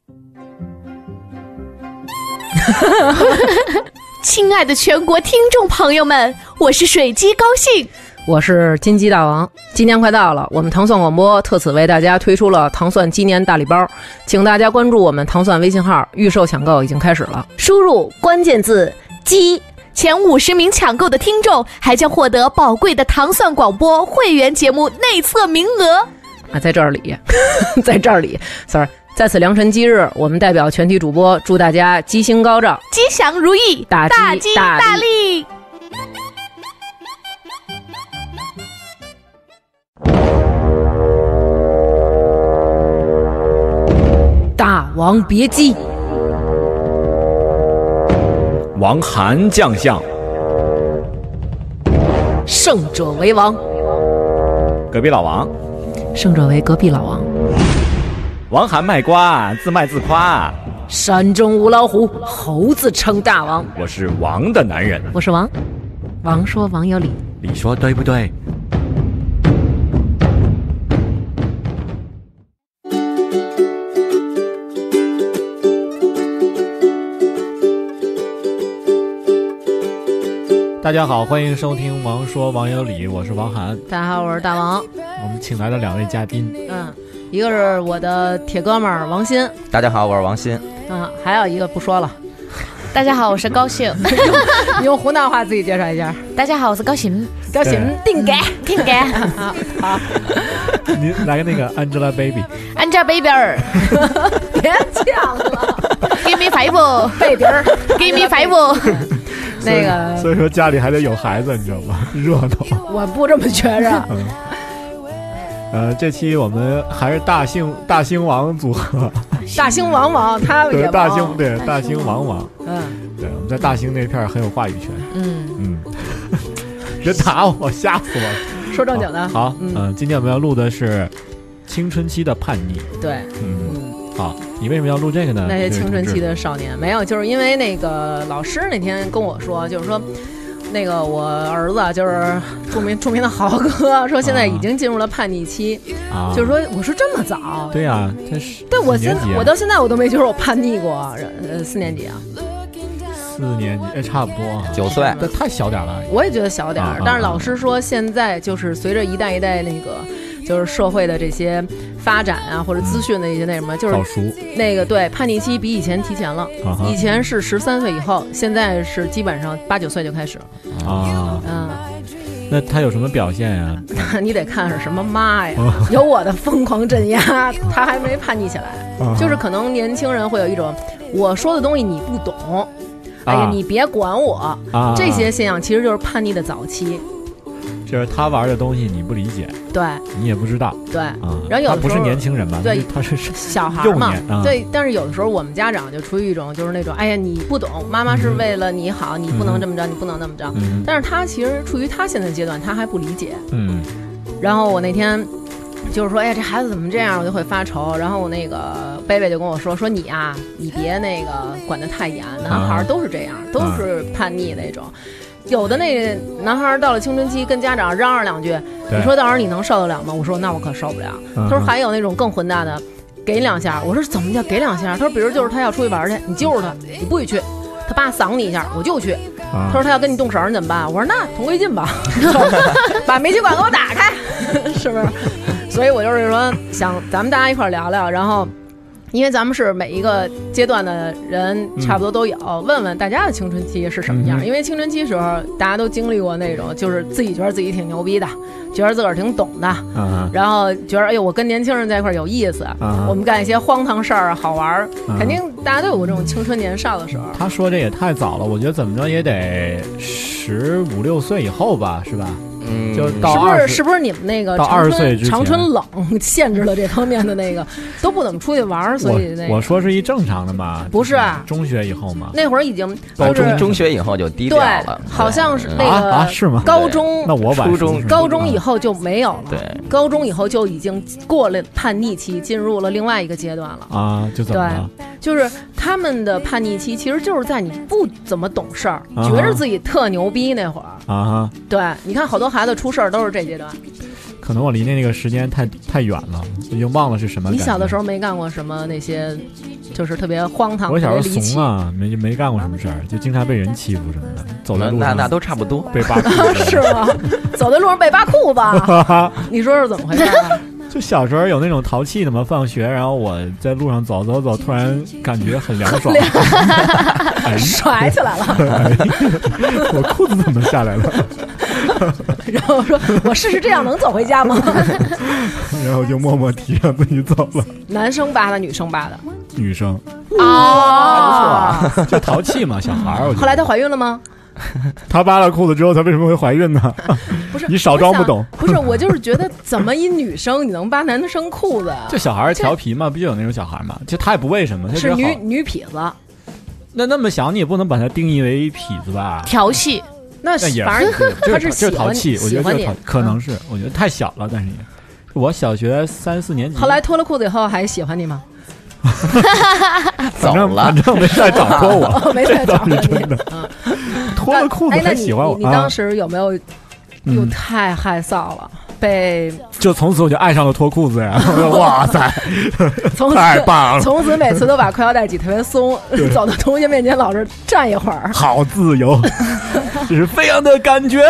亲爱的全国听众朋友们，我是水鸡高兴， 我是金鸡大王。今年快到了，我们糖蒜广播特此为大家推出了糖蒜鸡年大礼包，请大家关注我们糖蒜微信号，预售抢购已经开始了。 输入关键字鸡，前50名抢购的听众还将获得宝贵的糖蒜广播会员节目内测名额啊，在这里在这里 sorry，在此良辰吉日，我们代表全体主播祝大家吉星高照， 吉祥如意， 大吉大利。 大王别姬， 王韩将相， 胜者为王， 隔壁老王， 胜者为隔壁老王。 王韩卖瓜，自卖自夸。 山中无老虎，猴子称大王。 我是王的男人， 我是王。王说王有理， 你说对不对？大家好，欢迎收听王说王有理，我是王涵。 大家好，我是大王。 我们请来了2位嘉宾， 一个是我的铁哥们儿王鑫。 大家好，我是王鑫。 还有一个不说了。 大家好，我是高兴。 你用湖南话自己介绍一下。 大家好，我是高兴。 高兴定改。 好。您来个那个 Angelababy。 别呛了。 Give me 5， baby。 Give me 5。 那个， 所以说家里还得有孩子，你知道吗？热闹。 我不这么觉着。 这期我们还是大兴王组合。 大兴王，他也大兴王。对，我们在大兴那片很有话语权。别打我，吓死我了。 说正经的。 好，今天我们要录的是青春期的叛逆。 对， 好，你为什么要录这个呢？ 那些青春期的少年，没有，就是因为那个老师那天跟我说，就是说，那个我儿子就是著名的豪哥，说现在已经进入了叛逆期，就是说，我说这么早？ 对呀，这是对我到现在我都没觉得我叛逆过，4年级啊。 4年级，差不多 9岁， 这太小点了。 我也觉得小点，但是老师说现在就是随着一代一代那个。就是社会的这些发展啊，或者资讯的一些那什么，就是早熟那个对叛逆期比以前提前了。以前是13岁以后，现在是基本上8、9岁就开始了。 那他有什么表现呀？ 你得看是什么妈呀！有我的疯狂镇压，他还没叛逆起来。就是可能年轻人会有一种，我说的东西你不懂，哎呀，你别管我。这些现象其实就是叛逆的早期。 就是他玩的东西你不理解， 对， 你也不知道， 对，然后有的时候他不是年轻人吧？ 对， 他是小孩嘛，对。但是有的时候我们家长就出于一种就是那种，哎呀，你不懂，妈妈是为了你好，你不能这么着，你不能那么着。但是他其实处于他现在阶段，他还不理解。然后我那天就是说，哎呀，这孩子怎么这样，我就会发愁。然后我那个贝贝就跟我说你啊，你别那个管得太严，男孩都是这样，都是叛逆那种。有的那男孩到了青春期跟家长嚷嚷两句，你说到时候你能受得了吗？我说那我可受不了。他说还有那种更混蛋的，给2下。我说怎么叫给2下？他说比如就是他要出去玩去，你揪着他，你不许去，他爸赏你一下，我就去。他说他要跟你动手你怎么办？我说那同归进吧，把煤气管给我打开，是不是？所以我就是说想咱们大家一块聊聊，然后因为咱们是每一个阶段的人差不多都有，问问大家的青春期是什么样。因为青春期时候大家都经历过那种就是自己觉得自己挺牛逼的，觉得自个儿挺懂的，然后觉得哎呦我跟年轻人在一块有意思，我们干一些荒唐事儿好玩，肯定大家都有过这种青春年少的时候。 他说这也太早了，我觉得怎么着也得15、16岁以后吧，是吧？就到是不是你们那个到20岁之前长春冷限制了这方面的那个都不怎么出去玩，所以我说是一正常的嘛， 不是中学以后嘛， 那会儿已经中学以后就低调了， 好像是那个是吗？ 高中那我高中以后就没有了， 对， 高中以后就已经过了叛逆期，进入了另外一个阶段了就怎么了？ 就是他们的叛逆期，其实就是在你不怎么懂事儿，觉着自己特牛逼那会儿对， 你看好多孩子出事儿都是这阶段。 可能我离那个时间太远了，已经忘了是什么。 你小的时候没干过什么那些，就是特别荒唐？ 我小时候怂啊，没干过什么事儿，就经常被人欺负什么的。走在路上那都差不多， 被扒裤子是吗？走在路上被扒裤子，你说是怎么回事？ 就小时候有那种淘气的嘛，放学然后我在路上走，突然感觉很凉爽， 甩起来了， 我裤子怎么下来了？ 然后说我试试这样能走回家吗？ 然后就默默提上自己走了。 男生扒的，女生扒的？ 女生啊， 还不错，就淘气嘛，小孩儿。 后来她怀孕了吗？ 她扒了裤子之后，她为什么会怀孕呢？ 不是， 你少装不懂。 不是，我就是觉得，怎么一女生你能扒男生裤子？ 就小孩调皮嘛，不就有那种小孩嘛？就他也不为什么， 是女痞子。 那么小，你也不能把它定义为痞子吧？ 调戏。 那反正他是就是淘气，我觉得就可能是，我觉得太小了，但是也，我小学3、4年级， 后来脱了裤子以后还喜欢你吗？ 反正没再找过我， 没再找过你。脱了裤子还喜欢我？ 你当时有没有？又太害臊了， 就从此我就爱上了脱裤子呀！哇塞， 太棒了！ 从此每次都把裤腰带系特别松，走到同学面前老是站一会儿， 好自由，这是飞扬的感觉。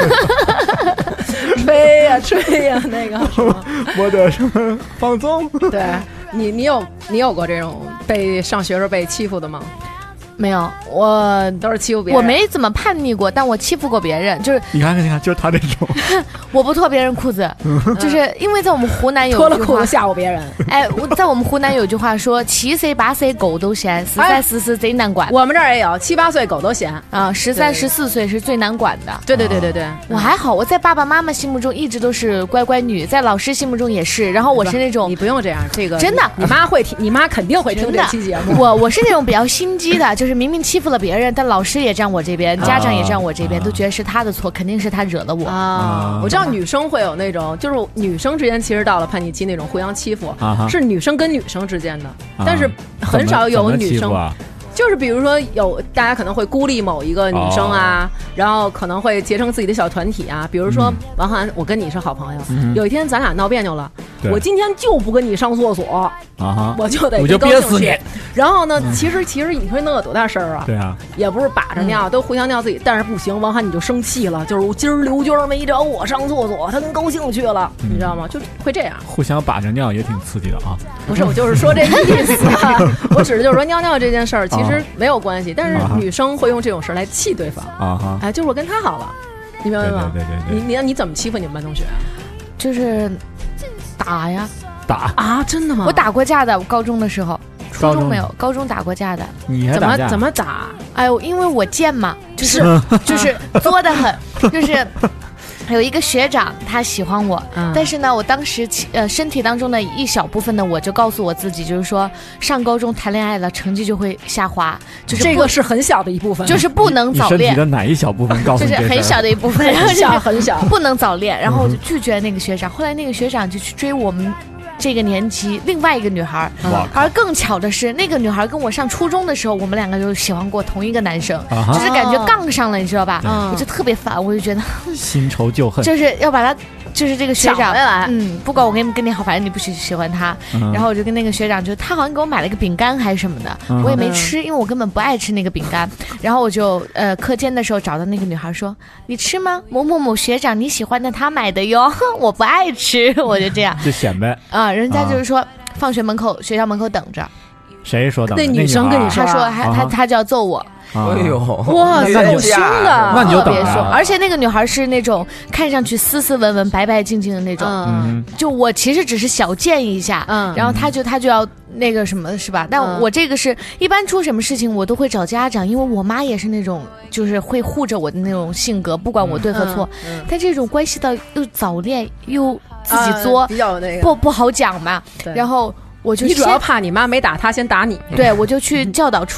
飞呀吹呀，那个我的什么放纵？ 对你有过这种上学时候被欺负的吗？ 没有，我都是欺负别人。 我没怎么叛逆过，但我欺负过别人，就是你看，就是他这种， 我不脱别人裤子，就是因为在我们湖南有脱了裤子吓唬别人。 哎，在我们湖南有句话说：7岁8岁狗都嫌，13、14岁贼难管。 我们这儿也有7、8岁狗都嫌啊，13、14岁是最难管的。 对， 我还好，我在爸爸妈妈心目中一直都是乖乖女，在老师心目中也是。然后我是那种你不用这样，这个真的， 你妈会听，你妈肯定会听这期节目。 我是那种比较心机的。就是明明欺负了别人，但老师也站我这边，家长也站我这边，都觉得是他的错，肯定是他惹了我啊。我知道女生会有那种，就是女生之间其实到了叛逆期那种互相欺负，是女生跟女生之间的，但是很少有女生。就是比如说大家可能会孤立某一个女生啊，然后可能会结成自己的小团体啊。比如说王涵，我跟你是好朋友，有一天咱俩闹别扭了，我今天就不跟你上厕所，我就得憋死你。 然后呢，其实你会弄有多大事儿啊？ 对啊， 也不是把着尿，都互相尿自己，但是不行，王涵你就生气了，就是今儿刘娟没找我上厕所，她跟高兴去了，你知道吗？就会这样， 互相把着尿也挺刺激的啊。 不是，我就是说这意思啊，我指的就是说尿尿这件事儿其实没有关系，但是女生会用这种事来气对方啊。哎，就是我跟他好了，你明白吗？ 对。 你怎么欺负你们班同学？ 就是打呀。 打啊？真的吗？ 我打过架的，我高中的时候。初中没有，高中打过架的。 你还打架？ 怎么打？ 哎呦，因为我贱嘛，就是作得很，就是有一个学长他喜欢我，但是呢，我当时身体当中的一小部分呢，我就告诉我自己，就是说上高中谈恋爱了，成绩就会下滑，就是这个是很小的一部分， 就是不能早恋。 你身体的哪一小部分告诉你？ 就是很小的一部分， 很小， 不能早恋。然后我就拒绝那个学长，后来那个学长就去追我们这个年级另外一个女孩，而更巧的是，那个女孩跟我上初中的时候，我们两个就喜欢过同一个男生，就是感觉杠上了，你知道吧？我就特别烦，我就觉得新仇旧恨， 就是要把他，就是这个学长，不管我跟你好，反正你不喜欢他。然后我就跟那个学长，就他好像给我买了个饼干还是什么的，我也没吃，因为我根本不爱吃那个饼干。然后我就课间的时候找到那个女孩说：“你吃吗？某某某学长你喜欢的他买的哟，我不爱吃。”我就这样就显摆啊。人家就是说，放学学校门口等着。 谁说的？ 那女生跟你说， 她说她就要揍我。 哎呦， 哇，好凶的！ 那你就等说。而且那个女孩是那种看上去斯斯文文、白白净净的那种。就我其实只是小见一下，然后她就要那个什么，是吧？但我这个是一般出什么事情我都会找家长，因为我妈也是那种就是会护着我的那种性格，不管我对和错。但这种关系到又早恋又自己作， 比较那个不好讲嘛。然后我就你主要怕你妈没打他，先打你。 对，我就去教导处，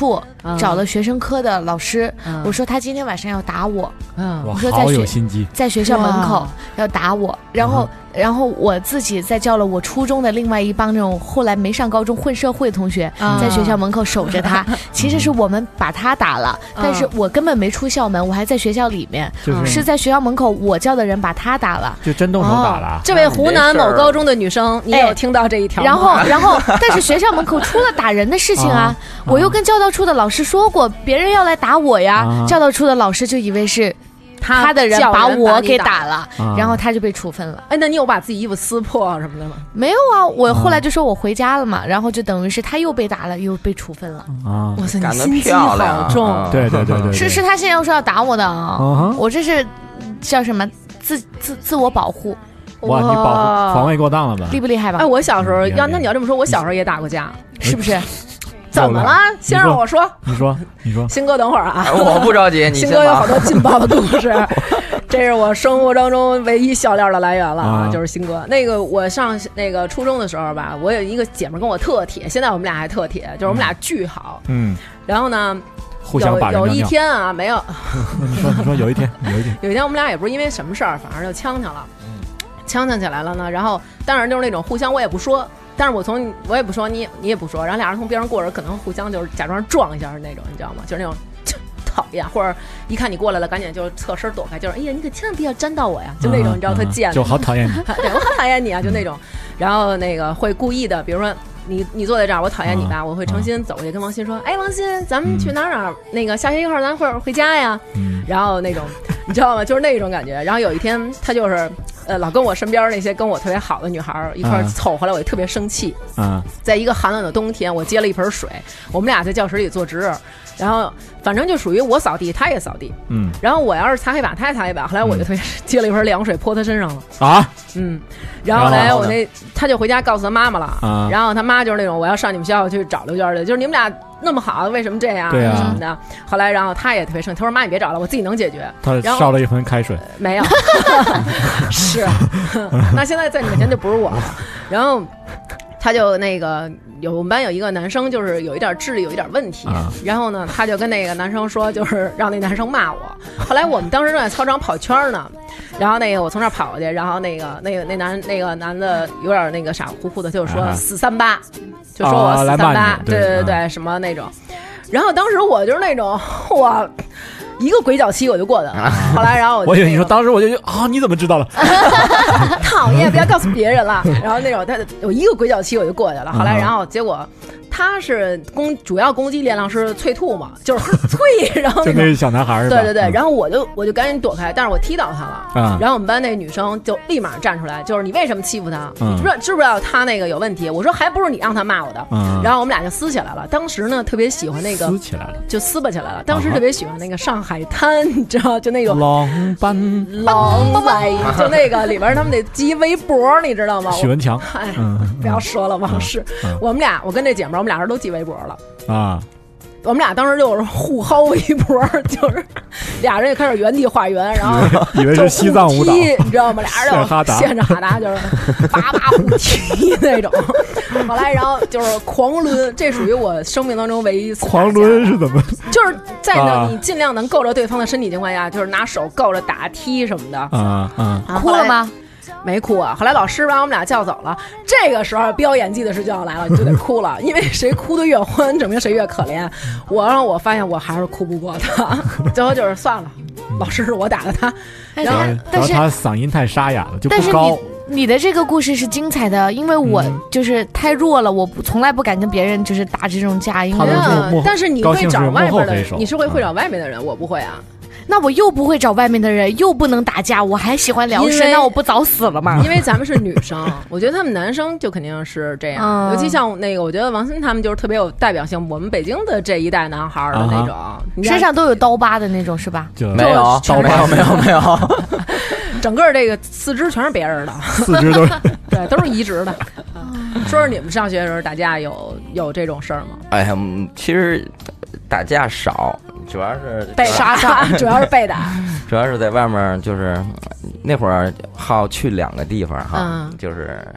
找了学生科的老师，我说他今天晚上要打我， 我说好有心机， 在学校门口要打我，然后我自己再叫了我初中的另外一帮那种后来没上高中混社会的同学，在学校门口守着他。其实是我们把他打了，但是我根本没出校门，我还在学校里面，是在学校门口我叫的人把他打了， 就真动手打了。 这位湖南某高中的女生，你有听到这一条吗？ 然后，但是学校门口出了打人的事情啊，我又跟教导处的老师说过，别人要来打我呀，教导处的老师就以为是他的人把我给打了，然后他就被处分了。 哎，那你有把自己衣服撕破什么的吗？ 没有啊，我后来就说我回家了嘛，然后就等于是他又被打了，又被处分了。 哇塞，你心机好重。 对， 是他现在又说要打我的啊，我这是叫什么自我保护。 哇，你防卫过当了吧？ 厉不厉害吧？ 哎，我小时候那你要这么说，我小时候也打过架， 是不是？ 怎么了？先让我说。 你说。 鑫哥，等会儿啊， 我不着急。 鑫哥有好多劲爆的故事，这是我生活当中唯一笑料的来源了啊，就是鑫哥。那个我上那个初中的时候吧，我有一个姐妹跟我特铁，现在我们俩还特铁，就是我们俩巨好。然后呢， 互相把有一天啊，没有。 你说有一天我们俩也不是因为什么事儿，反正就呛了。呛起来了呢，然后当然就是那种互相我也不说，但是我也不说，你也不说，然后俩人从边上过着，可能互相就是假装撞一下那种，你知道吗？就是那种讨厌，或者一看你过来了，赶紧就侧身躲开，就是哎呀，你可千万不要沾到我呀，就那种，你知道他贱， 就好讨厌你， 对我好讨厌你啊，就那种，然后那个会故意的，比如说。你坐在这儿，我讨厌你吧，我会诚心走过去跟王鑫说，哎，王鑫，咱们去哪儿？那个下学一会儿咱会回家呀。然后那种，你知道吗？就是那种感觉。然后有一天，他就是老跟我身边那些跟我特别好的女孩一块凑回来，我就特别生气。在一个寒冷的冬天，我接了一盆水，我们俩在教室里做值日，然后反正就属于我扫地，他也扫地。然后我要是擦黑板，他也擦黑板。后来我就特别接了一盆凉水泼他身上了。然后来他就回家告诉他妈妈了。然后他妈就是那种我要上你们学校去找刘娟的，就是你们俩那么好，为什么这样？ 对啊， 什么的。后来然后他也特别生气，他说妈你别找了，我自己能解决。 他烧了一盆开水。 没有。是。那现在在你面前就不是我了。然后他就那个我们班有一个男生，就是有一点智力有一点问题，然后呢他就跟那个男生说，就是让那男生骂我。后来我们当时正在操场跑圈呢，然后那个我从这儿跑过去，然后那个男的有点那个傻乎乎的，就说死38，就说我死38，对，什么那种。然后当时我就是那种哇。一个鬼脚七我就过去了，后来然后我以为你说当时我就你怎么知道了？ 讨厌，不要告诉别人了。然后那种他有一个鬼脚七我就过去了，后来然后结果他是主要攻击力量是翠兔嘛，就是翠，然后就那小男孩是吧？ 对，然后我就赶紧躲开，但是我踢到他了。然后我们班那女生就立马站出来，就是你为什么欺负他？你知不知道他那个有问题？我说还不是你让他骂我的。然后我们俩就撕起来了。当时呢特别喜欢那个撕起来了， 就撕巴起来了。当时特别喜欢那个上海滩，你知道就那种狼班， 就那个里边他们得系围脖，你知道吗？ 许文强， 哎，不要说了往事。我跟这姐们儿，我们俩人都系围脖了啊。我们俩当时就是互薅围脖，就是俩人就开始原地画圆，然后以为是西藏舞蹈， 你知道吗？俩人就现着哈达，就是叭互踢那种。后来然后就是狂抡，这属于我生命当中唯一一次狂抡是怎么？ 就是在你尽量能够着对方的身体情况下，就是拿手够着打踢什么的。 哭了吗？ 没哭啊，后来老师把我们俩叫走了。这个时候飙演技的时候就要来了，你就得哭了，因为谁哭得越欢，证明谁越可怜。我发现我还是哭不过他，最后就是算了，老师是我打的他，然后但是他嗓音太沙哑了，就不高。 你的这个故事是精彩的，因为我就是太弱了，我从来不敢跟别人就是打这种架，因为但是你会找外面的人，你是会找外面的人，我不会啊。 那我又不会找外面的人，又不能打架，我还喜欢聊天，那我不早死了吗？ 因为咱们是女生，我觉得他们男生就肯定是这样，尤其像那个，我觉得王鑫他们就是特别有代表性，我们北京的这一代男孩的那种， 身上都有刀疤的那种，是吧？ 没有，没有， 整个这个四肢全是别人的， 四肢都是对，都是移植的。说说你们上学的时候打架有这种事儿吗？ 哎呀，其实打架少。主要是被杀，主要是被打， 主要是在外面，就是那会儿好去2个地方哈，就是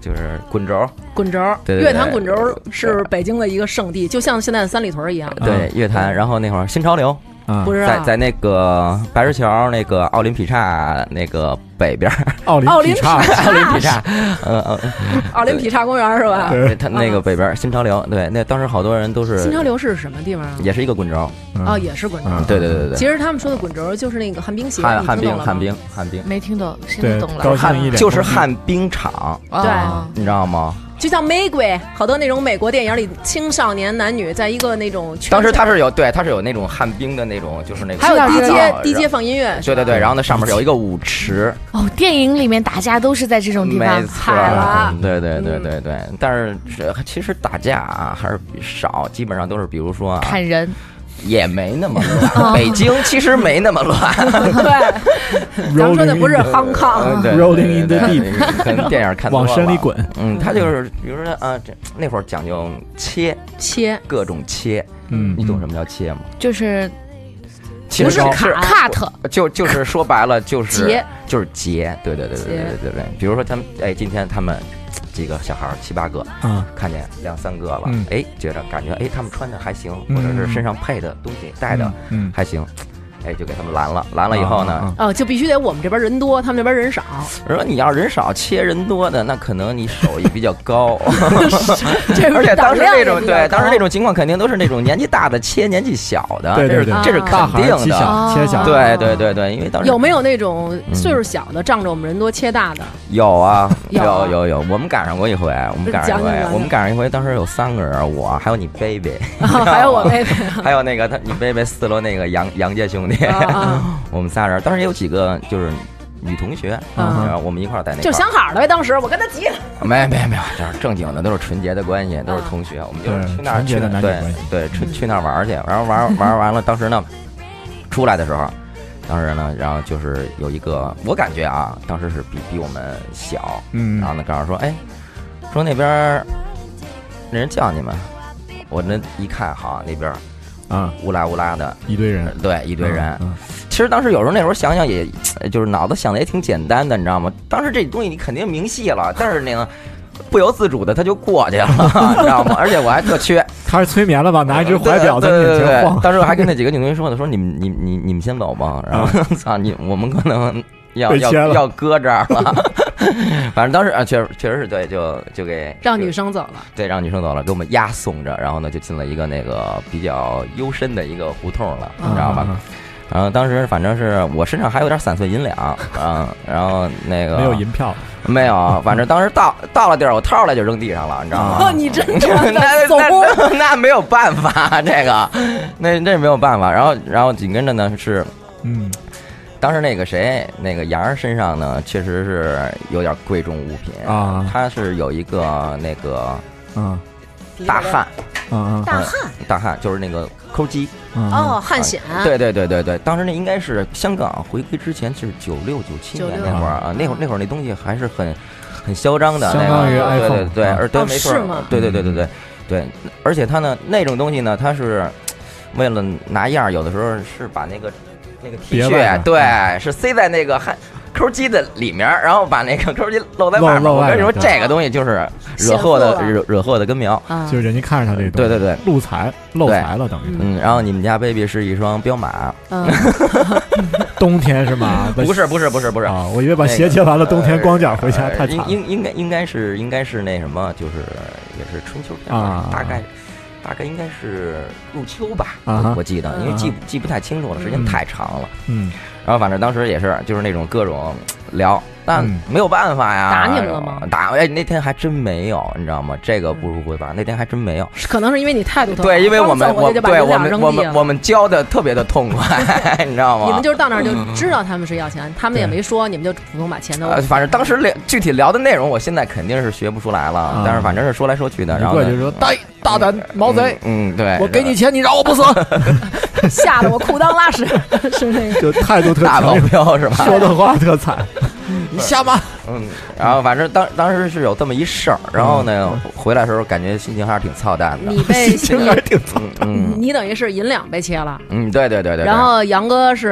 就是滚轴，对， 乐坛滚轴是北京的一个圣地，就像现在的三里屯一样。 对，乐坛，然后那会儿新潮流。 不知道在那个白石桥那个奥林匹萨那个北边， 奥林匹萨， 奥林匹萨公园是吧？ 对，它那个北边新潮流，对，那当时好多人都是。 新潮流是什么地方？ 也是一个滚轴。 也是滚轴。 对。 其实他们说的滚轴就是那个旱冰鞋， 旱冰， 没听懂，现在懂了。 就是旱冰场， 对， 你知道吗？ 就像玫瑰，好多那种美国电影里青少年男女在一个那种圈， 当时它是有那种旱冰的那种，就是那个还有 DJ 放音乐， 对，然后那上面有一个舞池。 电影里面打架都是在这种地方， 没错，对。但是其实打架啊还是少，基本上都是比如说砍人。 也没那么乱，北京其实没那么乱。 对，咱们说的不是 Hong Kong，Rolling in the deep， 可能电影看多了， 往山里滚。 他就是比如说那会儿讲究切，各种切。你懂什么叫切吗？ 就是不是 cut， 就是说白了就是截， 对。比如说他们今天他们。几个小孩7、8个，看见2、3个了，觉着感觉他们穿的还行，或者是身上配的东西带的还行，就给他们拦了以后呢， 就必须得我们这边人多，他们那边人少。 说你要人少切人多的，那可能你手艺比较高。 而且当时那种情况肯定都是那种年纪大的切年纪小的，这是肯定的。 切小， 对，因为当时有没有那种岁数小的仗着我们人多切大的？ 有啊，有，我们赶上过一回，我们赶上一回，当时有3个人，我还有你贝贝， 还有我贝贝， 还有那个你贝贝4楼那个杨家兄弟。我们仨人，当时也有几个就是女同学，我们一块儿在那， 就相好了呗。当时我跟他急了， 没有，这是正经的，都是纯洁的关系，都是同学。我们就是去那儿去那儿玩去，然后玩完了，当时呢出来的时候，然后就是有一个，我感觉啊，当时是比我们小，然后呢刚好说，说那边那人叫你们，我那一看哈，那边。乌拉的一堆人， 对，一堆人。其实当时有时候那时候想想，也就是脑子想的也挺简单的，你知道吗？当时这东西你肯定明细了，但是那个不由自主的他就过去了，你知道吗？而且我还特缺， 他是催眠了吧？拿一只怀表在面前晃。 当时我还跟那几个女同学说的，说你们先走吧，然后我们可能要搁这儿了。反正当时确实是对，就给让女生走了， 对，让女生走了，给我们押送着，然后呢就进了一个那个比较幽深的一个胡同了，你知道吧？然后当时反正是我身上还有点散碎银两，然后那个没有银票， 没有，反正当时到了地儿，我掏出来就扔地上了，你知道吗？ 你真那没有办法，这个那没有办法。然后紧跟着呢是当时那个谁，那个杨身上呢，确实是有点贵重物品啊。他是有一个那个大汉，大汉就是那个抠机汉显。 对，当时那应该是香港回归之前，是96、97年那会儿啊，那会儿那东西还是很嚣张的， 相当于 iPhone， 对，没错，对，而且他呢那种东西呢，他是为了拿样，有的时候是把那个 T 恤，对，是塞在那个抠机的里面，然后把那个抠机露在外面。我跟你说，这个东西就是惹祸的根苗， 就是人家看着他这个， 对， 漏财了等于。 然后你们家 baby 是一双彪马， 冬天是吗？ 不是啊，我以为把鞋切完了，冬天光脚回家太惨。 应该是那什么，就是也是春秋天吧，大概应该是入秋吧，我记得，因为记不太清楚了，时间太长了。然后反正当时也是，就是那种各种聊，但没有办法呀。 打你们了吗？ 那天还真没有，你知道吗？这个不如会吧？那天还真没有。 可能是因为你态度特好。 对，因为我们教的特别的痛快，你知道吗？ 你们就是到那儿就知道他们是要钱，他们也没说，你们就主动把钱都。 反正当时具体聊的内容，我现在肯定是学不出来了，但是反正是说来说去的。然后就说大胆毛贼， 对， 我给你钱，你饶我不死。 吓得我裤裆拉屎，是那个， 就态度特大保镖是吧？ 说的话特惨，你下马。 然后反正当时是有这么一事儿，然后呢回来的时候感觉心情还是挺操蛋的。 你被心情还是挺操蛋， 你等于是银两被切了， 对。 然后杨哥是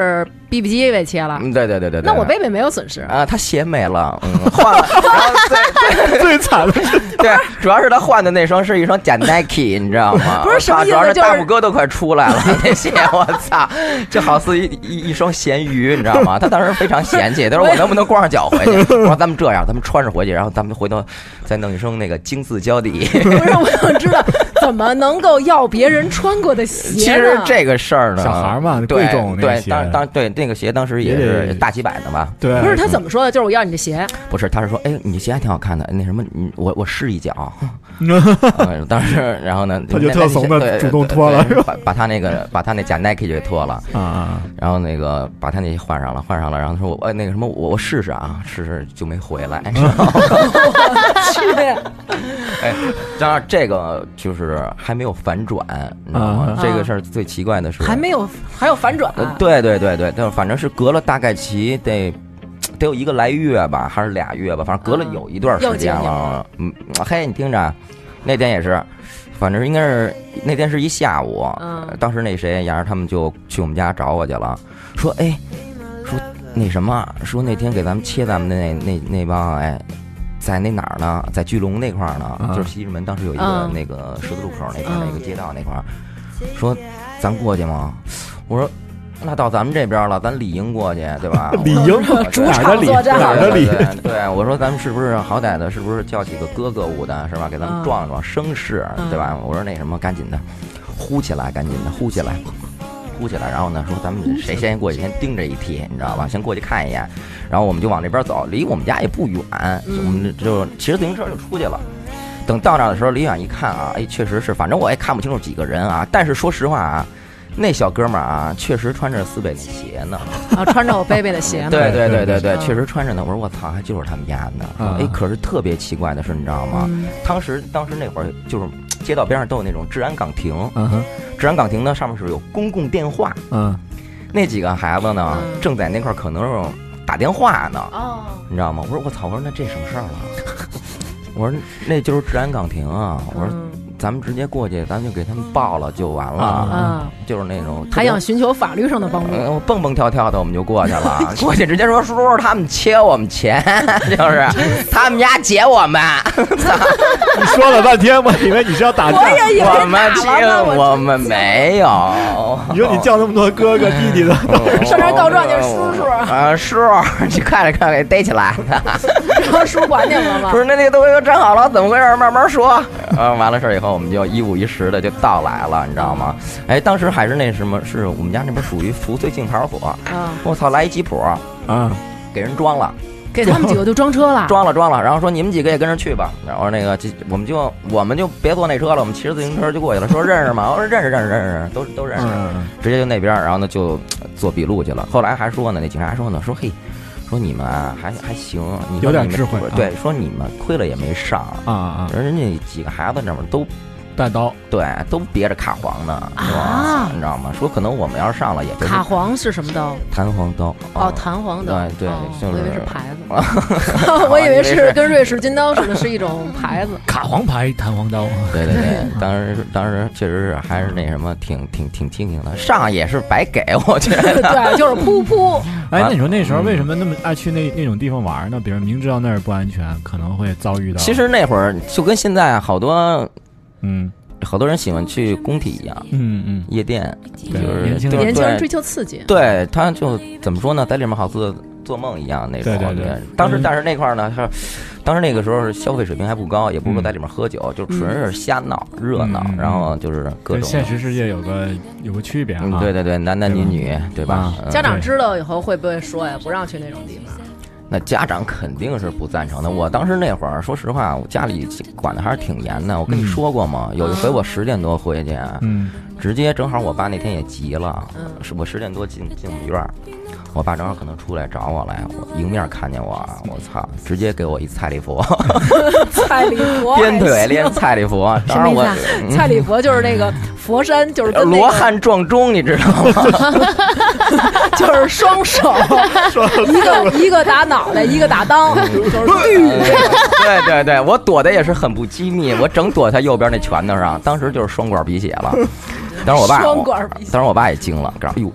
BB 机被切了。 对。 那我贝贝没有损失啊，他鞋没了，换了。 最惨的是， 对，主要是他换的那双是一双假 Nike， 你知道吗？ 不是什么意思， 主要是大拇哥都快出来了，那鞋我操，就好似一双咸鱼，你知道吗？他当时非常嫌弃，他说我能不能光着脚回去？我说咱们这样，咱们穿着回去，然后咱们回头再弄一双那个精字胶底。 不是，我想知道怎么能够要别人穿过的鞋。 其实这个事儿呢， 小孩嘛，贵重那对，对那个鞋当时也是大几百的吧？ 对， 不是他怎么说的？就是我要你的鞋。 不是，他是说，哎，你鞋还挺好看的，那什么，我试一脚。当时，然后呢， 他就特怂的主动脱了， 把他那假 Nike 就给脱了啊， 然后那个把他那换上了，然后他说我那个什么，我试试啊，试就没回来。哎，当然这个就是还没有反转，你知道吗？这个事儿最奇怪的是还有反转。 对，但反正是隔了大概得有1个来月吧，还是2月吧，反正隔了有一段时间了。嘿，你听着，那天也是，反正应该是那天是一下午。当时那谁杨儿他们就去我们家找我去了，说那什么，说那天给咱们切咱们的那帮在那哪儿呢？在巨龙那块儿呢，就是西直门当时有一个那个十字路口那块儿那个街道那块儿，说咱过去吗？我说那到咱们这边了，咱理应过去，对吧？ 理应主场作战， 哪儿的理？ 对，我说咱们是不是好歹的，是不是叫几个哥哥舞的，是吧？给咱们壮壮声势，对吧？我说那什么，赶紧的，呼起来，呼起来，然后呢，说咱们谁先过去，先盯着一踢，你知道吧？先过去看一眼，然后我们就往这边走，离我们家也不远，我们就骑着自行车就出去了。等到那的时候，离远一看啊，确实是，反正我也看不清楚几个人啊，但是说实话啊。那小哥们儿啊，确实穿着4倍的鞋呢， 穿着我贝贝的鞋呢。 对，确实穿着呢。我说我操，还就是他们家呢。可是特别奇怪的是，你知道吗？当时那会儿就是街道边上都有那种治安岗亭，治安岗亭呢上面是有公共电话，那几个孩子呢正在那块儿可能是打电话呢，你知道吗？我说我操，我说那这什么事儿了？我说那就是治安岗亭啊，我说。咱们直接过去，咱就给他们报了就完了，就是那种还想寻求法律上的帮助， 蹦蹦跳跳的我们就过去了，过去直接说叔叔他们切我们钱，就是他们家劫我们。 你说了半天，我以为你是要打架， 我们没有。 你说你叫那么多哥哥弟弟的， 上这告状就是叔叔叔，你快点给逮起来。 然后叔管你们了吗？ 不是，那个东西都粘好了，怎么回事？慢慢说。完了事儿以后。我们就一五一十的就到来了，你知道吗？当时还是那什么，是我们家那边属于福翠净派出所。我操，来一吉普给人装了， 给他们几个就装车了， 装了，然后说你们几个也跟着去吧。然后那个我们就别坐那车了，我们骑着自行车就过去了。说认识吗？我说认识，都认识，直接就那边，然后呢就做笔录去了。后来还说呢，那警察还说呢，说嘿。说你们啊还行，你有点智慧。 对，说你们亏了也没上人家几个孩子那边都带刀， 对，都别着卡簧呢，是吧？你知道吗？说可能我们要是上了也卡簧是什么刀？ 弹簧刀。 弹簧刀。 对，就是。 我以为是牌子，我以为是跟瑞士军刀似的，是一种牌子。 卡簧牌弹簧刀。 对，当时确实是还是那什么，挺听听的，上也是白给，我觉得。 对，就是噗。 那你说那时候为什么那么爱去那种地方玩呢？比如明知道那儿不安全，可能会遭遇到。 其实那会儿就跟现在好多，好多人喜欢去工体一样，夜店，就是年轻人追求刺激， 对，他就怎么说呢，在里面好似做梦一样那种。 对。 当时但是那块呢，当时那个时候消费水平还不高，也不是说在里面喝酒，就纯是瞎闹热闹，然后就是各种。 现实世界有个区别啊。 对，男女，对吧？ 家长知道以后会不会说呀，不让去那种地方？ 那家长肯定是不赞成的。我当时那会儿，说实话，我家里管的还是挺严的。我跟你说过吗？有一回我10点多回去，直接正好我爸那天也急了，是我10点多进我们院，我爸正好可能出来找我来，我迎面看见我操，直接给我一蔡礼佛， 蔡礼佛， 鞭腿连蔡礼佛。当然我蔡礼佛就是那个佛山，就是跟罗汉撞钟，你知道吗？ 就是双手，一个打脑袋，一个打裆，就是对，我躲的也是很不机密，我整躲他右边那拳头上，当时就是双管鼻血了。当时我爸也惊了，哎呦，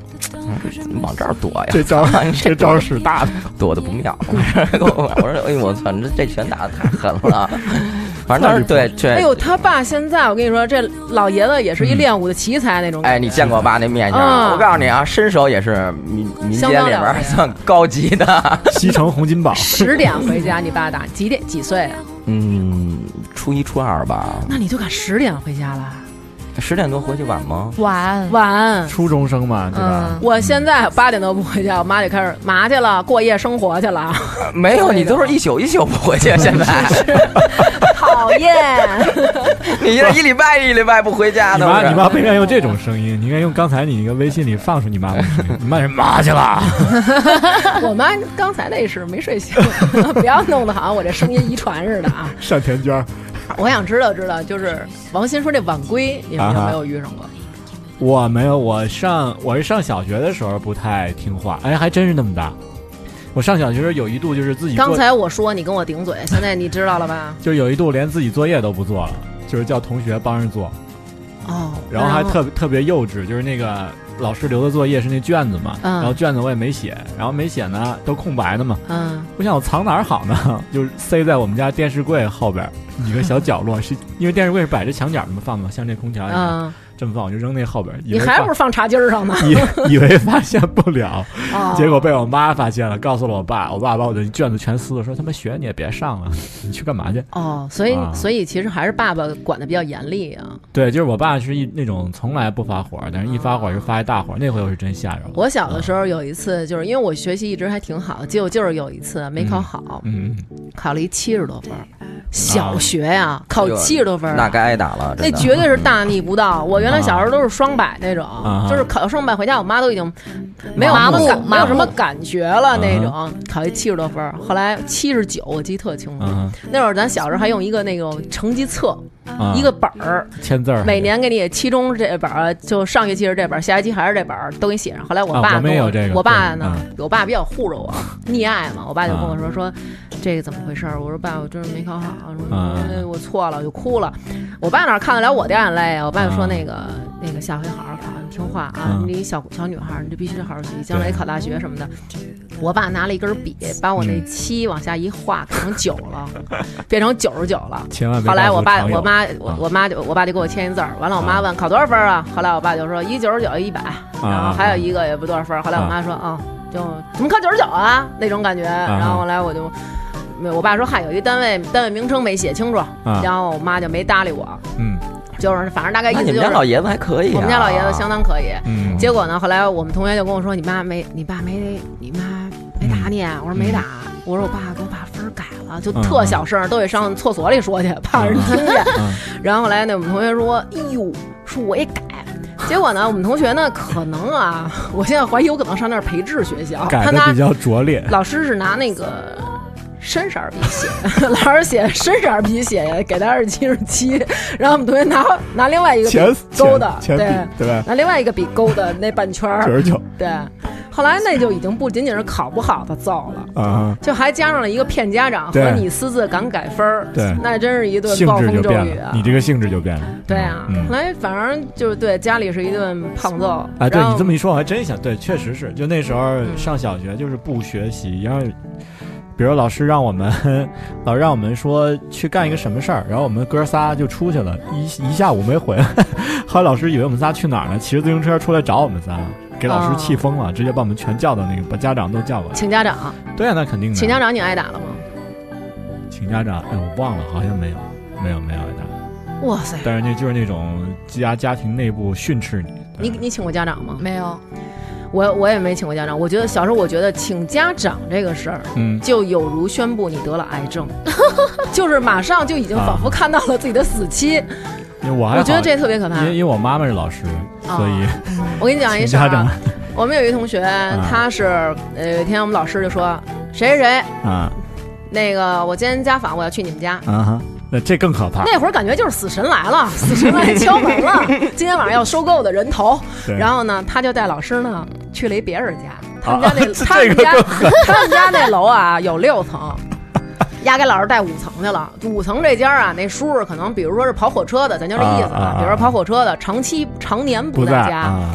往这儿躲呀？ 这招使大的， 躲的不妙。我说哎呦我操，这拳打的太狠了。反正当时对， 哎呦，他爸现在我跟你说，这老爷子也是一练武的奇才那种。 哎，你见过我爸那面相？我告诉你啊，身手也是民间里边算高级的。 西城洪金宝。 10点回家，你爸打几点？几岁啊？ 初1初2吧。 那你就敢10点回家了 ？10点多回去晚吗？ 晚。 初中生嘛，对吧？ 我现在8点多不回家，我妈就开始麻去了，过夜生活去了。 没有，你都是一宿一宿不回去，现在。 讨厌！ 你这一礼拜不回家的。 你妈不应该用这种声音，你应该用刚才你那个微信里放出你妈的声音。你妈是麻去了。 我妈刚才那是没睡醒，不要弄得好像我这声音遗传似的啊。 单田娟。 我想知道，就是王鑫说这晚归，你们有没有遇上过？ 我没有，我是上小学的时候不太听话，哎，还真是那么大。我上小学时有一度就是自己刚才我说你跟我顶嘴，现在你知道了吧？ 就有一度连自己作业都不做了，就是叫同学帮着做。然后还特别幼稚，就是那个老师留的作业是那卷子嘛，然后卷子我也没写，然后没写呢都空白的嘛，我想我藏哪儿好呢，就是塞在我们家电视柜后边一个小角落，是因为电视柜是摆着墙角那么放的，像这空调一样。这么放我就扔那后边， 你还不是放茶几上呢？ 以为发现不了，结果被我妈发现了，告诉了我爸，我爸把我的卷子全撕了，说他妈学你也别上了，你去干嘛去？ 所以其实还是爸爸管的比较严厉啊。 对，就是我爸是那种从来不发火，但是一发火就发一大火，那回我是真吓着了。 我小的时候有一次，就是因为我学习一直还挺好，结果就是有一次没考好，考了一70多分。小学呀，考70多分， 那该挨打了， 那绝对是大逆不道。我原来小时候都是双百那种，就是考到双百回家，我妈都已经没有什么感觉了那种。考一70多分，后来79，我记得特清楚。那会儿咱小时候还用一个那种成绩册，一个本儿签字， 每年给你期中这本儿，就上学期是这本儿，下学期还是这本儿，都给你写上。后来我爸我爸呢，我爸比较护着我，溺爱嘛，我爸就跟我说这个怎么回事？我说爸，我真是没考好，我错了，我就哭了。我爸哪看得了我掉眼泪啊？我爸就说那个下回好好考，你听话啊，你小女孩，你就必须得好好学习，将来考大学什么的。我爸拿了一根笔，把我那7往下一画，变成9了，变成99了。后来我爸就给我签一字儿，完了我妈问考多少分啊？后来我爸就说199、100，然后还有一个也不多少分。后来我妈说就怎么考99啊那种感觉。然后后来我爸说有一单位名称没写清楚，然后我妈就没搭理我。就是反正大概意思就是你们家老爷子还可以， 我们家老爷子相当可以。结果呢，后来我们同学就跟我说，你妈没打你？我说没打。我说我爸给我把分改了，就特小声，都得上厕所里说去，怕人听见。然后后来我们同学说，哎呦，说我也改。结果呢，我们同学呢，可能啊，我现在怀疑有可能上那儿培智学校， 改的比较拙劣。 老师是拿那个深色笔写，老师写深色笔写，给他是77，然后我们同学拿另外一个笔勾的， 对， 拿另外一个笔勾的那半圈 99， 对。后来那就已经不仅仅是考不好的揍了，就还加上了一个骗家长和你私自敢改分， 对， 那真是一顿暴风骤雨啊！ 你这个性质就变了。 对啊，后来反正就是对家里是一顿胖揍。 哎，对你这么一说，我还真想，对，确实是，就那时候上小学就是不学习，然后比如老师让我们说去干一个什么事儿，然后我们哥仨就出去了，一下午没回来，后来老师以为我们仨去哪儿呢，骑着自行车出来找我们仨。给老师气疯了，直接把我们全叫到那个，把家长都叫过来。 请家长？ 对啊，那肯定的。 请家长你挨打了吗？ 请家长，哎，我忘了，好像没有挨打。 哇塞！ 但是那就是那种家庭内部训斥你。 你请过家长吗？ 没有， 我也没请过家长。我觉得小时候，请家长这个事儿，就有如宣布你得了癌症，就是马上就已经仿佛看到了自己的死期。我觉得这特别可怕， 因为我妈妈是老师，所以我跟你讲一事儿。我们有一同学，他是有一天我们老师就说谁啊，那个我今天家访，我要去你们家啊，那这更可怕。 那会儿感觉就是死神来了，死神来敲门了，今天晚上要收购的人头。然后呢，他就带老师呢去了一别人家，他们家那楼啊有6层。压给老师带5层去了，5层这家啊，那叔叔可能比如说是跑火车的，咱就这意思了。比如说跑火车的，常年不在家，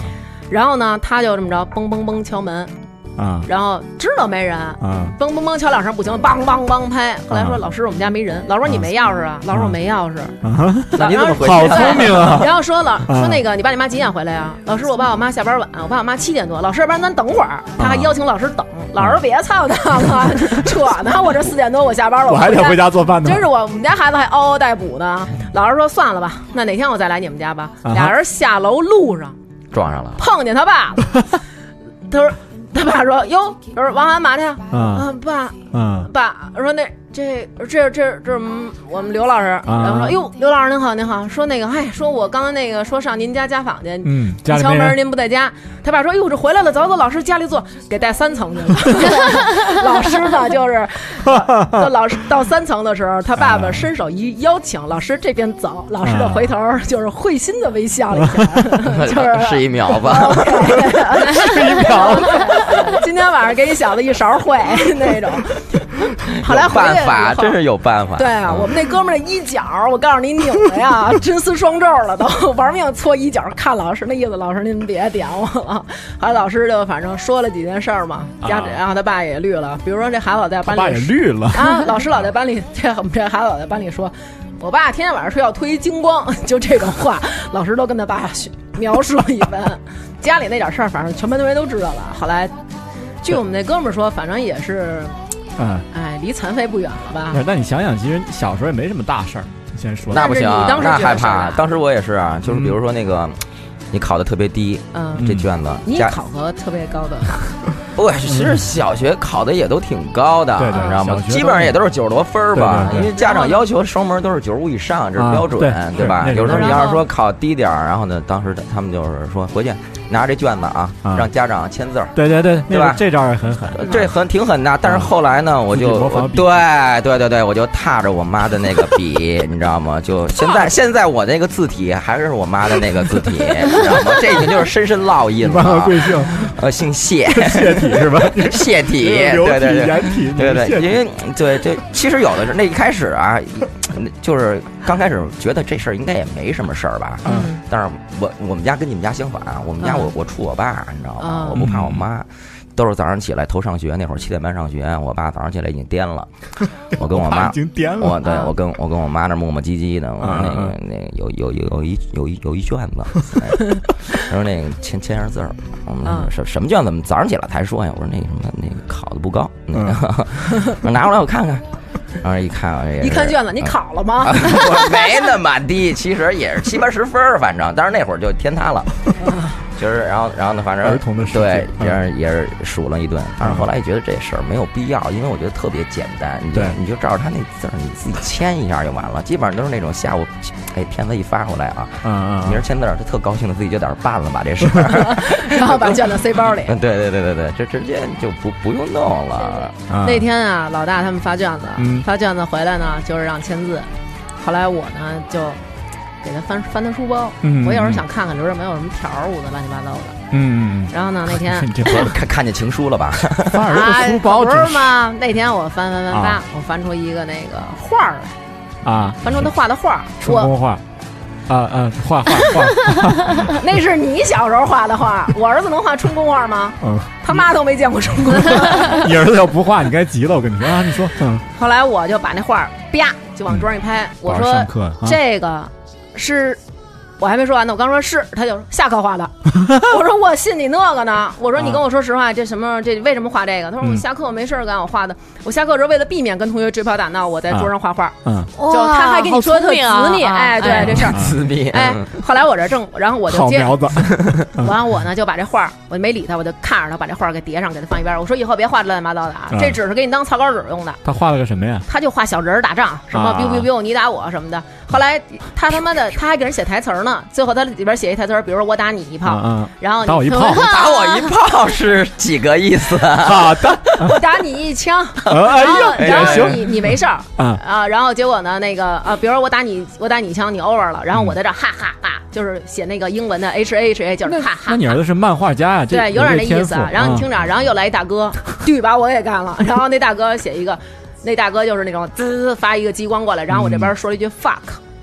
然后呢，他就这么着，嘣嘣嘣敲门。然后知道没人，嘣嘣嘣敲2声不行，梆梆梆拍。后来说老师我们家没人，老师说你没钥匙啊，老师我没钥匙。 你怎么回事？ 好聪明啊！ 然后说那个你爸你妈几点回来呀？老师我爸我妈下班晚，我爸我妈7点多。老师要不然咱等会儿，他还邀请老师等。老师别操他了，扯呢！我这4点多我下班了， 我还得回家做饭呢。 真是我们家孩子还嗷嗷待哺呢。老师说算了吧，那哪天我再来你们家吧。俩人下楼路上撞上了， 碰见他爸了。他说。他爸说：“哟，他说王涵嘛去？爸，爸说这我们刘老师。然后说：哟，刘老师您好，您好。说那个，说我刚才那个说上您家家访去，敲门您不在家。他爸说：哟，这回来了，走，老师家里坐，给带3层去了。老师呢，就是老师到3层的时候，他爸爸伸手一邀请老师这边走，老师的回头就是会心的微笑了一下，就是 1秒吧， 是1秒。” 今天晚上给你小子一勺烩那种，后来办法真是有办法。 对啊，我们那哥们儿衣角，我告诉你拧的呀，真丝双皱了都，玩命搓衣角，看老师那意思，老师您别点我了。后来老师就反正说了几件事儿嘛，然后他爸也绿了，比如说这孩子老在班里， 他爸也绿了啊，老师老在班里，这孩子老在班里说。我爸天天晚上说要推精光，就这种话，老师都跟他爸描述了一番。家里那点事儿，反正全班同学都知道了。后来，据我们那哥们儿说，反正也是，离残废不远了吧？ 那你想想，其实小时候也没什么大事儿。你先说， 那不行，那害怕。当时我也是啊，就是比如说那个，你考的特别低，这卷子， 你也考个特别高的。 不，其实小学考的也都挺高的， 对， 你知道吗？基本上也都是90多分吧，因为家长要求双门都是95以上，这是标准，对吧？有时候你要是说考低点，然后呢，当时他们就是说回去拿这卷子啊，让家长签字， 对吧？这招也很狠， 这挺狠的。但是后来呢，我就对，我就踏着我妈的那个笔，你知道吗？就现在我那个字体还是我妈的那个字体，你知道吗？这已经就是深深烙印了。 妈贵姓？ 姓谢。 谢体是吧？ 谢体，对，因为对，其实有的是那一开始啊，就是刚开始觉得这事儿应该也没什么事儿吧，但是我们家跟你们家相反，我们家我怵我爸，你知道吗？我不怕我妈。都是早上起来头上学，那会儿7点半上学，我爸早上起来已经颠了，我跟我妈已经颠了， 我跟我妈那磨磨唧唧的，我说那有一卷子，然后那个签上字儿，什么卷子？早上起来才说呀，我说那个考的不高，那个拿过来我看看。然后一看卷子，你考了吗？ 我没那么低，其实也是70、80分，反正，但是那会儿就天塌了。就是，然后呢，反正儿童的对，也是数了一顿。但是后来也觉得这事儿没有必要，因为我觉得特别简单，你就照着他那字儿，你自己签一下就完了。基本上都是那种下午，片子一发过来啊，明儿签字，他特高兴的自己就在这办了，把这事儿， 然后把卷子塞包里。 对，这直接就不用弄了。 那天啊，老大他们发卷子回来呢，就是让签字。后来我呢就给他翻他书包，我有时候想看看里边没有什么条儿的乱七八糟的。然后呢，那天看见情书了吧？ 翻儿子书包不是吗？那天我翻，我翻出一个那个画来啊，翻出他画的画， 春宫画。画， 那是你小时候画的画。我儿子能画春宫画吗？他妈都没见过春宫。 你儿子要不画，你该急了。我跟你说啊，你说。 后来我就把那画啪就往桌上一拍，我说这个是。我还没说完呢，我刚说是，他就下课画的。我说我信你那个呢。我说你跟我说实话，这为什么画这个？他说我下课我没事干，我画的。我下课时候为了避免跟同学追跑打闹，我在桌上画画。就他还跟你说的特私密，对这事儿私密。 后来我这然后我就接， 完我呢就把这画，我没理他，我就看着他把这画给叠上，给他放一边。我说以后别画乱七八糟的啊，这纸是给你当草稿纸用的。 他画了个什么呀？ 他就画小人打仗，什么 biu biu biu 你打我什么的。后来他还给人写台词呢。最后他里边写一台词，比如说我打你一炮，然后打我一炮， 打我一炮是几个意思？ 好的， 我打你一枪，然后你没事儿然后结果呢那个比如说我打你一枪，你 over 了，然后我在这哈哈哈，就是写那个英文的 HA 就是哈哈。 那你儿子是漫画家呀？ 对，有点那意思。然后你听着，然后又来一大哥，把我也干了。然后那大哥写一个，那大哥就是那种滋发一个激光过来，然后我这边说了一句 fuck。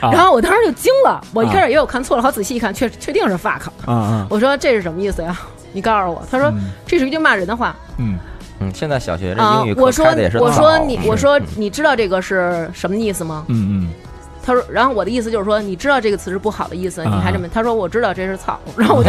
然后我当时就惊了，我一开始也有看错了，好仔细一看，确定是 fuck。我说这是什么意思呀？你告诉我。他说这是一句骂人的话。 现在小学这英语课开的也是。 我说你知道这个是什么意思吗？他说，然后我的意思就是说，你知道这个词是不好的意思，你还这么？他说我知道这是操，然后我就，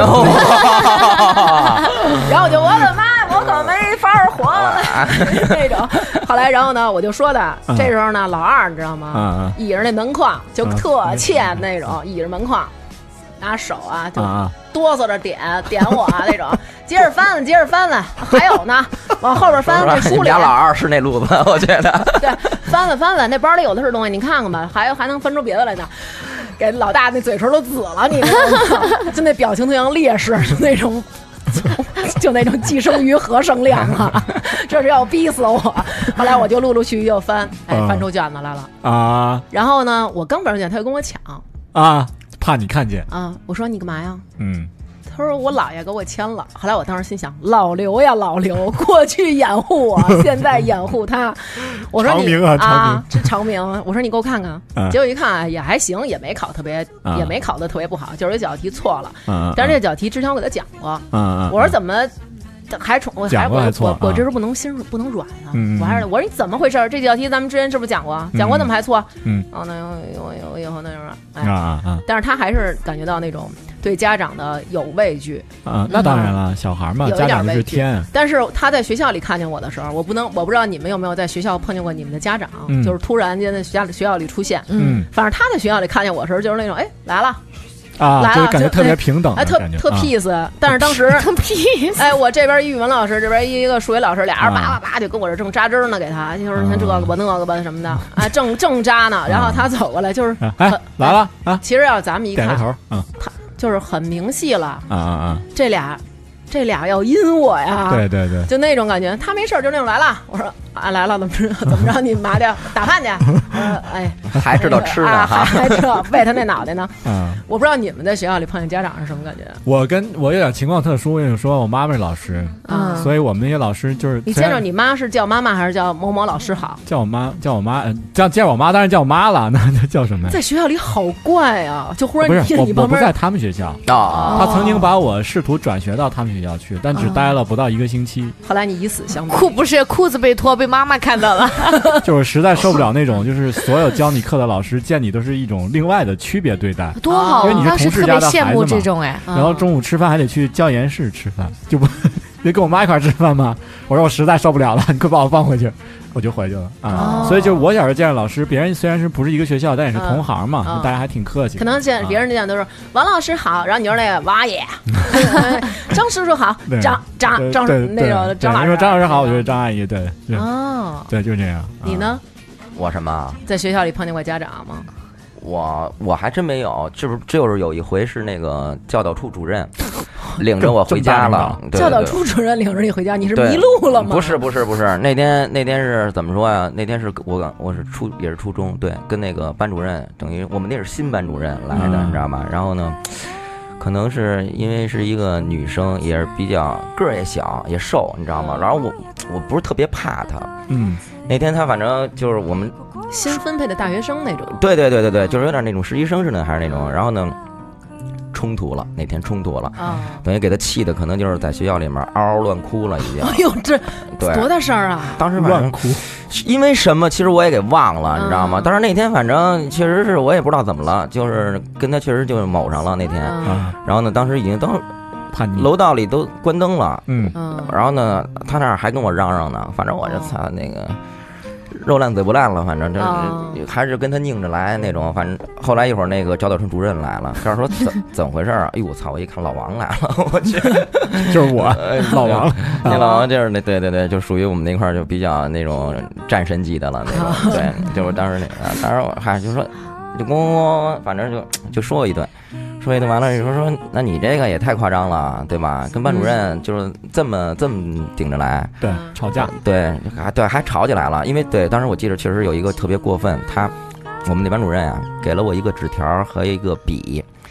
然后我就我的妈，我可没法活了那种。后来，然后呢，我就说的，这时候呢，老二你知道吗？倚着那门框就特欠那种，倚着门框，拿手啊就哆嗦着点我那种，接着翻了，还有呢，往后边翻这书里。 家老二是那路子，我觉得。 对，翻了，那包里有的是东西，你看看吧，还能翻出别的来呢。给老大那嘴唇都紫了，你就那表情特像烈士，就那种寄生于何生亮啊，这是要逼死我。后来我就陆陆续续又翻出卷子来了啊。然后呢，我刚翻出卷，他就跟我抢啊。怕你看见啊！我说你干嘛呀？他说我姥爷给我签了。后来我当时心想，老刘呀，老刘，过去掩护我，现在掩护他。我说你这长明。我说你给我看看。结果一看也还行，也没考特别，也没考得特别不好，就是这道题错了。但是这道题之前我给他讲过。我说怎么？我这是不能软啊！我说你怎么回事？这几道题咱们之前是不是讲过？讲过怎么还错？我以后那种但是他还是感觉到那种对家长的有畏惧啊。那当然了，小孩嘛，家长是天。 但是他在学校里看见我的时候，我不知道你们有没有在学校碰见过你们的家长，就是突然间在学校里出现。反正他在学校里看见我的时候，就是那种来了。来了， 就感觉特别平等， 特 peace。但是当时特 peace， 我这边一语文老师，这边一个数学老师，俩人叭就跟我这正扎针呢，给他就是像这个吧那个吧什么的，正扎呢。然后他走过来就是来了啊。 其实要咱们一看， 点个头， 他就是很明细了这俩要阴我呀， 对， 就那种感觉。他没事就那种来了，我说来了，怎么着你麻去打饭去？ 还知道吃呢哈， 还知道喂他那脑袋呢。我不知道你们在学校里碰见家长是什么感觉？ 我有点情况特殊，我跟你说，我妈妈是老师所以我们那些老师就是你见着你妈是叫妈妈还是叫某某老师好？ 叫我妈，见我妈当然叫我妈了，那叫什么呀？ 在学校里好怪啊，就忽然你我不在他们学校他曾经把我试图转学到他们学校去，但只待了不到1个星期。 后来你以死相逼，裤子被脱，被妈妈看到了， 就是实在受不了那种，就是所有教你课的老师见你都是一种另外的区别对待， 多好！ 因为你是同事家的孩子嘛， 这种然后中午吃饭还得去教研室吃饭，就不得跟我妈一块吃饭吗？我说我实在受不了了，你快把我放回去。我就回去了所以就我小时候见着老师，别人虽然是不是一个学校，但也是同行嘛，大家还挺客气。 可能见别人见都是王老师好，然后你说那个王爷，张叔叔好，张那种张老师， 你说张老师好，我就是张阿姨，对，对，就是这样。 你呢？ 我什么？ 在学校里碰见过家长吗？ 我还真没有，就是有一回是那个教导处主任领着我回家了。 教导处主任领着你回家，你是迷路了吗？ 不是，那天是怎么说呀？那天是我是也是初中，对，跟那个班主任，等于我们那是新班主任来的，你知道吗？然后呢，可能是因为是一个女生，也是比较个儿也小也瘦，你知道吗？然后我不是特别怕她，那天她反正就是我们新分配的大学生那种， 对，就是有点那种实习生似的，还是那种。然后呢，那天冲突了，等于给他气的，可能就是在学校里面嗷嗷乱哭了，已经。 哎呦，这多大事儿啊！ 当时乱哭， 因为什么？其实我也给忘了，你知道吗？但是那天反正确实是我也不知道怎么了，就是跟他确实就某上了那天。然后呢，当时已经楼道里都关灯了，然后呢，他那儿还跟我嚷嚷呢，反正我这操那个。肉烂嘴不烂了，反正这还是跟他拧着来那种。反正后来一会儿那个教导处主任来了，告诉说怎么回事啊？哎呦我操！我一看老王来了，我去， 就是我老王了。 那老王就是对，就属于我们那块儿就比较那种战神级的了那种。对，就是当时当时我还就说就咣，反正就说我一顿。说一顿完了，说那你这个也太夸张了，对吧？跟班主任就是这么顶着来， 对，吵架， 对，还吵起来了。因为对，当时我记得确实有一个特别过分，我们那班主任啊，给了我一个纸条和一个笔，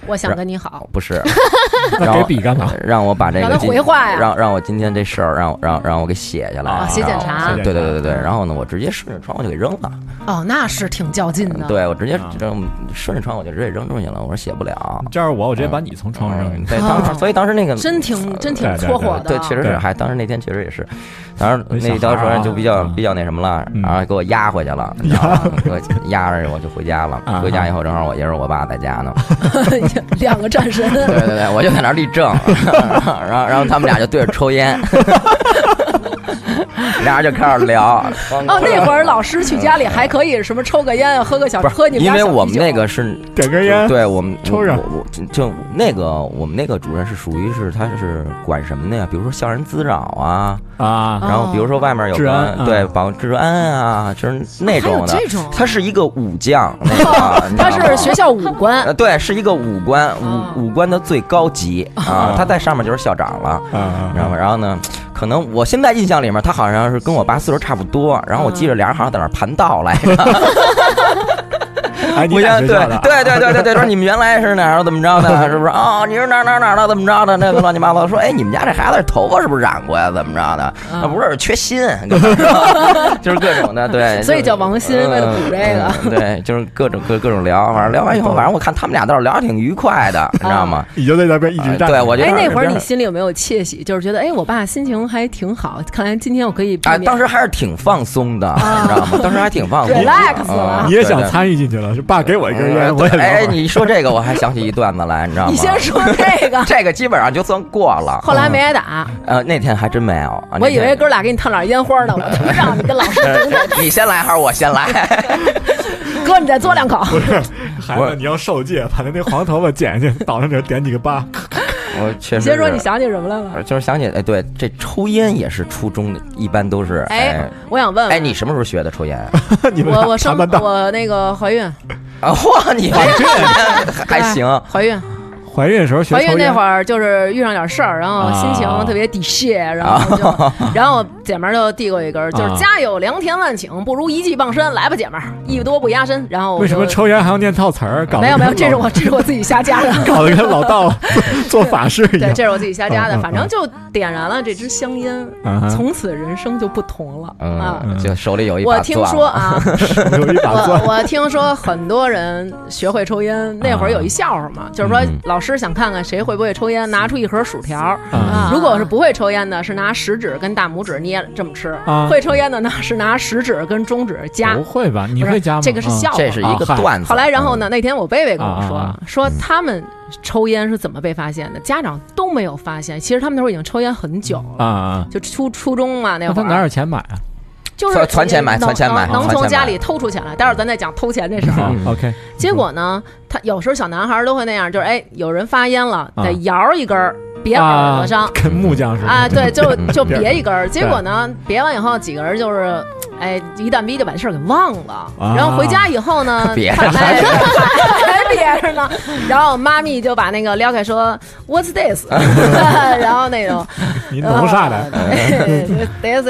我想跟你好， 不是， 那给笔干嘛？ 让我把这个回话呀， 让我今天这事儿让我给写下来， 写检查。 对，然后呢，我直接顺着窗我就给扔了。 哦，那是挺较劲的。 对，我直接顺着窗我就直接扔出去了。我说写不了， 这样我直接把你从窗上扔。 对，所以当时那个真挺戳火的。 对，确实是，当时那天确实也是，当时那当时就比较那什么了，然后给我押回去了，你知道吗？给我押着我就回家了。回家以后正好我爷儿我爸在家呢， 两个战神。 对，我就在那儿立正，然后他们俩就对着抽烟。俩人就开始聊。 那会儿老师去家里还可以什么抽个烟，喝个小喝你们因为我们那个是点根烟， 对我们抽上。 就那个我们那个主任是属于是他是管什么的呀？比如说校园滋扰啊，然后比如说外面有个对保治安啊，就是那种的。他是一个武将， 他是学校武官， 对，是一个武官，武官的最高级啊，他在上面就是校长了，知道吗？然后呢？可能我现在印象里面，他好像是跟我爸岁数差不多，然后我记着俩人好像在那盘道来着。 哎，你俩学校的？ 对，说你们原来是哪儿怎么着的？是不是？哦，你是哪儿的怎么着的？那个乱七八糟。说，哎，你们家这孩子头发是不是染过呀？怎么着的？那不是缺锌，就是各种的，对。 所以叫王鑫，为了补这个。 对，就是各种聊，反正聊完以后，反正我看他们俩倒是聊得挺愉快的，你知道吗？ 你就在那边一直站。 对，我觉得。 哎，那会儿你心里有没有窃喜？就是觉得，哎，我爸心情还挺好，看来今天我可以。 哎，当时还是挺放松的，你知道吗？当时还挺放松 ，relax 了。 你也想参与进去了，是爸给我一根烟，我也。 哎，你说这个我还想起一段子来，你知道吗？ 你先说这个， 这个基本上就算过了。 后来没挨打？ 那天还真没有。 我以为哥俩给你烫点烟花呢，我他妈让你跟老师你先来还是我先来？ 哥，你再嘬两口。 不是，孩子，你要受戒，把那黄头发剪下去，倒上这点几个疤。 我确实。 你先说你想起什么来了？ 就是想起，哎，对，这抽烟也是初中的，一般都是。 哎，我想问， 哎，你什么时候学的抽烟？ 我那个怀孕。 嚯，你怀孕还行？ 怀孕的时候学抽烟。 怀孕那会儿就是遇上点事儿，然后心情特别抵泄，然后姐们儿就递过一根，就是家有良田万顷，不如一技傍身，来吧，姐们儿，艺多不压身。然后为什么抽烟还要念套词儿？ 没有，这是我自己瞎加的， 搞得跟老道做法事一样。 对，这是我自己瞎加的，反正就点燃了这支香烟，从此人生就不同了啊！ 就手里有一把。 我听说啊， 有一把钻。 我听说很多人学会抽烟，那会儿有一笑话嘛，就是说老师想看看谁会不会抽烟，拿出一盒薯条，如果是不会抽烟的，是拿食指跟大拇指捏这么吃；会抽烟的呢，是拿食指跟中指夹。 不会吧？你会夹吗？ 这个是笑话， 这是一个段子。 后来，然后呢？那天我贝贝跟我说他们抽烟是怎么被发现的，家长都没有发现。其实他们那会儿已经抽烟很久了就初中嘛那会儿。 他哪有钱买啊？ 就是存钱买， 能从家里偷出钱来。待会儿咱再讲偷钱这事儿。 OK。 结果呢，他有时候小男孩都会那样，就是哎，有人发烟了，得摇一根儿。别耳朵上， 跟木匠似的啊！对，就别一根。结果呢，别完以后，几个人就是，哎，一蛋逼就把这事儿给忘了。然后回家以后呢，还别着呢。然后妈咪就把那个撩开说 ，What's this？ 然后那种你弄啥的 ？This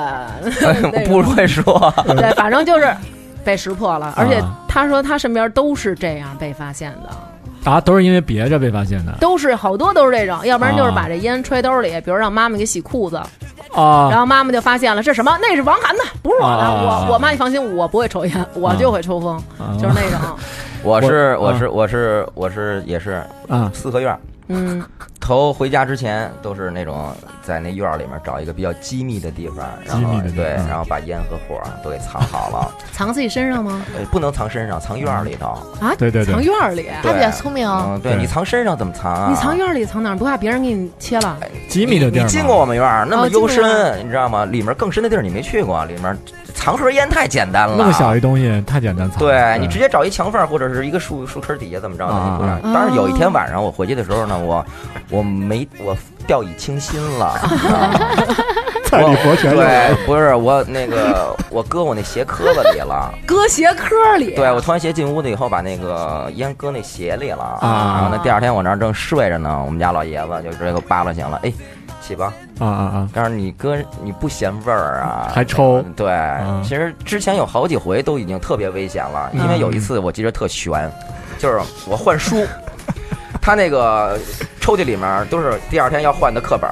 is 不会说。 对，反正就是被识破了。而且他说他身边都是这样被发现的。 都是因为别着被发现的， 都是好多都是这种，要不然就是把这烟揣兜里，比如让妈妈给洗裤子然后妈妈就发现了这什么，那是王涵的，不是我的。我妈你放心，我不会抽烟，我就会抽风，就是那种。我是也是四合院。头回家之前都是那种在那院里面找一个比较机密的地方，然后对，然后把烟和火都给藏好了。 藏自己身上吗？ 不能藏身上，藏院里头啊。对，藏院里， 他比较聪明。 对，你藏身上怎么藏啊？ 你藏院里藏哪儿？不怕别人给你切了？ 机密的地儿。 你进过我们院那么幽深，你知道吗？里面更深的地儿你没去过，里面藏盒烟太简单了。 那么小一东西太简单藏。 对，你直接找一墙缝或者是一个树根底下怎么着的，你不让。当然有一天晚上我回去的时候呢，我掉以轻心了， 在你活全对，不是我那个我搁我那鞋壳子里了， 搁鞋壳里。 对，我穿完鞋进屋子以后，把那个烟搁那鞋里了然后那第二天我那正睡着呢，我们家老爷子就直接给我扒拉醒了，哎，起吧但是你哥你不嫌味儿啊， 还抽？ 对，其实之前有好几回都已经特别危险了，因为有一次我记得特悬，就是我换书。 他那个抽屉里面都是第二天要换的课本。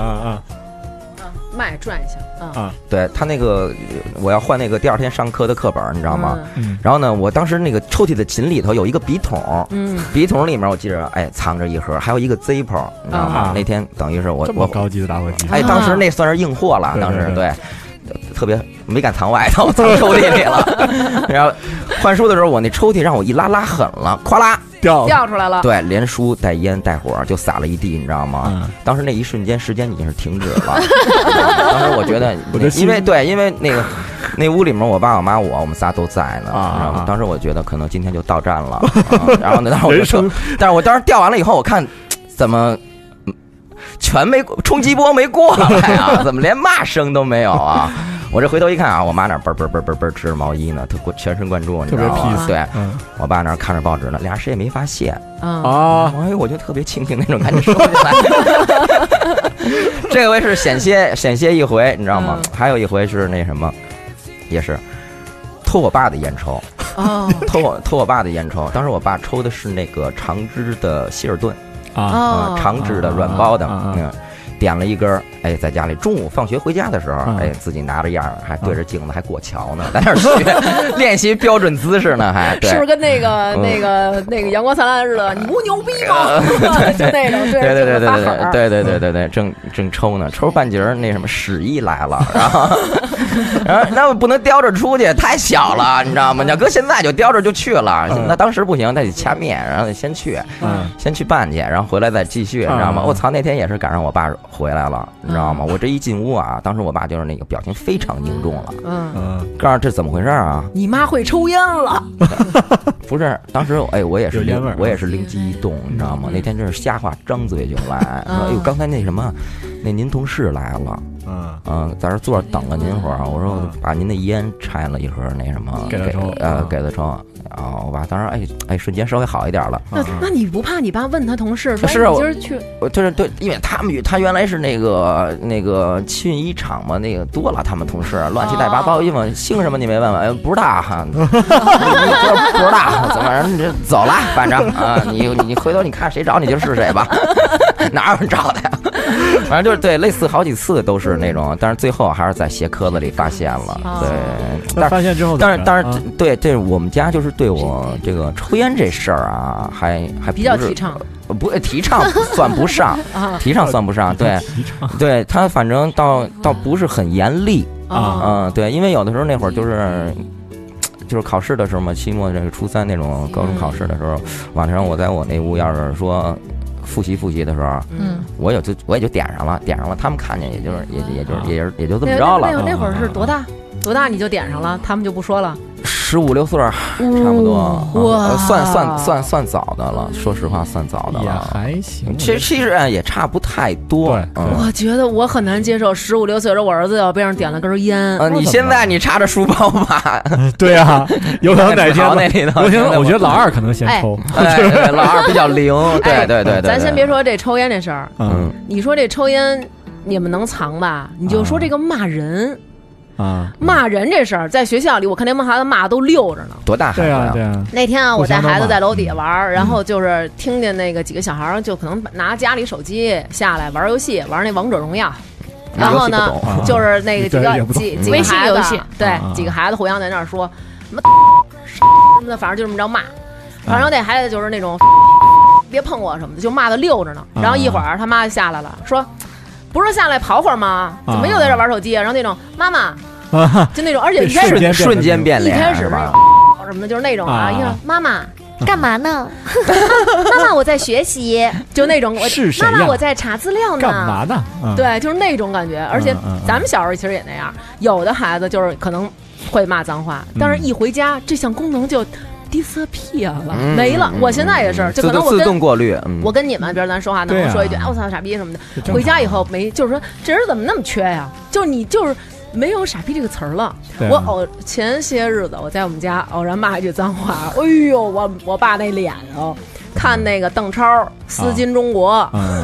麦转一下对他那个我要换那个第二天上课的课本，你知道吗？然后呢，我当时那个抽屉的紧里头有一个笔筒，笔筒里面我记着藏着一盒，还有一个 Zippo， 你知道吗？那天等于是我高级的打火机， 当时那算是硬货了，当时对。特别没敢藏外头，藏抽屉里了。然后换书的时候，我那抽屉让我一拉狠了，咵啦掉出来了。 对，连书带烟带火就撒了一地，你知道吗？当时那一瞬间，时间已经是停止了。当时我觉得，因为那屋里面我爸我妈我们仨都在呢。然后当时我觉得可能今天就到站了。然后呢，但是我当时掉完了以后，我看怎么。全没冲击波没过来啊！怎么连骂声都没有啊？我这回头一看啊，我妈那嘣织着毛衣呢，她全神贯注，你知道吗？对，我爸那看着报纸呢，俩谁也没发现我就特别庆幸那种，赶紧收起来。这回是险些一回，你知道吗？还有一回是那什么，也是偷我爸的烟抽偷我爸的烟抽。当时我爸抽的是那个长枝的希尔顿。长枝的软包的，点了一根，在家里中午放学回家的时候，自己拿着样还对着镜子还过桥呢，在那儿学练习标准姿势呢，还是不是跟那个阳光灿烂似的？你不牛逼吗？就那种对，正抽呢，抽半截那什么屎意来了，然后那不能叼着出去，太小了，你知道吗？你要搁现在就叼着就去了，那当时不行，那得掐面，然后先去办去，然后回来再继续，你知道吗？我操，那天也是赶上我爸回来了，你知道吗？我这一进屋啊，当时我爸就是那个表情非常凝重了，告诉这怎么回事啊？ 你妈会抽烟了？ 不是，当时我也是灵机一动，你知道吗？那天真是瞎话张嘴就来，说刚才那什么，那您同事来了。在这坐着等了您会儿，我说把您的烟拆了一盒，那什么给他抽。我爸当时瞬间稍微好一点了。 那你不怕你爸问他同事说是你今儿去？ 对，因为他原来是那个气运衣厂嘛，那个多了他们同事乱七八糟，因为姓什么你没问问？不知道哈，不知道，反正你就走了，反正你回头你看谁找你就是谁吧，哪有人找的呀？反正就是对，类似好几次都是那种，但是最后还是在鞋壳子里发现了。对， 但发现之后， 但是对，这我们家就是对我这个抽烟这事儿啊，还比较提倡。 不提倡算不上，提倡算不上。对他反正倒不是很严厉对，因为有的时候那会儿就是考试的时候嘛，期末这个初三那种高中考试的时候，晚上我在我那屋要是说复习的时候，我也就点上了，他们看见也就这么着了。 那会儿是多大你就点上了，他们就不说了。 15、16岁差不多，算早的了。说实话，算早的了， 也还行。 其实也差不太多。 我觉得我很难接受15、16岁的时候，我儿子要边上点了根烟。 你现在你查着书包吧。 对啊，有可能哪天那里头。 我觉得老二可能先抽， 对，老二比较灵。对。 咱先别说这抽烟这事儿，你说这抽烟你们能藏吧？你就说这个骂人。骂人这事儿，在学校里，我看那帮孩子骂都溜着呢。 多大孩子呀？ 对啊。 那天我带孩子在楼底下玩，然后就是听见那个几个小孩就可能拿家里手机下来玩游戏，玩那王者荣耀。然后呢，就是那个几个微信游戏， 对，几个孩子互相在那儿说什么什么的，反正就这么着骂。反正那孩子就是那种别碰我什么的，就骂的溜着呢。然后一会儿他妈就下来了，说。不是下来跑会儿吗？怎么又在这玩手机啊？然后那种妈妈，就那种，而且一开始瞬间变脸， 一开始什么的，就是那种一看妈妈干嘛呢？ 妈妈我在学习，就那种妈妈我在查资料呢。 干嘛呢？ 对，就是那种感觉。而且咱们小时候其实也那样，有的孩子就是可能会骂脏话，但是一回家这项功能就。disappear 了，没了。我现在也是，就可能我自动过滤。 我跟你们，比如咱说话，能说一句“我操傻逼”什么的，回家以后没，就是说这人怎么那么缺呀？就是你就是没有傻逼这个词儿了。我前些日子我在我们家偶然骂一句脏话，哎呦，我爸那脸看那个邓超《丝巾中国》，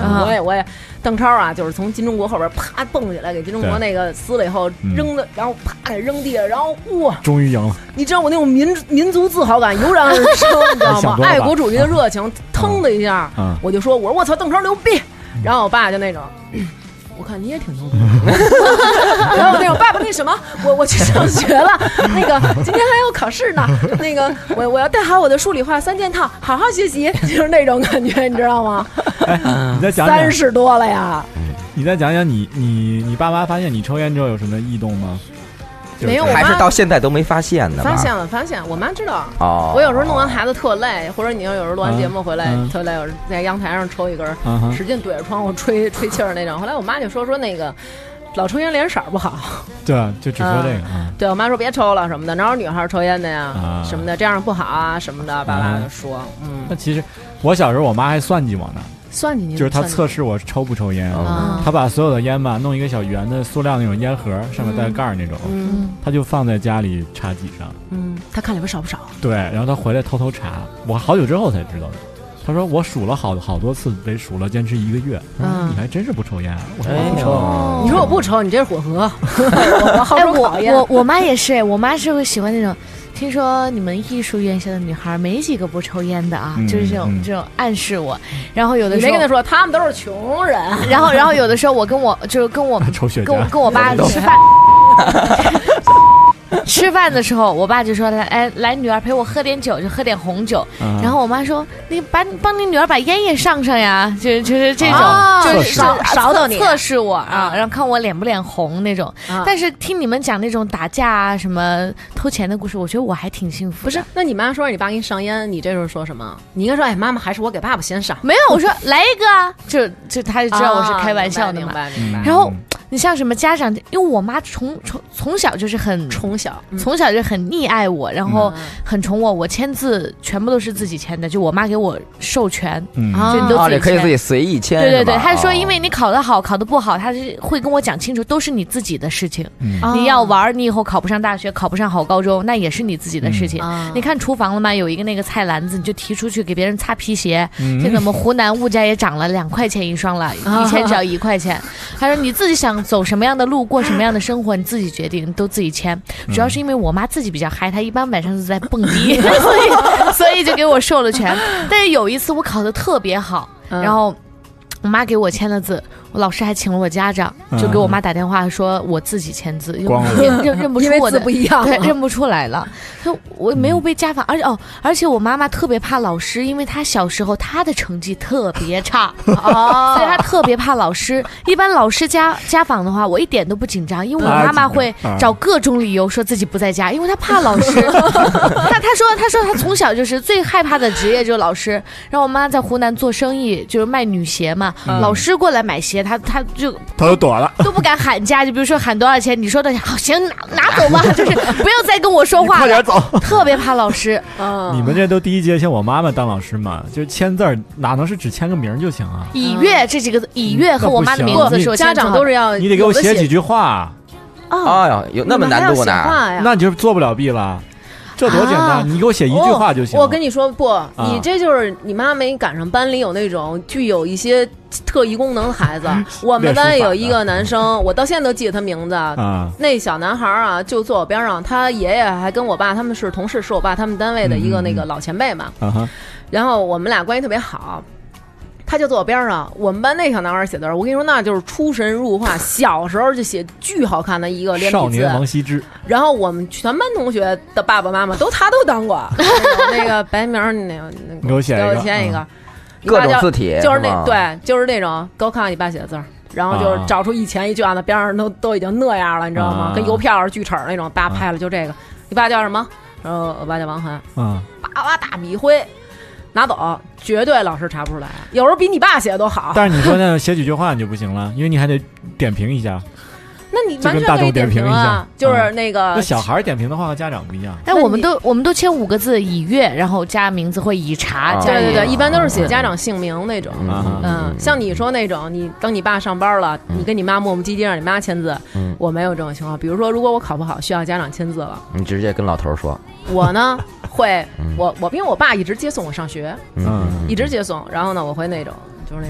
我也邓超啊，就是从金钟国后边啪蹦起来，给金钟国那个撕了以后扔的，然后啪给扔地上，然后哇， 终于赢了。 你知道我那种民族自豪感油然而生，你知道吗？爱国主义的热情腾的一下，我就说我操，邓超牛逼。然后我爸就那种。我看你也挺牛逼，然后那种爸爸那什么，我去上学了，那个今天还有考试呢，那个我要带好我的数理化3件套，好好学习，就是那种感觉，你知道吗？ 你再讲讲 30多了呀， 你再讲讲你爸妈发现你抽烟之后有什么异动吗？ 没有， 还是到现在都没发现呢。 发现了，我妈知道。哦，我有时候弄完孩子特累，或者你要有时候录完节目回来特累，我在阳台上抽一根，使劲对着窗户吹气儿那种。后来我妈就说那个老抽烟脸色不好。 对啊，就只说这个。 对我妈说别抽了什么的，哪有女孩抽烟的呀？什么的，这样不好啊什么的，爸爸就说。 那其实我小时候我妈还算计我呢。 算计你就是他测试我抽不抽烟，他把所有的烟吧弄一个小圆的塑料那种烟盒，上面带盖儿那种，他就放在家里茶几上， 他看里边少不少？ 对，然后他回来偷偷查，我好久之后才知道的。他说我数了好多次，得数了坚持1个月。你还真是不抽烟？我说我不抽。 你说我不抽，你这是混合。我好抽考验。 我妈也是，我妈是会喜欢那种。听说你们艺术院校的女孩没几个不抽烟的啊，就是这种暗示我。然后有的时候你没跟她说，他们都是穷人。 然后有的时候我跟我跟我爸吃饭。吃饭的时候，我爸就说来女儿陪我喝点酒，就喝点红酒。然后我妈说你帮你女儿把烟也上呀，就是这种，就是少到你测试我啊，然后看我脸不脸红那种。但是听你们讲那种打架啊、什么偷钱的故事，我觉得我还挺幸福。 不是，那你妈说你爸给你上烟，你这时候说什么？你应该说妈妈还是我给爸爸先上。 没有，我说来一个啊，就他就知道我是开玩笑的嘛。 明白。 然后你像什么家长，因为我妈从小就是从小就很溺爱我，然后很宠我，我签字全部都是自己签的，就我妈给我授权，就你都自己签， 可以自己随意签。 对，她说因为你考得好，考得不好，她是会跟我讲清楚，都是你自己的事情。你要玩，你以后考不上大学，考不上好高中，那也是你自己的事情。你看厨房了吗？有一个那个菜篮子，你就提出去给别人擦皮鞋。现在我们湖南物价也涨了2块钱一双了，以前只要1块钱。她说你自己想走什么样的路，过什么样的生活，你自己决定，都自己签。主要是因为我妈自己比较嗨，她一般晚上是在蹦迪，所以就给我授了权。但是有一次我考得特别好，然后我妈给我签了字，我老师还请了我家长，就给我妈打电话说我自己签字，认不出我的， 字不一样， 对，认不出来了。我没有被家访，而且我妈妈特别怕老师，因为她小时候她的成绩特别差，所以她特别怕老师。一般老师家访的话，我一点都不紧张，因为我妈妈会找各种理由说自己不在家，因为她怕老师。她说她从小就是最害怕的职业就是老师。然后我妈在湖南做生意，就是卖女鞋嘛，老师过来买鞋，她就躲了， 都不敢喊价，就比如说喊多少钱，你说的好行拿走吧，就是不要再跟我说话了， 快点走。 特别怕老师。 你们这都第一届像我妈妈当老师嘛，就是签字哪能是只签个名就行啊？ 以月这几个字，以月和我妈的名字是我家长都是要， 你得给我写几句话。 哎呀，有那么难度呢？ 那你就做不了弊了。这多简单，你给我写1句话就行。 我跟你说不，你这就是你妈没赶上班里有那种具有一些特异功能的孩子。我们班有一个男生，我到现在都记得他名字。那小男孩啊，就坐我边上，他爷爷还跟我爸他们是同事，是我爸他们单位的一个那个老前辈嘛。然后我们俩关系特别好。他就坐我边上，我们班那小男孩写字，我跟你说，那就是出神入化。小时候就写巨好看的一个连笔字， 少年王羲之。 然后我们全班同学的爸爸妈妈他都当过。那个白名， 给我签一个， 各种字体， 就是就是那种，给我看看你爸写的字。然后就是找出以前一卷子边上都已经那样了，你知道吗？跟邮票是锯齿那种，爸拍了就这个。你爸叫什么？然后我爸叫王涵。爸大笔挥。拿走，绝对老师查不出来。有时候比你爸写的都好。 但是你说那写几句话你就不行了，因为你还得点评一下。 那你完全可以点评啊，就是那个。 那小孩点评的话和家长不一样。 哎，我们都签5个字，以月，然后加名字或以查。 对，一般都是写家长姓名那种。像你说那种，你等你爸上班了，你跟你妈磨磨唧唧让你妈签字。我没有这种情况。比如说，如果我考不好，需要家长签字了， 你直接跟老头说。 我呢会，我因为我爸一直接送我上学，一直接送，然后呢我会那种就是那种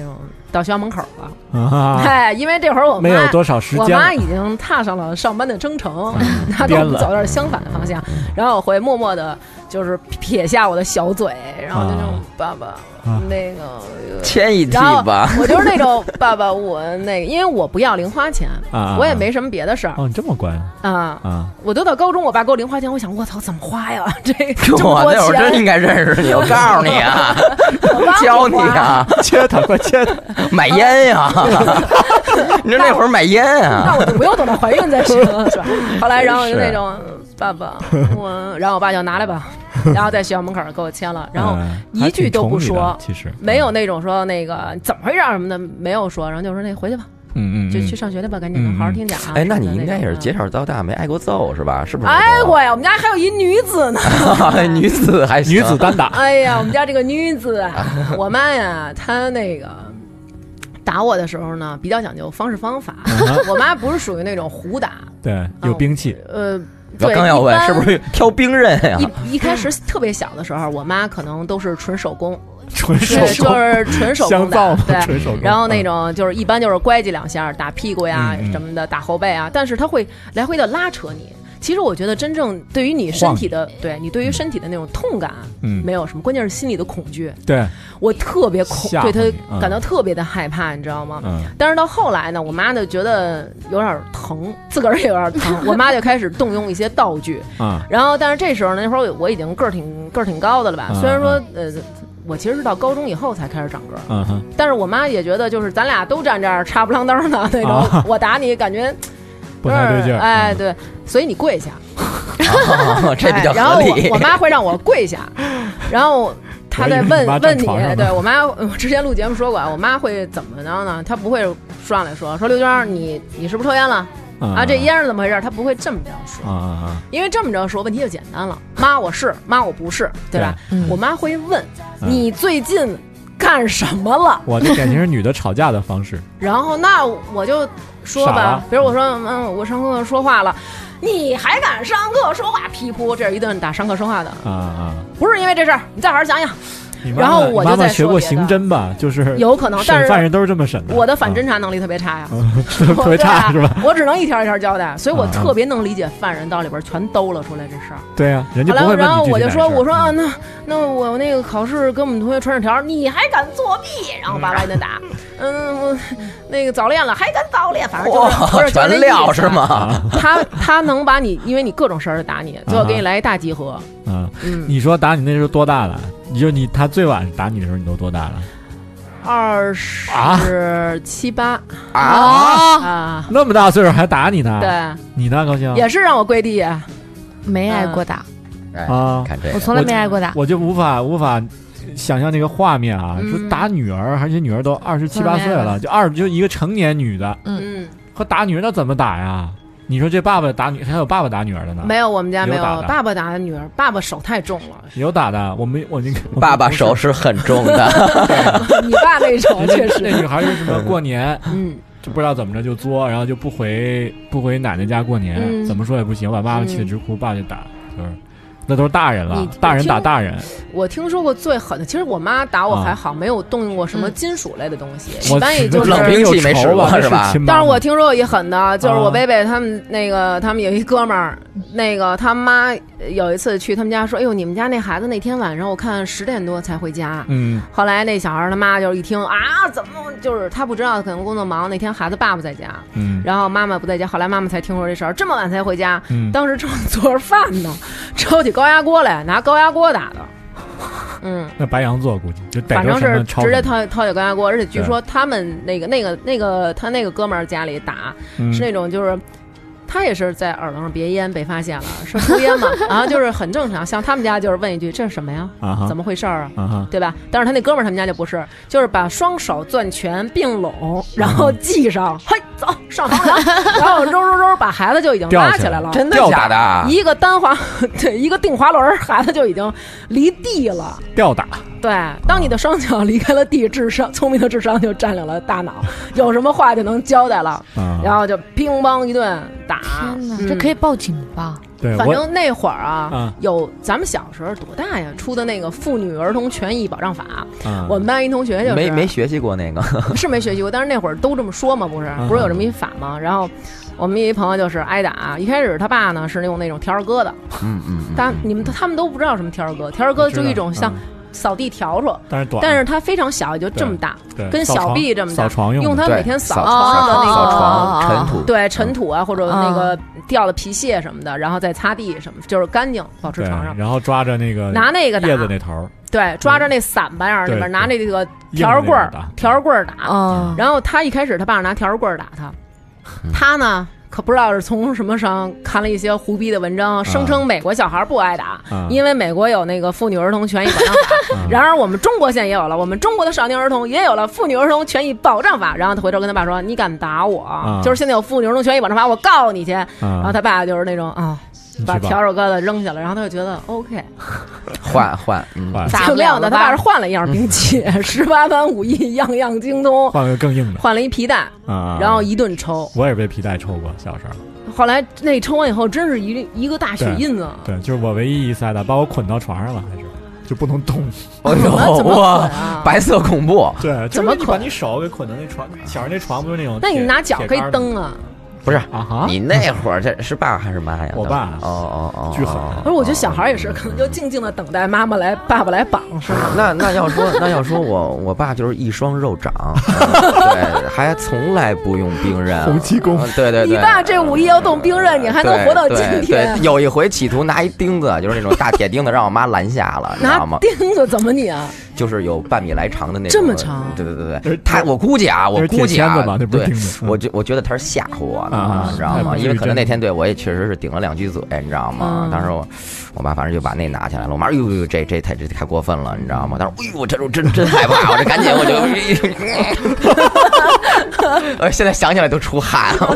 到学校门口了。哎，因为这会儿我妈没有多少时间， 我妈已经踏上了上班的征程，她跟我们走的是相反的方向。然后我会默默的，就是撇下我的小嘴，然后就那种爸爸。那个牵一提吧， 我就是那种爸爸，我那个，因为我不要零花钱，我也没什么别的事儿。 哦，你这么乖啊！我都到高中，我爸给我零花钱，我想我操，怎么花呀？这么多钱， 那会儿真应该认识你，我告诉你啊，教你啊， 切他，快切他， 买烟呀！你说那会儿买烟啊？ 那我就不用等到怀孕再吃了，是吧？后来，然后就那种爸爸，然后我爸就拿来吧。然后在学校门口给我签了，然后一句都不说， 其实没有那种说那个怎么回事什么的，没有说，然后就说那回去吧，就去上学去吧，赶紧的，好好听讲啊。 哎，那你应该也是从小到大没挨过揍是吧？是不是？ 挨过呀，我们家还有一女子呢， 女子还女子单打。 哎呀，我们家这个女子啊，我妈呀，她那个打我的时候呢，比较讲究方式方法。我妈不是属于那种胡打， 对，有兵器。 我刚要问是不是挑兵刃呀？ 一开始特别小的时候，我妈可能都是纯手工， 就是纯手工的，对， 纯手工。 然后那种就是一般就是乖几两下，打屁股呀什么的，打后背啊，但是她会来回的拉扯你。其实我觉得真正对于你身体的，对你对于身体的那种痛感，没有什么，关键是心里的恐惧。 对， 我特别对他感到特别的害怕，你知道吗？但是到后来呢，我妈就觉得有点疼，自个儿也有点疼，我妈就开始动用一些道具。然后但是这时候呢，那会儿我已经个儿挺高的了吧？虽然说我其实是到高中以后才开始长个儿，但是我妈也觉得就是咱俩都站这儿插不啷当的那种，我打你感觉。 不太对劲儿， 哎，对，所以你跪下， 这比较合理。 然后我妈会让我跪下，然后她在问你，对我妈，我之前录节目说过，我妈会怎么着呢？她不会上来说刘娟，你是不是抽烟了？啊，这烟是怎么回事？她不会这么着说，因为这么着说问题就简单了。妈，我是；妈，我不是，对吧？我妈会问你最近干什么了？ 我这典型是女的吵架的方式。 然后那我就说吧，比如我说我上课说话了，你还敢上课说话？噼噗，这是一顿打上课说话的不是因为这事儿，你再好好想想。然后我就在学过刑侦吧，就是有可能，但是审犯人都是这么审的。 我的反侦查能力特别差呀， 特别差是吧？ 我只能一条一条交代，所以我特别能理解犯人到里边全兜了出来这事儿。 对呀，人家不会问你。 然后我就说，我说啊，那我那个考试跟我们同学传纸条，你还敢作弊？然后巴拉一顿打。我那个早恋了还敢早恋，反正就是全撂是吗？ 他能把你，因为你各种事儿打你，最后给你来一大集合。 你说打你那时候多大了？他最晚打你的时候你都多大了 ？27、8 啊！那么大岁数还打你呢？ 对， 你呢，高兴？ 也是让我跪地， 没挨过打啊！ 我从来没挨过打， 我就无法想象那个画面啊！说打女儿，而且女儿都27、8岁了，就一个成年女的，和打女儿那怎么打呀？你说这爸爸打女，还有爸爸打女儿的呢？ 没有，我们家没有爸爸打女儿，爸爸手太重了。 有打的，我爸爸手是很重的。 你爸那手确实。 那女孩是什么过年，就不知道怎么着就作，然后就不回奶奶家过年，怎么说也不行，把妈妈气得直哭，爸就打，就是。那都是大人了，大人打大人。 我听说过最狠的，其实我妈打我还好，没有动用过什么金属类的东西，一般也就是冷兵器没使过是吧？ 但是我听说过一狠的，就是我贝贝他们他们有一哥们儿，他妈有一次去他们家说，哎呦，你们家那孩子那天晚上我看10点多才回家。后来那小孩他妈就是一听啊，怎么就是他不知道，可能工作忙，那天孩子爸不在家，然后妈妈不在家，后来妈妈才听说这事儿，这么晚才回家，当时正做着饭呢，抄起高压锅来，拿高压锅打的。 那白羊座估计就反正是直接掏起高压锅，而且据说他们他那个哥们儿家里打是那种就是。他也是在耳朵上别烟被发现了，是抽烟嘛？然后就是很正常，像他们家就是问一句这是什么呀？怎么回事啊？对吧？但是他那哥们儿他们家就不是，就是把双手攥拳并拢，然后系上，嘿，走上房梁，然后揉把孩子就已经拉起来了， 真的假的？ 一个一个定滑轮，孩子就已经离地了， 吊打。 对，当你的双脚离开了地，聪明的智商就占领了大脑，有什么话就能交代了，然后就乒乓一顿打。 天哪，这可以报警吧？ 对， 反正那会儿啊，有咱们小时候多大呀？出的那个《妇女儿童权益保障法》，我们班一同学就是没学习过那个， 是没学习过，但是那会儿都这么说嘛，不是有这么一法吗？然后我们一朋友就是挨打，一开始他爸呢是用那种条儿疙瘩，他们都不知道什么条儿疙瘩，条儿疙瘩就一种像扫地笤帚，但是它非常小，也就这么大，跟小臂这么大，用它每天扫床的那个尘土， 对尘土啊，或者那个掉的皮屑什么的，然后再擦地什么，就是干净，保持床上。 然后抓着那个拿那个叶子那头， 对，抓着那伞玩意儿里面拿那个条棍儿打，然后他一开始他爸拿条棍儿打他，他呢。可不知道是从什么上看了一些胡逼的文章，声称美国小孩不挨打，因为美国有那个妇女儿童权益保障法。然而我们中国现在也有了，我们中国的少年儿童也有了妇女儿童权益保障法。然后他回头跟他爸说：“你敢打我，就是现在有妇女儿童权益保障法，我告你去。”然后他爸就是那种把笤帚疙瘩扔下来，然后他就觉得 OK， 换， 挺亮的。他爸是换了一样兵器，18般武艺样样精通， 换了个更硬的， 换了一皮带，然后一顿抽。 我也被皮带抽过，小时候。 后来那抽完以后，真是一个大血印子。 对，就是我唯一一塞的，把我捆到床上了，还是就不能动。 哎呦哇，白色恐怖。 对，怎么把你手给捆到那床？小时候那床不是那种？ 那你拿脚可以蹬啊。 不是你那会儿这是爸还是妈呀？ 我爸。 巨狠。 不是，我觉得小孩也是，可能就静静的等待爸爸来绑，是吗？ 那要说我爸就是一双肉掌，对，还从来不用冰刃。 洪七公。 对。 你爸这武艺要动冰刃，你还能活到今天？ 对，有一回企图拿一钉子，就是那种大铁钉子，让我妈拦下了，你知道吗？ 钉子怎么你啊？ 就是有半米来长的那种， 这么长？ 对，我估计啊，对，我觉得他是吓唬我呢，你知道吗？因为可能那天对我也确实是顶了2句嘴，你知道吗？当时我爸反正就把那拿起来了，我妈哟，这太过分了，你知道吗？他说，哎呦，这真害怕，我这赶紧我就，现在想起来都出汗了，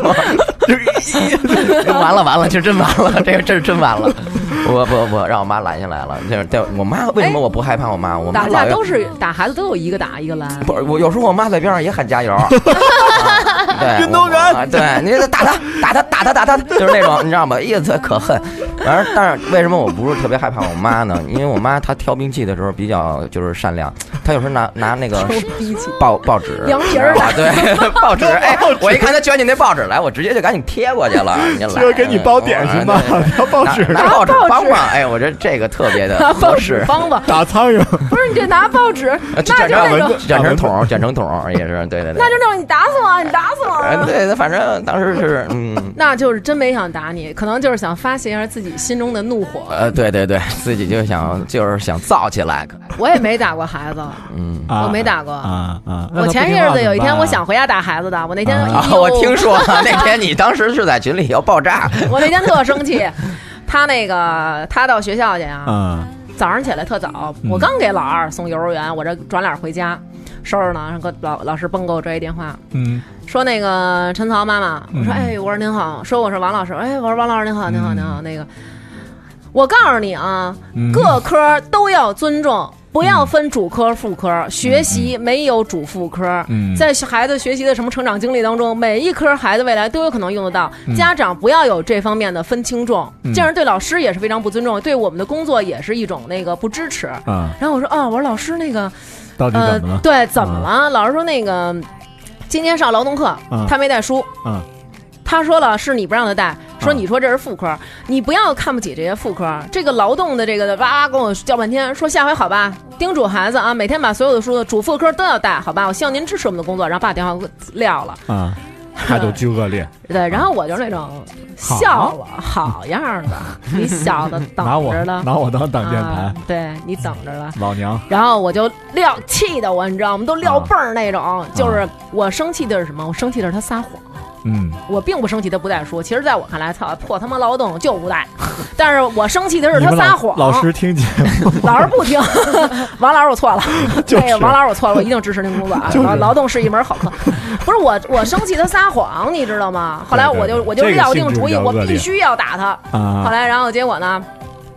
完了，就真完了，这是真完了。我让我妈拦下来了。我妈为什么我不害怕？我妈打架都是打孩子都有一个打一个拦。 不是，我有时候我妈在边上也喊加油。对， 运动员， 对，你打他，就是那种，你知道吗？哎呀，这可恨。但是为什么我不是特别害怕我妈呢？因为我妈她挑兵器的时候比较就是善良，她有时候拿那个报纸、 羊皮儿啊，对，报纸。哎，我一看她卷起那报纸来，我直接就赶紧贴过去了。 就给你包点心吧，拿报纸， 拿报纸帮忙。哎，我这个特别的拿报纸帮忙打苍蝇。 不是你这拿报纸， 卷成桶也是，对。 那就那种你打死我。 对，反正当时是那就是真没想打你，可能就是想发泄一下自己心中的怒火。 对，自己就是想造起来。 我也没打过孩子，我没打过我前些日子有一天，我想回家打孩子的，我那天我听说那天你当时是在群里要爆炸， 我那天特生气。他到学校去啊，早上起来特早，我刚给老二送幼儿园，我这转脸回家收拾呢，给老师蹦给我拽一电话，说那个陈曹妈妈，我说我说您好，说我是王老师，我说王老师您好，那个我告诉你啊，各科都要尊重。不要分主科副科，学习没有主副科。在孩子学习的什么成长经历当中，每一科孩子未来都有可能用得到。家长不要有这方面的分轻重，这样对老师也是非常不尊重，对我们的工作也是一种那个不支持。然后我说老师那个到底怎么了？ 对，怎么了？老师说那个今天上劳动课，他没带书。他说了，是你不让他带，说你说这是副科，你不要看不起这些副科。这个劳动的这个哇跟我叫半天，说下回好吧，叮嘱孩子啊，每天把所有的书的主副科都要带，好吧？我希望您支持我们的工作。然后把电话撂了。 态度巨恶劣。 对，然后我就那种笑了，好样的，你小子等着了， 拿我当挡箭牌， 对你等着了， 老娘。 然后我就气的我，你知道吗？都撂蹦儿那种。就是我生气的是什么？我生气的是他撒谎。我并不生气他不带书，其实在我看来，操，破他妈劳动就不带。但是我生气的是他撒谎。 老师听节目， 老师不听。王老师我错了，王老师我错了，我一定支持您工作啊。劳动是一门好课。不是我生气他撒谎，你知道吗？后来我就撂定主意，我必须要打他。后来然后结果呢，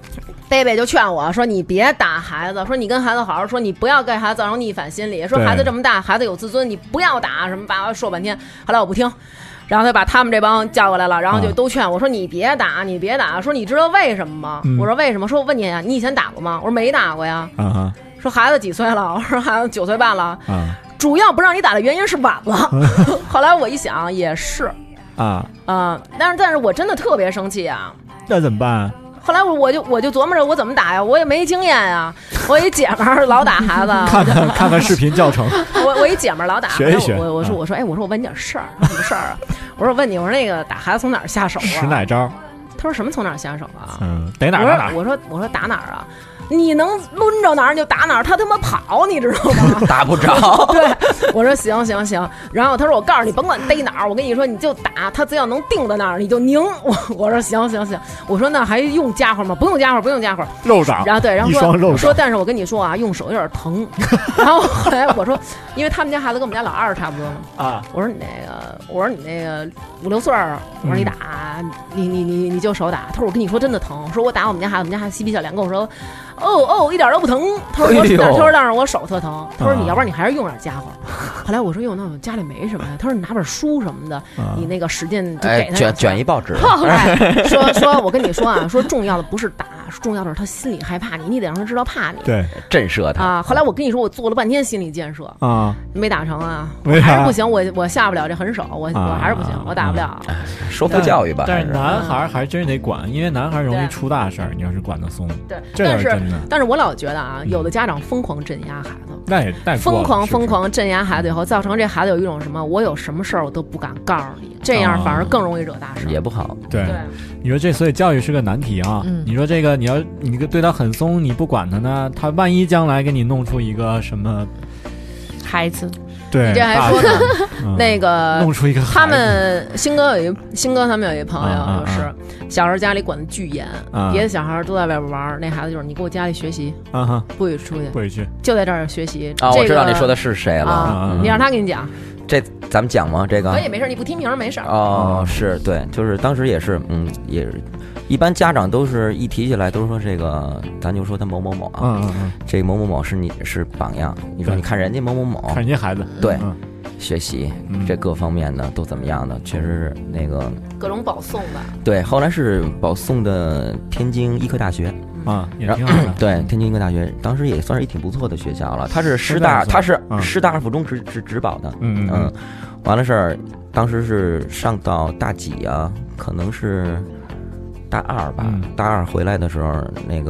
贝贝就劝我说：“你别打孩子，说你跟孩子好好说，你不要给孩子造成逆反心理。说孩子这么大，孩子有自尊，你不要打什么吧。”说半天，后来我不听，然后他把他们这帮叫过来了，然后就都劝我说：“你别打，你别打。”说你知道为什么吗？我说为什么？说我问你啊，你以前打过吗？我说没打过呀。说孩子几岁了？我说孩子9岁半了。主要不让你打的原因是晚了。后来我一想也是但是我真的特别生气啊。 那怎么办？ 后来我就琢磨着我怎么打呀，我也没经验呀。我一姐们儿老打孩子， 看看视频教程。 我一姐们儿老打， 学一学。 我说我问你点事儿，什么事儿啊？我说问你，我说那个打孩子从哪儿下手啊？ 使哪招？ 他说什么从哪儿下手啊？ 逮哪儿打哪儿。 我说打哪儿啊？你能抡着哪儿就打哪儿，他他妈跑，你知道吗？ 打不着。 对，我说行。然后他说我告诉你，甭管逮哪儿，我跟你说你就打，他只要能定在那儿你就拧。我说行。我说那还用家伙吗？不用家伙。 肉掌。 然后说但是我跟你说啊，用手有点疼。然后后来我说，因为他们家孩子跟我们家老二差不多嘛。我说你那个5、6岁儿，我说你打，你就手打。他说我跟你说真的疼。说我打我们家孩子嬉皮笑脸跟我说。一点都不疼。他说但是我手特疼。他说你要不然你还是用点家伙。后来我说那我家里没什么呀。他说你拿本书什么的，你那个使劲就给他卷一报纸。 说我跟你说啊，说重要的不是打，重要的是他心里害怕你得让他知道怕你。 对， 震慑他啊。后来我跟你说我做了半天心理建设没打成啊，还是不行，我下不了这狠手，我还是不行，我打不了。 说服教育吧。 但是男孩还真得管，因为男孩容易出大事儿，你要是管得松。 对， 这是真的。 但是我老觉得啊，有的家长疯狂镇压孩子， 那也太疯狂镇压孩子以后，造成这孩子有一种什么，我有什么事儿我都不敢告诉你，这样反而更容易惹大事， 也不好。 对，你说所以教育是个难题啊。你说这个你对他很松，你不管他呢，他万一将来给你弄出一个什么孩子。 对， 你这还说呢？那个弄出一个他们新哥他们有一朋友，就是小时候家里管的巨严，别的小孩都在外边玩，那孩子就是你给我家里学习，不许出去， 不许去， 就在这儿学习。 我知道你说的是谁了。 你让他给你讲。 这咱们讲吗？这个可以，没事，你不提名没事。 是对，就是当时也是，也是。一般家长都是一提起来都说这个，咱就说他某某某啊，这个某某某是榜样。你说你看人家某某某， 看人家孩子， 对，学习这各方面的都怎么样的，确实是那个各种保送吧。 对，后来是保送的天津医科大学也挺好的。 对，天津医科大学当时也算是一挺不错的学校了。他是师大二附中直保的。完了事儿，当时是上到大几啊？可能是大2吧。大2回来的时候，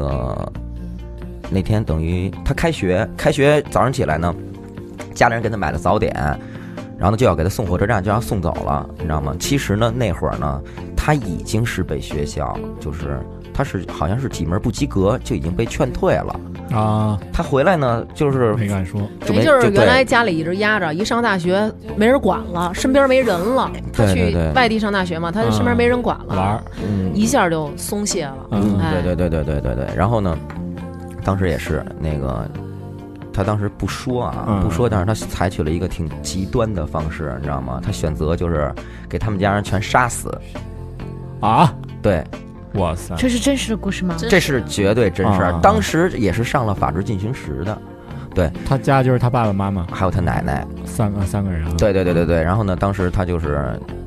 那天等于他开学早上起来呢，家里人给他买了早点，然后呢就要给他送火车站，就要送走了，你知道吗？其实呢那会儿呢，他已经是被学校就是他是好像是几门不及格，就已经被劝退了。他回来呢，就是没敢说， 就是原来家里一直压着，一上大学没人管了，身边没人了。他去外地上大学嘛，他身边没人管了，一下就松懈了。 对。然后呢，当时也是他当时不说，但是他采取了一个挺极端的方式，你知道吗？他选择就是给他们家人全杀死。对。 哇塞， 这是真实的故事吗？ 这是绝对真事儿。当时也是上了法制进行时的。对， 他家就是他爸爸妈妈还有他奶奶三个人。 对。然后呢，当时他就是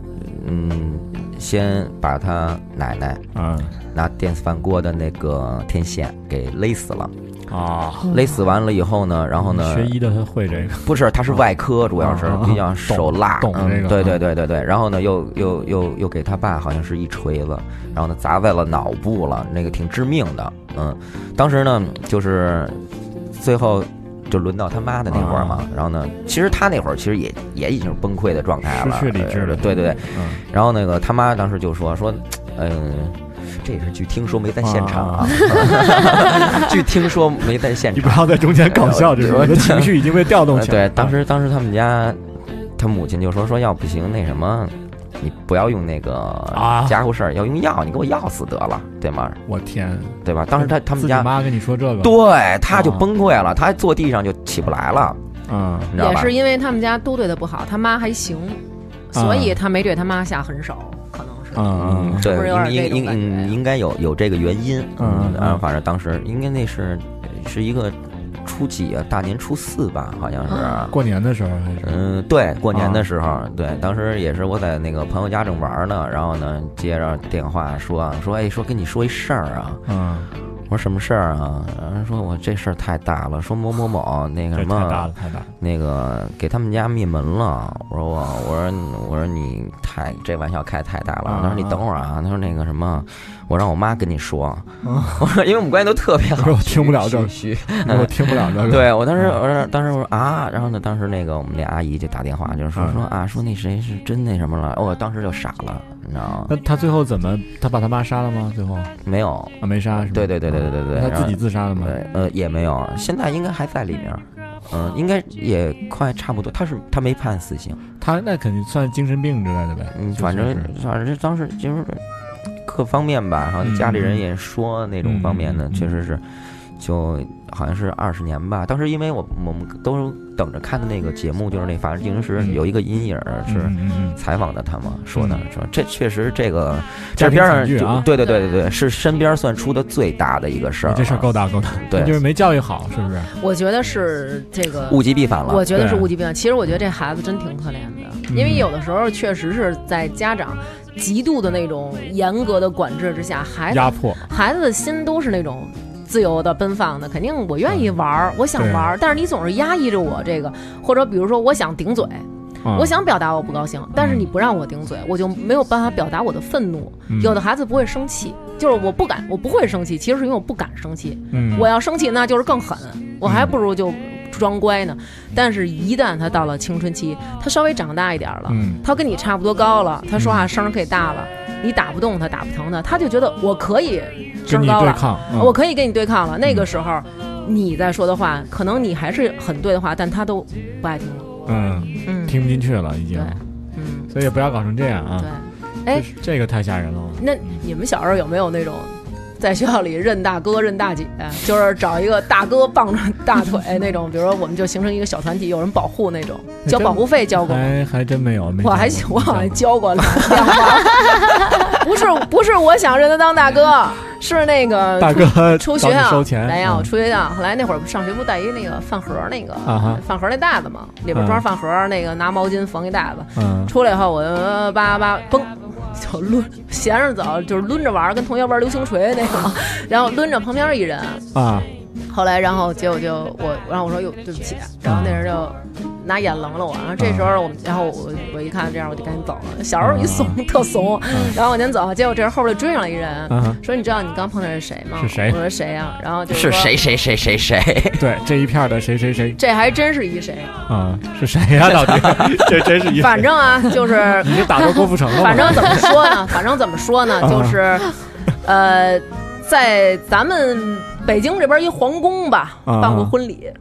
先把他奶奶拿电饭锅的那个天线给勒死了。勒死完了以后呢，然后呢， 学医的他会这个？ 不是，他是外科，主要是比较手辣， 懂这个。 对。然后呢，又给他爸好像是一锤子，然后呢砸在了脑部了，那个挺致命的。当时呢就是最后就轮到他妈的那会儿嘛，然后呢，其实他那会儿其实也已经是崩溃的状态了， 失去理智了。 对。然后他妈当时就说。这也是据听说没在现场啊，据听说没在现场。 你不要在中间搞笑，这种我的情绪已经被调动起来。 对，当时他们家，他母亲就说要不行，那什么，你不要用那个家伙事儿，要用药，你给我药死得了，对吗？ 我天， 对吧？当时他们家妈跟你说这个， 对，他就崩溃了，他坐地上就起不来了。 也是因为他们家都对他不好，他妈还行，所以他没对他妈下狠手，可能是。 对，应该有这个原因。然后反正当时应该那是一个初几啊？大年初4吧，好像是过年的时候还是？ 对，过年的时候，对，当时也是我在那个朋友家正玩呢，然后呢接着电话说跟你说一事儿啊。我说什么事儿啊？说我这事儿太大了，说某那个什么太大， 那个给他们家灭门了。我说你这玩笑开太大了。他说你等会儿啊。他说那个什么，我让我妈跟你说。我说因为我们关系都特别好。 我听不了这个，我听不了这个。 对我当时我说啊，然后呢，当时那个我们那阿姨就打电话，就是说啊，说那谁是真那什么了。我当时就傻了，你知道吗？ 那他最后怎么？他把他妈杀了吗？最后没有啊，没杀是吧？ 对。 他自己自杀了吗？ 也没有，现在应该还在里面。应该也快差不多。他没判死刑， 他那肯定算精神病之类的呗。 反正当时就是各方面吧，然后家里人也说那种方面的，确实是，就好像是20年吧。当时因为我们都等着看的那个节目，就是那法制进行时有一个阴影是采访的他嘛，说这确实这个这边上对，是身边算出的最大的一个事儿。 这事儿够大，对，就是没教育好，是不是？ 我觉得是这个物极必反了。 我觉得是物极必反。其实我觉得这孩子真挺可怜的，因为有的时候确实是在家长极度的那种严格的管制之下， 压迫孩子的心都是那种自由的奔放的，肯定我愿意玩，我想玩，但是你总是压抑着我这个，或者比如说我想顶嘴，我想表达我不高兴，但是你不让我顶嘴，我就没有办法表达我的愤怒。有的孩子不会生气，就是我不会生气，其实是因为我不敢生气。我要生气那就是更狠，我还不如就装乖呢。但是一旦他到了青春期，他稍微长大一点了，他跟你差不多高了，他说话声可以大了，你打不动他，打不疼他，他就觉得我可以声高了，我可以跟你对抗了。那个时候你在说的话，可能你还是很对的话，但他都不爱听了。 听不进去了已经。所以也不要搞成这样啊。 对， 这个太吓人了。 那你们小时候有没有那种在学校里认大哥认大姐，就是找一个大哥傍着大腿那种，比如说我们就形成一个小团体，有人保护那种，交保护费交过吗？ 还真没有。 我好像交过2把。不是我想认他当大哥，是那个大哥出学校收钱， 没有出学校。后来那会儿上学不带一那个饭盒那个饭盒那袋子嘛，里边装饭盒，那个拿毛巾缝一袋子。出来以后我嘣就闲着走，就是抡着玩，跟同学玩流星锤那种，然后抡着旁边一人啊。后来然后结果然后我说哟对不起，然后那人就拿眼棱了我，然后这时候然后我一看这样我就赶紧走了。小时候一怂特怂，然后我先走，结果这时候后边追上了一人，说你知道你刚碰见是谁吗？ 是谁？ 我说谁呀？然后就是谁？ 对，这一片的谁？ 这还真是一谁啊？是谁呀？到底这真是一？ 反正啊，就是你就打到郭富城了。 反正怎么说呢？就是在咱们北京这边一皇宫吧，办过婚礼。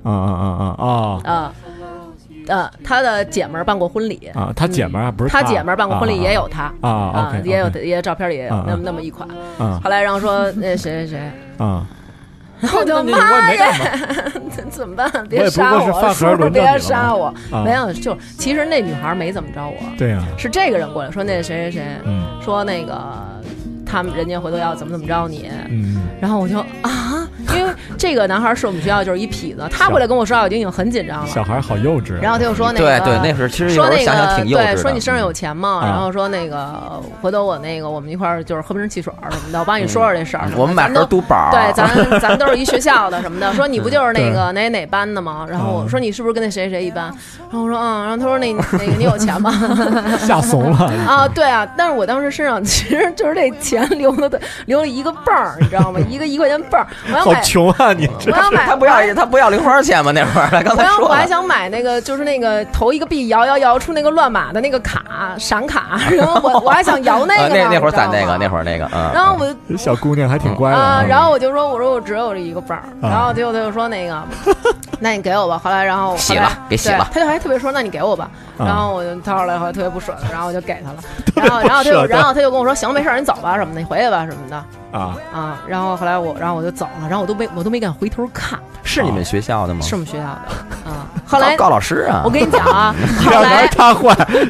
他的姐们儿办过婚礼啊，他姐们儿不是他姐们儿办过婚礼，也有他也有也照片里也有那么一款。后来然后说那谁啊，然后就妈呀，怎么办？别杀我，叔叔别杀我！没有，就其实那女孩没怎么着我。 对呀， 是这个人过来说那谁，说那个他们人家回头要怎么着你，然后我就因为这个男孩是我们学校就是一痞子，他过来跟我说话，我就已经很紧张了。 小孩好幼稚。 然后他就说那个， 对，那时候其实说那个想想挺幼稚的。 对，说你身上有钱嘛，然后说那个回头我们一块儿就是喝瓶汽水什么的，我帮你说说这事儿。 我们买盒嘟宝。 对，咱们都是一学校的什么的。说你不就是那个哪班的吗？然后我说你是不是跟那谁一班？然后我说然后他说那个你有钱吗？ 吓怂了啊！对啊，但是我当时身上其实就是这钱留了一个泵儿，你知道吗？一个1块钱泵儿。我要买。 好穷啊你！ 我要买， 他不要零花钱吗？那会儿他刚才说我还想买那个，就是那个投一个币摇出那个乱码的那个卡闪卡，然后我还想摇那个。 那会儿攒那个， 然后我小姑娘还挺乖的啊。然后我就说我只有这一个泵儿，然后结果他就说那个，那你给我吧。后来洗了，给洗了。 他就还特别说那你给我吧。然后我就他后来特别不舍得，然后我就给他了。然后他就跟我说行没事你走吧什么的，你回去吧什么的。然后后来我就走了，然后我都没敢回头看。 是你们学校的吗？ 是我们学校的后来高老师啊， 我跟你讲啊，后来他坏。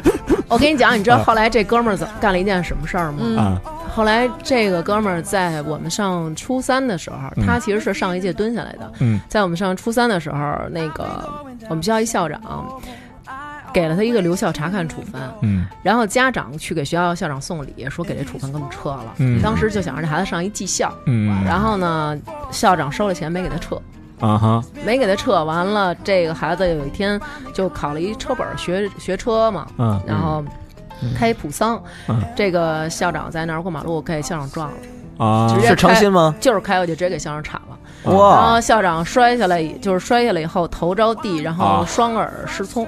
我跟你讲，你知道后来这哥们儿干了一件什么事儿吗？后来这个哥们儿在我们上初3的时候，他其实是上一届蹲下来的。在我们上初3的时候，那个我们学校一校长给了他一个留校察看处分。然后家长去给学校校长送礼，说给这处分给我们撤了。当时就想让这孩子上一技校。然后呢，校长收了钱没给他撤。没给他撤，完了这个孩子有一天就考了一车本学车嘛。然后开普桑，这个校长在那儿过马路给校长撞了。 是诚心吗？ 就是开过去直接给校长铲了。哇！然后校长摔下来以后头着地，然后双耳失聪。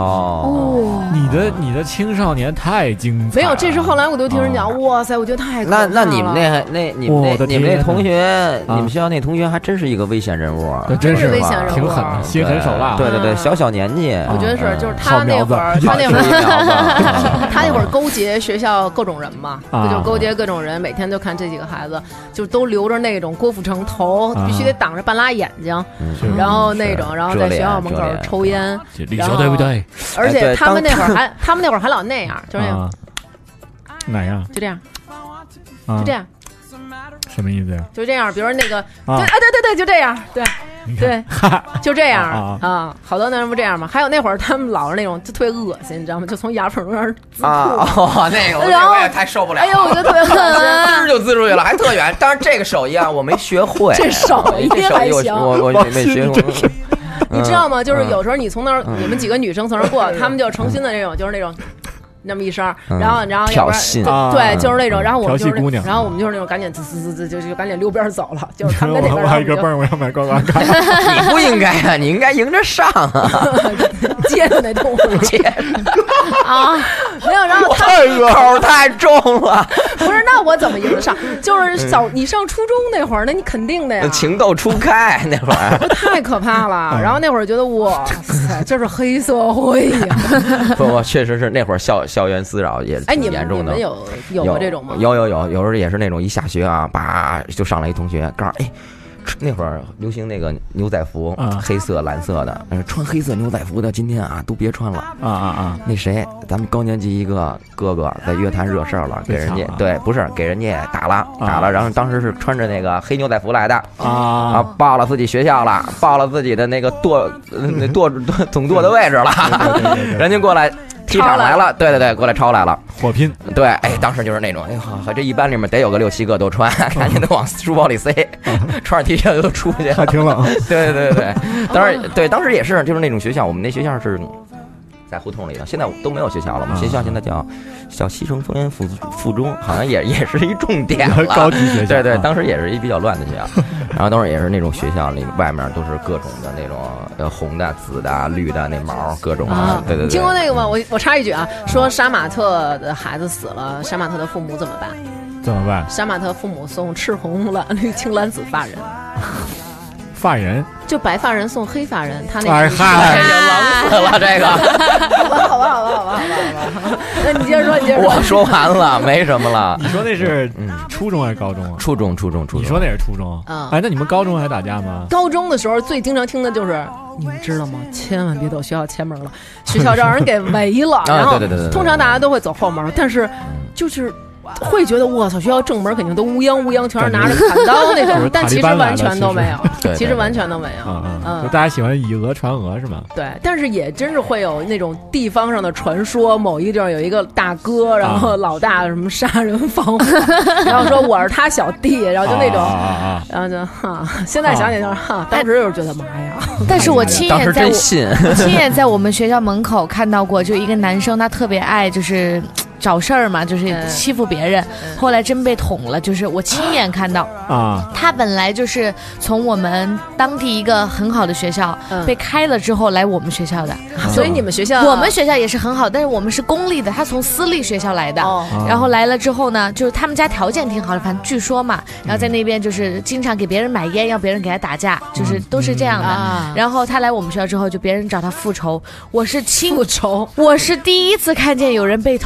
你的青少年太精彩了。 没有，这是后来我都听人讲，哇塞，我觉得太可怕了。 那你们那同学，你们学校那同学还真是一个危险人物啊！ 真是危险人物， 挺狠的，心狠手辣。 对，小年纪， 我觉得是，就是他那会儿，他那会儿勾结学校各种人嘛，就勾结各种人，每天就看这几个孩子，就都留着那种郭富城头，必须得挡着半拉眼睛，然后那种，然后在学校门口抽烟， 李小对不对？ 而且他们那会儿还老那样，就是那样， 哪样？ 就这样，就这样， 什么意思呀？ 就这样，比如说那个，对，就这样，对，就这样啊，好多男人不这样吗？还有那会儿他们老是那种就特别恶心，你知道吗？就从牙缝中间滋那个我也太受不了。 哎呦，我觉得特别狠， 滋就滋出去了，还特远。当然这个手艺啊，我没学会， 这手艺还行， 我没学会。 你知道吗？就是有时候你从那儿，你们几个女生从那儿过，他们就诚心的那种，就是那种，那么一声，然后挑衅， 对，就是那种，然后我们就是姑娘， 然后我们就是那种赶紧就赶紧溜边走了，就是他们在那边。 我一个泵，我要买刮刮卡。 你不应该啊，你应该迎着上啊， 接着那动作，接啊，没有，然后他口太重了， 不是，那我怎么迎得上？就是你上初中那会儿，那你肯定的呀， 情窦初开那会儿， 太可怕了。然后那会儿觉得哇塞，这是黑社会呀！ 不，确实是那会儿校园骚扰也挺严重的。 你们有过这种吗？ 有时候也是那种一下学啊，叭就上来一同学，告诉那会儿流行那个牛仔服，黑色蓝色的，穿黑色牛仔服的今天啊都别穿了那谁，咱们高年级一个哥哥在乐坛惹事儿了，给人家给人家打了，然后当时是穿着那个黑牛仔服来的报了自己学校了，报了自己的那个总舵的位置了，人家过来。踢场来了，对，过来抄来了， 火拼， 对，当时就是那种，好，这一班里面得有个6、7个都穿，赶紧都往书包里塞，穿上 T 恤就出去， 还挺冷。 对，当时也是，就是那种学校，我们那学校是在胡同里的，现在都没有学校了。我们学校现在叫西城丰源附中，好像也是一重点了， 高级学校。 对，当时也是一比较乱的学校，然后当时也是那种学校，那个外面都是各种的那种红的、紫的、绿的那毛，各种的。对。 听过那个吗？我插一句啊，说杀马特的孩子死了，杀马特的父母怎么办？ 怎么办？ 杀马特父母送赤红蓝绿青蓝紫发人。 发人就白发人送黑发人，他那个冷死了这个。 好吧。那你接着说， 我说完了，没什么了。 你说那是初中还是高中啊？ 初中。 你说那是初中啊？那你们高中还打架吗？ 高中的时候最经常听的就是，你们知道吗？千万别走学校前门了，学校让人给围了。然后通常大家都会走后门，但是就是会觉得我操，学校正门肯定都乌泱全是拿着砍刀那种，但其实完全都没有，其实完全都没有。 就大家喜欢以讹传讹是吗？ 对，但是也真是会有那种地方上的传说，某一个地方有一个大哥，然后老大什么杀人放火，然后说我是他小弟，然后就那种，然后就现在想起就是当时就是觉得妈呀！ 但是我亲眼在我们学校门口看到过，就一个男生他特别爱就是找事儿嘛，就是欺负别人，后来真被捅了，就是我亲眼看到啊。他本来就是从我们当地一个很好的学校被开了之后来我们学校的， 所以你们学校我们学校也是很好，但是我们是公立的，他从私立学校来的，然后来了之后呢，就是他们家条件挺好的，反正据说嘛，然后在那边就是经常给别人买烟，让别人给他打架，就是都是这样的。然后他来我们学校之后，就别人找他复仇，我是第一次看见有人被捅，而且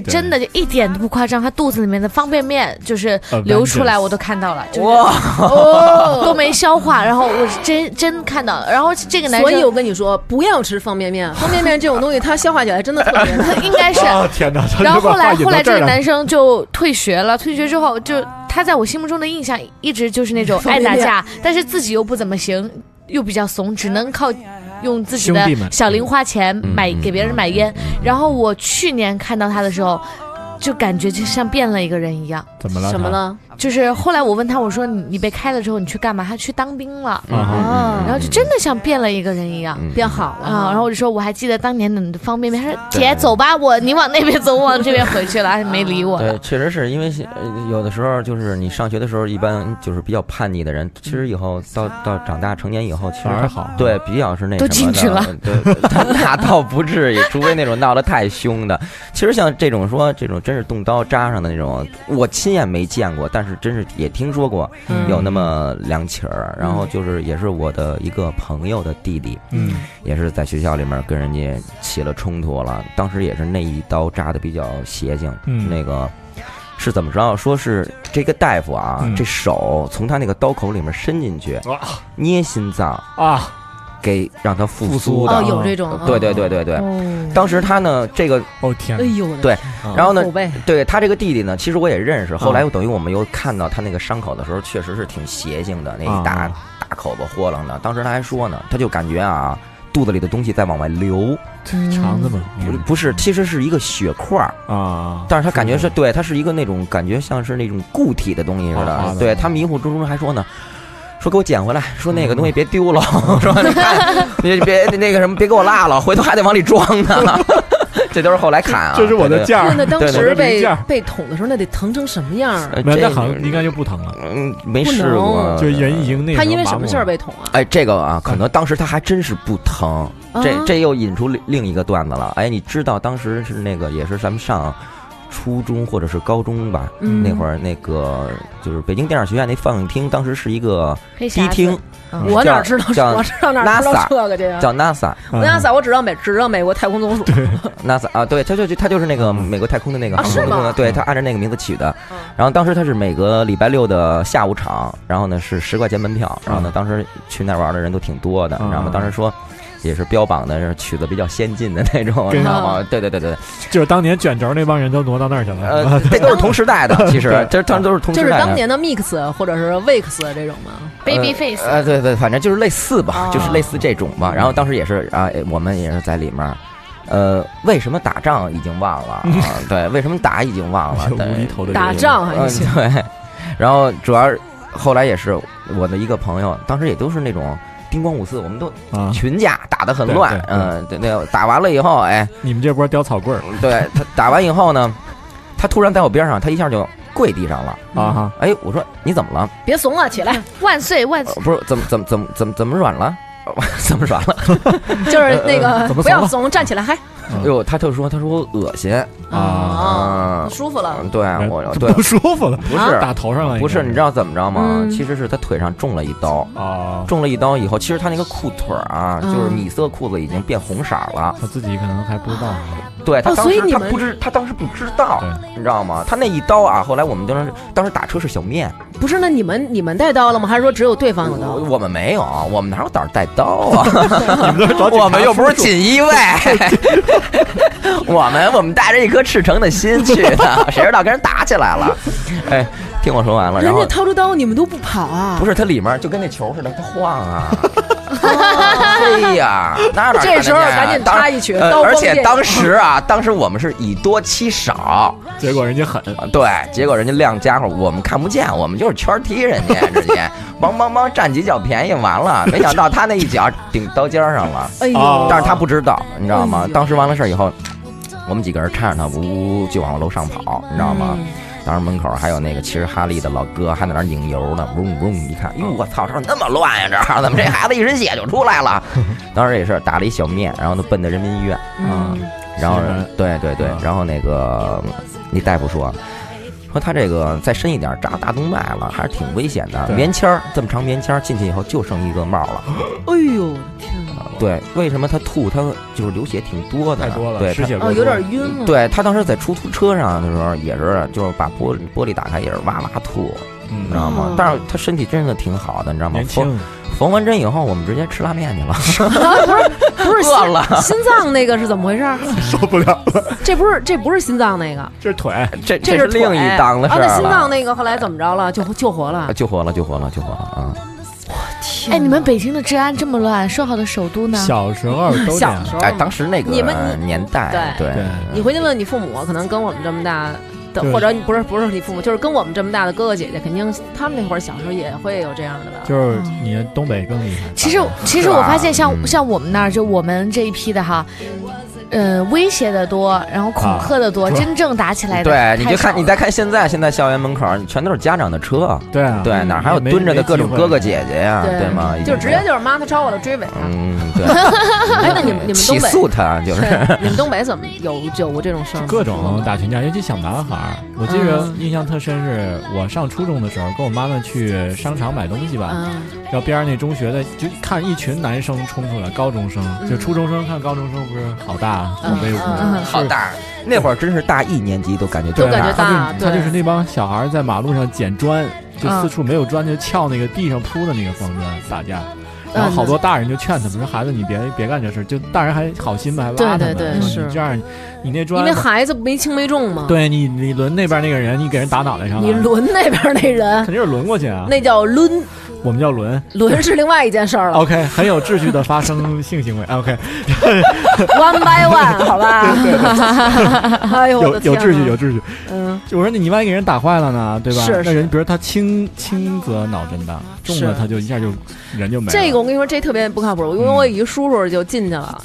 真的就一点都不夸张，他肚子里面的方便面就是流出来，我都看到了，哇，都没消化，然后我真看到了，然后这个男生， 所以我跟你说，不要吃方便面，方便面这种东西它消化起来真的特别难， 应该是。 天哪！ 然后后来这个男生就退学了，退学之后就他在我心目中的印象一直就是那种爱打架，但是自己又不怎么行，又比较怂，只能靠用自己的小零花钱给别人买烟。然后我去年看到他的时候，就感觉就像变了一个人一样。 怎么了？ 什么了？ 就是后来我问他，我说你被开了之后你去干嘛？他去当兵了，然后就真的像变了一个人一样， 变好了啊。然后我就说我还记得当年的方便面，他说姐走吧，你往那边走，我往这边回去了，还没理我。 对，确实是因为有的时候就是你上学的时候，一般就是比较叛逆的人，其实以后到长大成年以后，其实还好，对，比较是那什么的， 都进去了， 对，那倒不至于，除非那种闹得太凶的。其实像这种真是动刀扎上的那种，我亲眼没见过，但是真是也听说过有那么2起儿，然后就是也是我的一个朋友的弟弟，也是在学校里面跟人家起了冲突了，当时也是那一刀扎的比较邪性，那个是怎么着？说是这个大夫啊，这手从他那个刀口里面伸进去，捏心脏啊。给让他复苏的有这种， 对，当时他呢，这个天， 哎呦， 对，然后呢，对他这个弟弟呢，其实我也认识，后来又等于我们又看到他那个伤口的时候，确实是挺邪性的，那一大口子豁楞的。当时他还说呢，他就感觉啊，肚子里的东西在往外流， 肠子吗？ 不是，其实是一个血块啊，但是他感觉是对，他是一个那种感觉像是那种固体的东西似的，对他迷糊中还说呢。说给我捡回来，说那个东西别丢了，说你看，你别那个什么，别给我落了，回头还得往里装呢。这都是后来看啊， 这是我的件儿。 那当时被捅的时候，那得疼成什么样？ 那好像应该就不疼了。 没试过， 就人已经那。 他因为什么事儿被捅啊？ 哎，这个啊，可能当时他还真是不疼。这又引出另一个段子了。哎，你知道当时是那个也是咱们上初中或者是高中吧，那会儿那个就是北京电影学院那放映厅，当时是一个迪厅， 我哪知道？我知道哪知道这个去？ 叫 NASA， 我只知道美国太空总署。 NASA 啊，对，他就是那个美国太空的那个航空的，对他按照那个名字取的。然后当时他是每个礼拜6的下午场，然后呢是10块钱门票，然后呢当时去那玩的人都挺多的，然后当时说。也是标榜的是曲子比较先进的那种，知道吗？对， 就是当年卷轴那帮人都挪到那儿去了。 这都是同时代的，其实这他们都是同时代的。 就是当年的 Mix 或者是 Wix 这种吗 ？Babyface。 对，反正就是类似吧，就是类似这种吧。然后当时也是啊，我们也是在里面。为什么打仗已经忘了？对，为什么打已经忘了？ 无厘头的打仗还行。 对，然后主要后来也是我的一个朋友，当时也都是那种。叮咣五四，我们都群架打得很乱，对，打完了以后，哎， 你们这波叼草棍儿， 对他打完以后呢，他突然在我边上，他一下就跪地上了啊！哎，我说你怎么了？ 别怂了，起来，万岁万岁！ 不是怎么软了？怎么软了？ 就是那个不要怂，站起来，还。 哎呦，他就说我恶心啊，舒服了。 对，我对不舒服了， 不是打头上了， 不是，你知道怎么着吗？其实是他腿上中了一刀啊，中了一刀以后，其实他那个裤腿啊，就是米色裤子已经变红色了， 他自己可能还不知道。 对他当时他当时不知道，你知道吗？他那一刀啊，后来我们当时打车是小面。 不是，那你们带刀了吗？还是说只有对方有刀？ 我们没有，我们哪有胆带刀啊？我们又不是锦衣卫。我们带着一颗赤诚的心去的，谁知道跟人打起来了？哎，听我说完了，然后人家掏出刀，你们都不跑啊？ 不是，它里面就跟那球似的，它晃啊！哎呀，哪这时候赶紧插一拳， 而且当时我们是以多欺少， 结果人家狠， 对，结果人家亮家伙，我们看不见，我们就是圈踢人家，直接梆占几脚便宜，完了，没想到他那一脚顶刀尖上了，哎呦！但是他不知道，你知道吗？当时完了事以后。我们几个人搀着他，呜就往楼上跑，你知道吗？当时门口还有那个骑着哈利的老哥，还在那拧油呢，嗡嗡一看，哟，我操，这那么乱呀，这怎么这孩子一身血就出来了？当时也是打了一小面，然后呢奔的人民医院，然后对，然后那大夫说， 说他这个再深一点扎大动脉了，还是挺危险的。棉签这么长棉签进去以后就剩一个帽了。 哎呦天哪！ 对，为什么他吐？他就是流血挺多的， 太多了， 对， 失血过多， 有点晕了。 对他当时在出租车上的时候也是，就是把玻璃打开也是哇哇吐，你知道吗？但是他身体真的挺好的，你知道吗？缝完针以后，我们直接吃拉面去了。 不是饿了，心脏那个是怎么回事？ 受不了了。 这不是心脏那个， 这是腿， 这是另一档的事儿了。 那心脏那个后来怎么着了？救活了啊！ 我天！哎，你们北京的治安这么乱，说好的首都呢？ 小时候都这样。 哎，当时那个年代，对， 你回去问你父母，可能跟我们这么大。或者不是你父母，就是跟我们这么大的哥哥姐姐，肯定他们那会儿小时候也会有这样的吧？ 就是你东北更厉害。 其实我发现像我们那儿，就我们这一批的哈，威胁的多，然后恐吓的多，真正打起来的对，你再看现在校园门口全都是家长的车， 对啊， 对，哪还有蹲着的各种哥哥姐姐呀，对吗？ 就直接就是妈他超我了追尾他。 对。 哎，那你们东北起诉他就是你们东北怎么有过这种事儿？ 各种打群架，尤其小男孩。我记得印象特深，是我上初中的时候，跟我妈妈去商场买东西吧，然后边上那中学的就看一群男生冲出来，高中生就初中生看高中生，不是好大好威武， 好大。那会儿真是大1年级都感觉大， 他就是那帮小孩在马路上捡砖，就四处没有砖就撬那个地上铺的那个方砖打架。然后好多大人就劝他们说：“孩子，你别干这事。”就大人还好心吧，还拉他们。 对，是这样，你那砖， 因为孩子没轻没重嘛。 对你轮那边那个人，你给人打脑袋上了。 你轮那边那人， 肯定是轮过去啊。 那叫抡， 我们叫轮。 轮是另外一件事儿了。 OK， 很有秩序的发生性行为。 OK，one by one， 好吧。哎呦， 有秩序。我说你万一给人打坏了呢，对吧？ 是。 那人比如他轻则脑震荡，重了他就一下就人就没了。 这个我跟你说，这特别不靠谱。因为我一个叔叔就进去了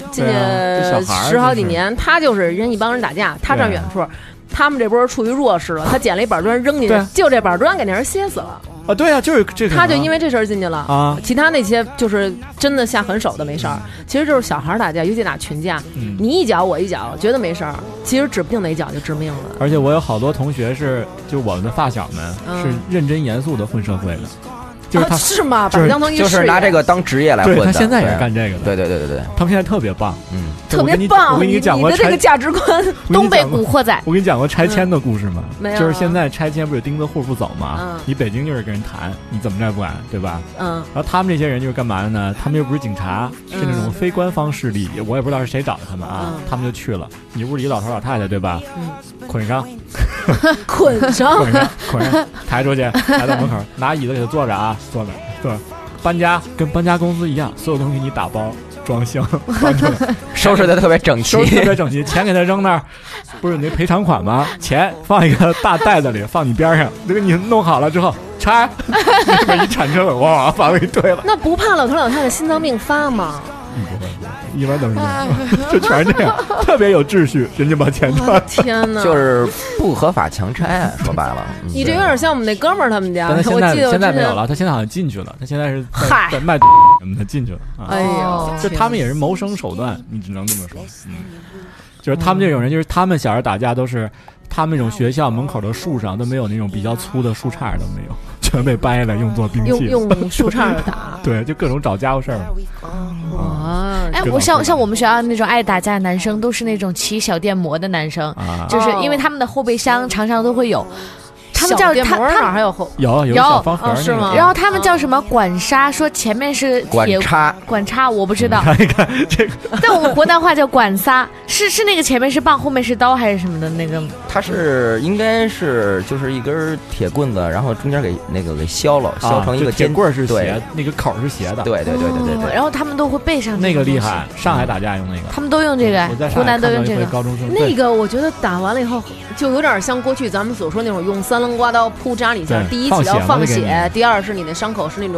，10好几年，他就是人一帮人打架，他站远处，他们这波处于弱势了，他捡了一板砖扔进去，就这板砖给那人歇死了。 啊，对啊，就是这个， 他就因为这事儿进去了啊。其他那些就是真的下狠手的没事儿，其实就是小孩打架，尤其打群架，你一脚我一脚，觉得没事儿，其实指不定哪一脚就致命了。 而且我有好多同学就我们的发小们是认真严肃的混社会的。就是他是吗？把当成一就是拿这个当职业来混的。 他现在也是干这个的。 对， 他们现在特别棒， 特别棒。 我跟你讲过你的这个价值观， 东北古惑仔。 我跟你讲过拆迁的故事吗？ 没有。 就是现在拆迁不是钉子户不走吗？你北京就是跟人谈，你怎么着不敢，对吧？然后他们这些人就是干嘛的呢？他们又不是警察，是那种非官方势力，我也不知道是谁找的他们啊。他们就去了，你屋里有老头老太太，对吧？捆上， 捆上， 抬出去，抬到门口，拿椅子给他坐着啊，坐着。对，搬家跟搬家公司一样，所有东西你打包装箱搬出来， 收拾的特别整齐， 钱给他扔那儿，不是你那赔偿款吗？钱放一个大袋子里，放你边上，这个你弄好了之后拆，那边一铲车了，哇，把我给推了。 那不怕老头老太太心脏病发吗？ 不会，一般都是这样，就全是这样，特别有秩序，人家把钱赚。 天哪， 就是不合法强拆，说白了。 你这有点像我们那哥们儿他们家。 但他现在没有了，他现在好像进去了，他现在是在卖什么的进去了。 哎呦， 就他们也是谋生手段，你只能这么说。就是他们这种人，就是他们小孩打架都是。他们那种学校门口的树上都没有那种比较粗的树杈都没有，全被掰了用作兵器， 用树杈打。 对，就各种找家伙事儿。 哎，我像我们学校那种爱打架的男生，都是那种骑小电摩的男生，就是因为他们的后备箱常常都会有。他们叫他哪还有后有小方盒是吗？ 然后他们叫什么管刹？说前面是铁管叉，我不知道。 看一看这个， 在我们湖南话叫管刹，是那个前面是棒，后面是刀还是什么的那个？ 它是应该是就是一根铁棍子，然后中间给削了，削成一个铁棍是斜，那个口是斜的。 对。 然后他们都会背上那个厉害，上海打架用那个， 他们都用这个，湖南都用这个。 高中生那个我觉得打完了以后，就有点像过去咱们所说那种用3棱刮刀铺扎里下，第一起要放血，第二是你的伤口是那种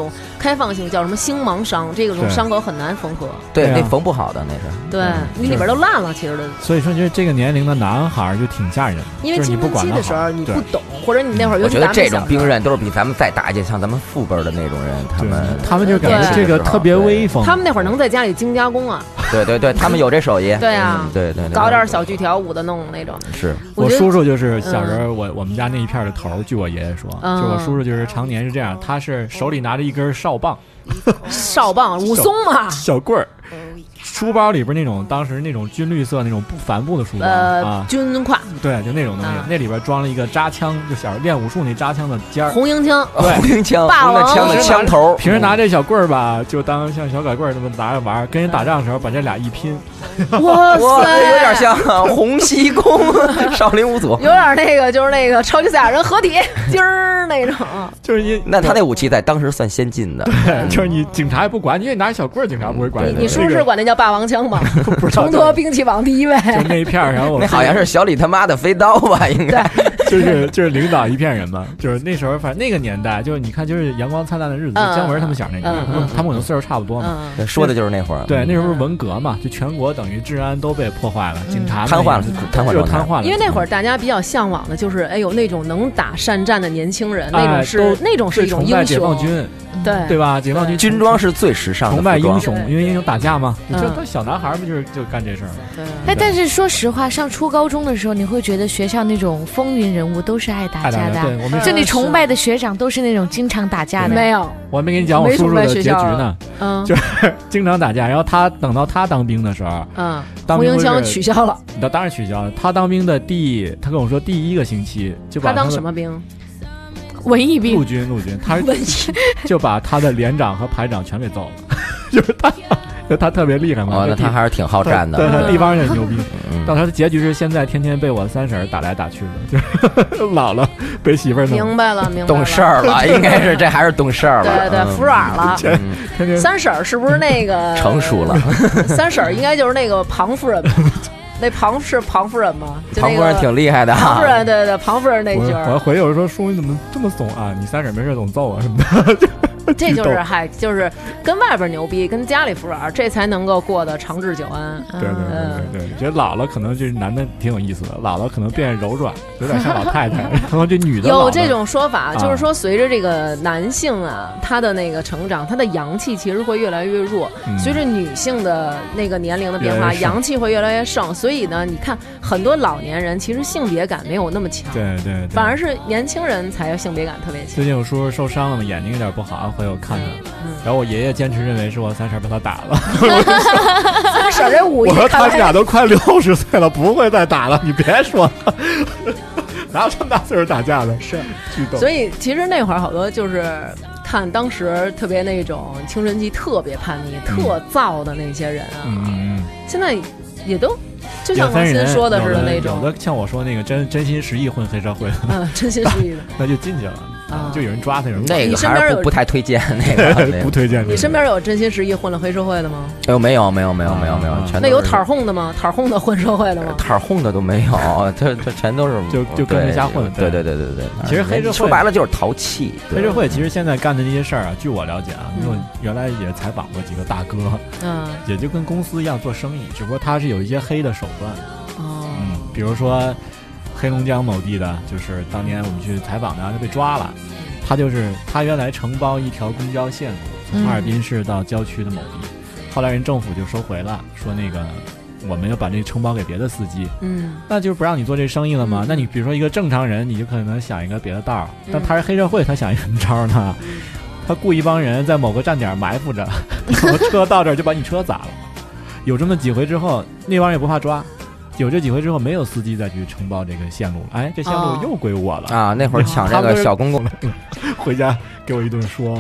开放性，叫什么星芒伤，这种伤口很难缝合。 对，那缝不好的那是。 对，你里边都烂了，其实的。 所以说，就是这个年龄的男孩就挺吓人的， 因为青春期的时候你不懂，或者你那会儿， 我觉得这种兵刃都是比咱们再大一些，像咱们父辈的那种人， 他们就感觉这个特别威风。 他们那会儿能在家里精加工啊。 对，他们有这手艺。 对啊， 对， 搞点小锯条捂的弄那种。 是我叔叔就是小时候我们家那一片的头，据我爷爷说，就我叔叔就是常年是这样，他是手里拿着一根哨棒， 武松嘛， 小棍儿。书包里边那种当时那种军绿色那种帆布的书包军挎， 对，就那种东西，那里边装了一个扎枪，就小时候练武术那扎枪的尖儿， 红缨枪， 对， 红缨枪， 霸王枪的枪头。 平时拿这小棍儿吧，就当像小拐棍儿那么拿着玩，跟人打仗的时候把这俩一拼， 哇塞， 有点像洪熙公少林五祖， 有点那个就是那个超级赛亚人合体今儿那种， 就是那他那武器在当时算先进的， 对，就是你警察也不管，因为你拿小棍儿，警察不会管你叔是管那叫霸王枪吗？重夺兵器榜第1位， 就那一片，然后我那好像是小李他妈的飞刀吧，应该就是领导一片人嘛，就是那时候反正那个年代，就是你看就是阳光灿烂的日子，姜文他们想那个，他们可能岁数差不多嘛， 说的就是那会儿， 对，那时候是文革嘛，就全国等于治安都被破坏了，警察瘫痪了， 因为那会儿大家比较向往的就是有那种能打善战的年轻人，那种是一种英雄， 解放军。对吧？解放军军装是最时尚的， 崇拜英雄，因为英雄打架嘛。这小男孩不就干这事儿吗？ 哎，但是说实话，上初高中的时候，你会觉得学校那种风云人物都是爱打架的。 对，我们这里崇拜的学长都是那种经常打架的。 没有， 我还没跟你讲我叔叔的结局呢。就是经常打架，然后等到他当兵的时候， 红缨枪取消了。 当然取消了。他当兵的他跟我说第1个星期就把他当什么兵？ 文艺兵， 陆军，他就把他的连长和排长全给揍了，就是他特别厉害嘛。 那他还是挺好战的， 对，他地方人牛逼。到他的结局是现在天天被我三婶打来打去的，就老了被媳妇儿弄。 明白了， 懂事儿了，应该是这还是懂事儿了， 对，服软了。三婶是不是那个成熟了？ 三婶应该就是那个庞夫人。那庞是庞夫人吗？ 庞夫人挺厉害的。 庞夫人，对，庞夫人那句儿。 我回有人说叔你怎么这么怂啊？你三婶没事总揍啊什么的。 这就是跟外边牛逼，跟家里服软，这才能够过得长治久安。 对，觉得老了可能这男的挺有意思的，老了可能变柔软，有点像老太太。然后这女的有这种说法，就是说随着这个男性啊，他的那个成长，他的阳气其实会越来越弱。随着女性的那个年龄的变化，阳气会越来越盛。所以呢，你看很多老年人其实性别感没有那么强， 对， 反而是年轻人才性别感特别强。 最近我叔叔受伤了嘛，眼睛有点不好，回我看看。然后我爷爷坚持认为是我三婶把他打了。 三婶这武艺， 我说他们俩都快60岁了，不会再打了，你别说了。哪有这么大岁数打架的？ 是，所以其实那会儿好多就是看当时特别那种青春期特别叛逆、特躁的那些人啊，现在也都。就像王鑫说的似的那种， 有的像我说那个真心实意混黑社会的， 真心实意的， 那就进去了，就有人抓他，有人那个还是不太推荐，那个不推荐。 你身边有真心实意混了黑社会的吗？ 哎呦，没有，全那有摊哄的吗？摊哄的混社会的吗？ 摊哄的都没有，这全都是就跟人瞎混。 对。 其实黑社会说白了就是淘气。 黑社会其实现在干的这些事儿啊，据我了解啊，因为原来也采访过几个大哥，也就跟公司一样做生意，只不过他是有一些黑的手段。比如说黑龙江某地的，就是当年我们去采访的，他被抓了。他原来承包一条公交线路，从哈尔滨市到郊区的某地，后来人政府就收回了，说那个我们要把这承包给别的司机，那就是不让你做这生意了吗？那你比如说一个正常人，你就可能想一个别的道儿，但他是黑社会，他想一什么招呢？他雇一帮人在某个站点埋伏着，然后车到这儿就把你车砸了。有这么几回之后，那帮人也不怕抓。有这几回之后，没有司机再去承包这个线路了。哎，这线路又归我了啊！那会儿抢这个小公共， 回家给我一顿说，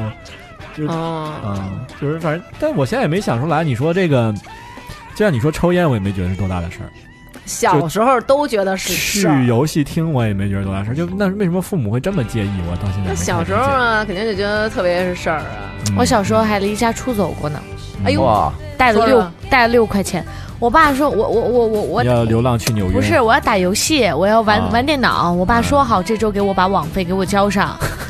就是反正，但我现在也没想出来。你说这个，就像你说抽烟，我也没觉得是多大的事儿。 小时候都觉得是事儿。 去游戏厅我也没觉得多大事儿。就那为什么父母会这么介意我？到现在小时候啊，肯定就觉得特别是事儿啊。 我小时候还离家出走过呢。 哎呦， 带了6块钱。我爸说我要流浪去纽约， 不是，我要打游戏，我要玩电脑。我爸说好这周给我把网费给我交上。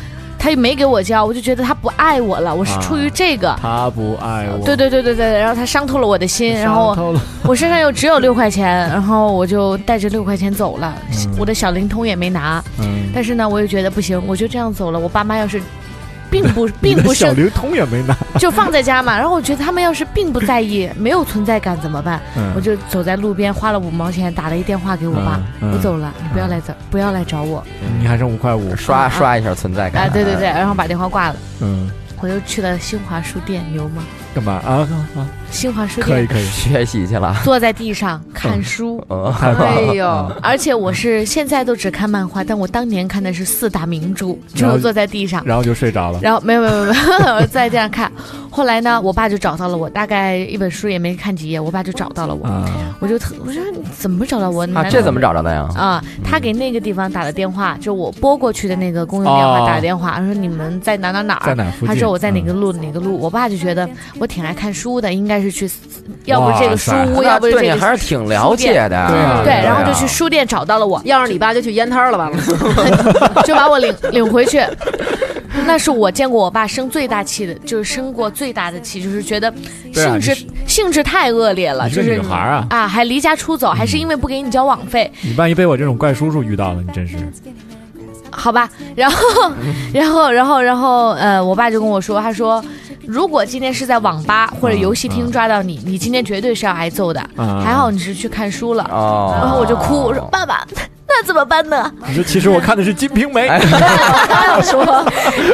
他又没给我交，我就觉得他不爱我了，我是出于这个， 他不爱我， 对，然后他伤透了我的心，然后我身上又只有6块钱，然后我就带着6块钱走了，我的小灵通也没拿，但是呢，我又觉得不行，我就这样走了，我爸妈要是并不是小灵通也没拿， 就放在家嘛。然后我觉得他们要是并不在意，没有存在感怎么办？我就走在路边，花了5毛钱打了一电话给我爸，我走了，你不要来找我。 你还剩5块5， 刷一下存在感。 对，然后把电话挂了。我又去了新华书店，牛吗？ 干嘛啊？ 新华书店可以学习去了， 坐在地上看书。哎呦！而且我是现在都只看漫画，但我当年看的是4大名著，就坐在地上， 然后就睡着了。 然后没有，我在这样看。后来呢，我爸就找到了我，大概一本书也没看几页，我爸就找到了我。我说你怎么找到我？ 这怎么找着的呀？ 他给那个地方打了电话，就我拨过去的那个公用电话打了电话，他说你们在哪儿？他说我在哪个路。我爸就觉得我挺爱看书的，应该是去，要不是这个书屋，要不是这个， 对你还是挺了解的。 对，然后就去书店找到了我。 要是你爸就去烟摊了吧， 就把我领回去。那是我见过我爸生最大气的，就是生过最大的气，就是觉得性质太恶劣了，就是女孩啊， 还离家出走，还是因为不给你交网费。 你万一被我这种怪叔叔遇到了，你真是。 好吧，然后，我爸就跟我说，他说，如果今天是在网吧或者游戏厅抓到你，你今天绝对是要挨揍的。还好你是去看书了。然后我就哭，我说爸爸，那怎么办呢？ 你说其实我看的是《金瓶梅》。 说，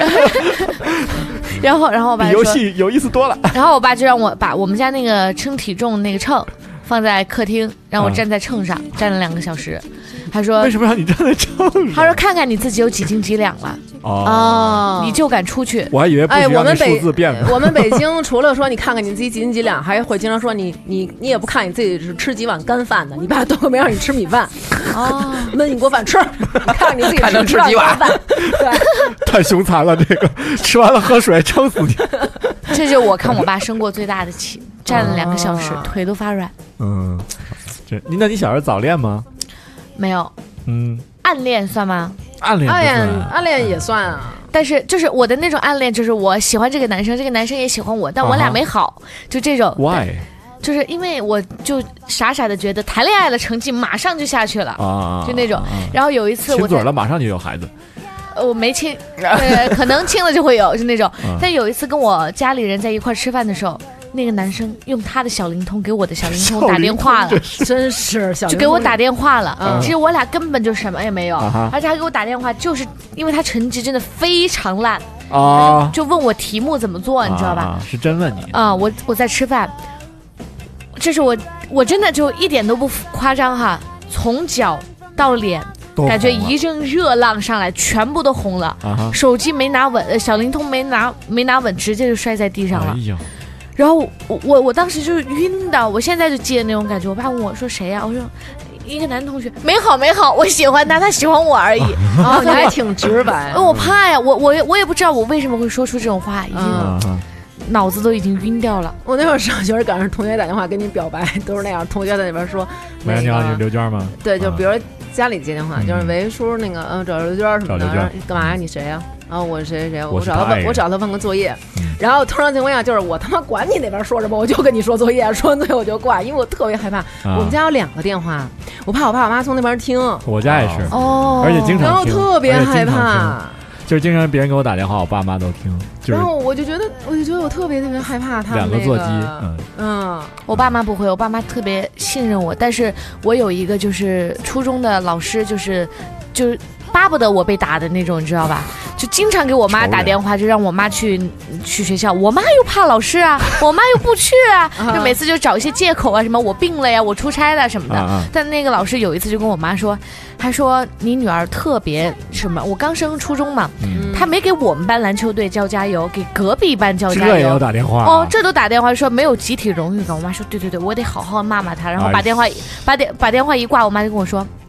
然后我爸比游戏有意思多了。 然后我爸就让我把我们家那个称体重那个秤放在客厅，让我站在秤上站了2个小时。他说为什么让你站在秤上？ 他说看看你自己有几斤几两了。你就敢出去？ 我还以为不许让那数字变。 我们北京除了说你看看你自己几斤几两，还会经常说你也不看你自己是吃几碗干饭的，你爸都没让你吃米饭。焖一锅饭吃，你看看你自己能吃几碗。 对， 太凶残了，这个吃完了喝水撑死你。 这就是我看我爸生过最大的气，站了2个小时，腿都发软。 那你小时候早恋吗？ 没有。暗恋算吗？ 暗恋也算啊。 但是就是我的那种暗恋，就是我喜欢这个男生，这个男生也喜欢我，但我俩没好，就这种。 Why？ 就是因为我就傻傻的觉得谈恋爱的成绩马上就下去了就那种。然后有一次我亲嘴了，马上就有孩子。 我没亲，可能亲了就会有，就那种。但有一次跟我家里人在一块吃饭的时候，那个男生用他的小灵通给我的小灵通打电话了， 真是就给我打电话了。其实我俩根本就什么也没有，而且他给我打电话，就是因为他成绩真的非常烂就问我题目怎么做，你知道吧？ 是真问你我在吃饭，这是我真的就一点都不夸张哈，从脚到脸。感觉一阵热浪上来，全部都红了。手机没拿稳，小灵通没拿稳，直接就摔在地上了。然后我当时就是晕的，我现在就记得那种感觉。我爸问我说谁呀？我说一个男同学。没好，我喜欢他，他喜欢我而已。 你还挺直白。 我怕呀，我也不知道我为什么会说出这种话，已经脑子都已经晕掉了。 我那会儿上学赶上同学打电话跟你表白，都是那样。同学在那边说：“ 你好，你是刘娟吗？” 对，就比如家里接电话，就是喂叔，那个找刘娟什么的，干嘛呀？你谁呀？我谁，我找他问个作业。然后通常情况下就是我他妈管你那边说什么，我就跟你说作业，说完作业我就挂，因为我特别害怕。我们家有2个电话，我怕我爸我妈从那边听。 我家也是而且经常听， 然后特别害怕。 就是经常别人给我打电话，我爸妈都听。 然后我就觉得我特别害怕他们 2个座机。 我爸妈不会，我爸妈特别信任我，但是我有一个就是初中的老师，就是巴不得我被打的那种，你知道吧？就经常给我妈打电话，就让我妈去学校。我妈又怕老师啊，我妈又不去啊，就每次就找一些借口啊，什么我病了呀，我出差了什么的。但那个老师有一次就跟我妈说，他说你女儿特别什么，我刚升初中嘛，他没给我们班篮球队叫加油，给隔壁班叫加油。 这也要打电话这都打电话说没有集体荣誉感。我妈说对，我得好好骂骂他，然后把电话一挂，我妈就跟我说。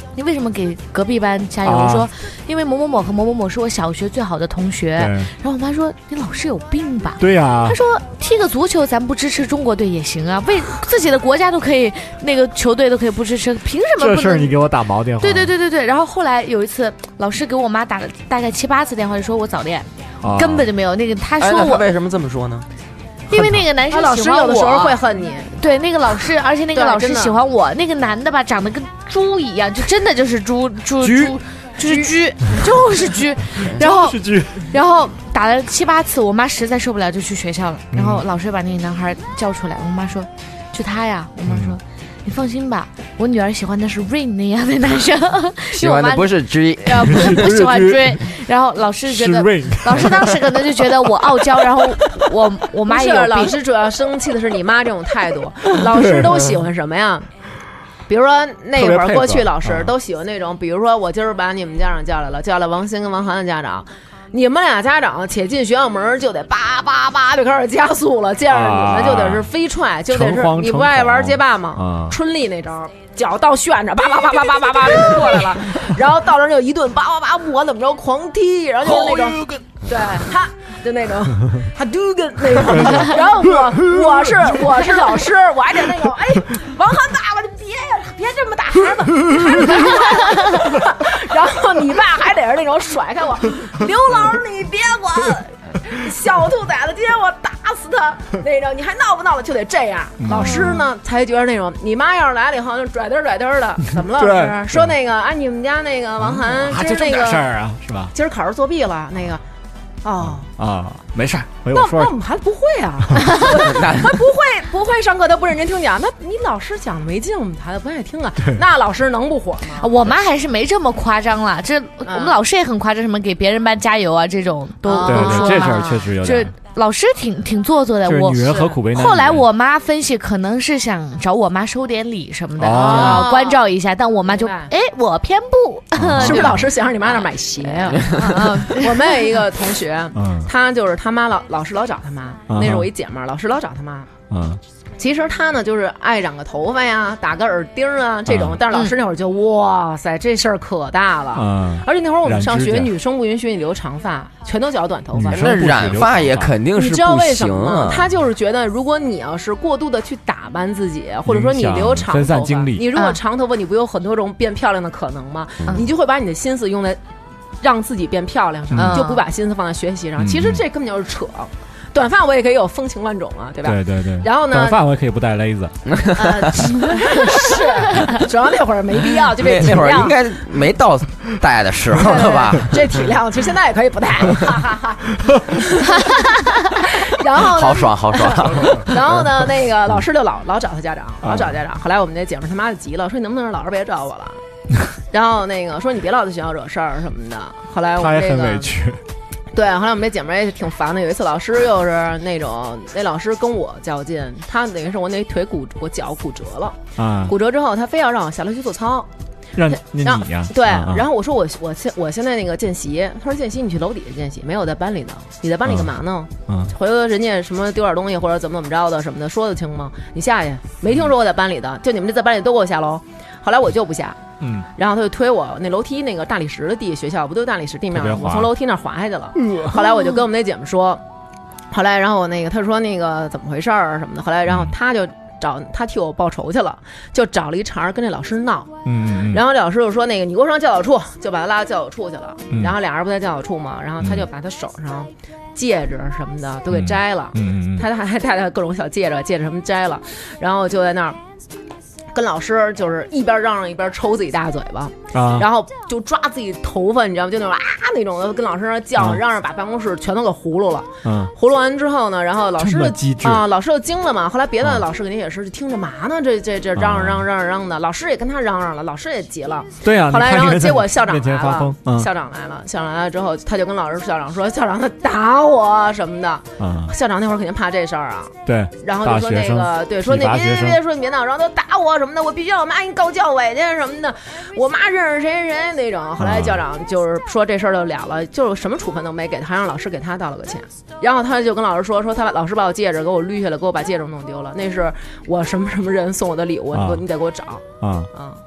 你为什么给隔壁班加油？我说因为某某某和某某某是我小学最好的同学。然后我妈说你老师有病吧？ 对呀。 她说踢个足球咱不支持中国队也行啊，为自己的国家都可以，那个球队都可以不支持，凭什么不能？ 这事儿你给我打毛电话。 对。然后后来有一次老师给我妈打了大概7、8次电话，就说我早恋，根本就没有那个。他说我为什么这么说呢？ 因为那个男生老师有的时候会恨你， 对那个老师，而且那个老师喜欢我，那个男的吧长得跟猪一样，就真的就是猪，就是猪，然后打了7、8次，我妈实在受不了就去学校了，然后老师把那个男孩叫出来，我妈说就他呀，我妈说你放心吧，我女儿喜欢的是 Rain 那样的男生， 喜欢的不是 G， 不喜欢追。然后老师觉得，老师当时可能就觉得我傲娇，然后我妈也有病。 老师主要生气的是你妈这种态度。老师都喜欢什么呀？比如说那会儿过去老师都喜欢那种，比如说我今儿把你们家长叫来了，叫来王鑫跟王涵的家长。你们俩家长且进学校门就得叭叭叭就开始加速了，这样你们就得是飞踹，就得是你不爱玩街霸吗？春丽那招，脚倒旋着，叭叭叭叭叭叭叭就过来了，然后到那就一顿叭叭叭，不管怎么着狂踢，然后就是那种，对，哈，就那种，哈嘟跟那种，然后我是老师，我还得那种，哎，王涵爸爸，你别这么打孩子，然后你爸还得是那种甩开我，刘老师你别管，小兔崽子今天我打死他，那种你还闹不闹了就得这样。老师呢才觉得那种你妈要是来了以后就拽嘚拽嘚的，怎么了？老师说那个你们家那个王涵今儿那个事儿啊是吧？ 今儿考试作弊了那个。 没事儿， 那我们孩子不会啊，他不会上课，他不认真听讲。那你老师讲的没劲，我们孩子不爱听啊。那老师能不火吗？ 我妈还是没这么夸张了。这我们老师也很夸张，什么给别人班加油啊，这种都说。 这事儿确实有点。 老师挺做作的， 我女人何苦为难。 后来我妈分析，可能是想找我妈收点礼什么的，关照一下。但我妈就我偏不， 是不是老师想让你妈那买鞋啊？我们有一个同学，他就是他妈老师老找他妈，那是我一姐们儿，老师老找他妈。其实他呢，就是爱染个头发呀，打个耳钉啊这种，但是老师那会儿就哇塞，这事儿可大了。而且那会儿我们上学，女生不允许你留长发，全都剪短头发。 那染发也肯定是不行啊。你知道为什么吗？ 他就是觉得，如果你要是过度的去打扮自己，或者说你留长头发，你如果长头发，你不有很多种变漂亮的可能吗？你就会把你的心思用在让自己变漂亮上，你就不把心思放在学习上。其实这根本就是扯。短发我也可以有风情万种啊，对吧？ 对。 然后呢， 短发我也可以不带勒子。 是，主要那会儿没必要，就这那会儿应该没到戴的时候了吧？ 这体量其实现在也可以不戴。然后好爽。 然后呢，那个老师就老找他家长，老找家长。后来我们那姐们他妈就急了，说你能不能老师别找我了？然后那个说你别老在学校惹事儿什么的。后来我们他也很委屈。 对，后来我们那姐妹也挺烦的。有一次老师又是那种，那老师跟我较劲，他等于是我那腿我脚骨折了啊，骨折之后他非要让我下楼去做操， 让你呀？ 对，然后我说我现在那个见习，他说见习你去楼底下见习，没有在班里呢，你在班里干嘛呢？回头人家什么丢点东西或者怎么着的什么的说得清吗？你下去，没听说我在班里的，就你们这在班里都给我下楼。后来我就不下。然后他就推我那楼梯，那个大理石的地，学校不都大理石地面吗？我从楼梯那滑下去了。后来我就跟我们那姐们说，后来然后那个他说那个怎么回事儿什么的，后来然后他替我报仇去了，就找了一茬跟那老师闹。然后这老师就说那个你给我上教导处，就把他拉到教导处去了。然后俩人不在教导处嘛，然后他就把他手上戒指什么的都给摘了。他还戴各种小戒指什么摘了，然后就在那儿。跟老师就是一边嚷嚷一边抽自己大嘴巴然后就抓自己头发，你知道吗？就那种那种的，跟老师那叫嚷嚷，把办公室全都给葫芦了。葫芦完之后呢，然后老师老师就惊了嘛。后来别的老师肯定也是听着嘛呢，这嚷嚷的，老师也跟他嚷嚷了，老师也急了。 对呀。 后来然后结果校长来了，校长来了之后，他就跟老师校长说，校长他打我什么的。校长那会儿肯定怕这事儿啊。 对。 然后就说那个对，说那别说你别闹，然后他打我什么的，我必须让我妈给你告教委去什么的，我妈认识谁那种。后来校长就是说这事儿就了了，就是什么处分都没给他，还让老师给他道了个歉。然后他就跟老师说他老师把我戒指给我捋下来，给我把戒指弄丢了，那是我什么什么人送我的礼物，你得给我找。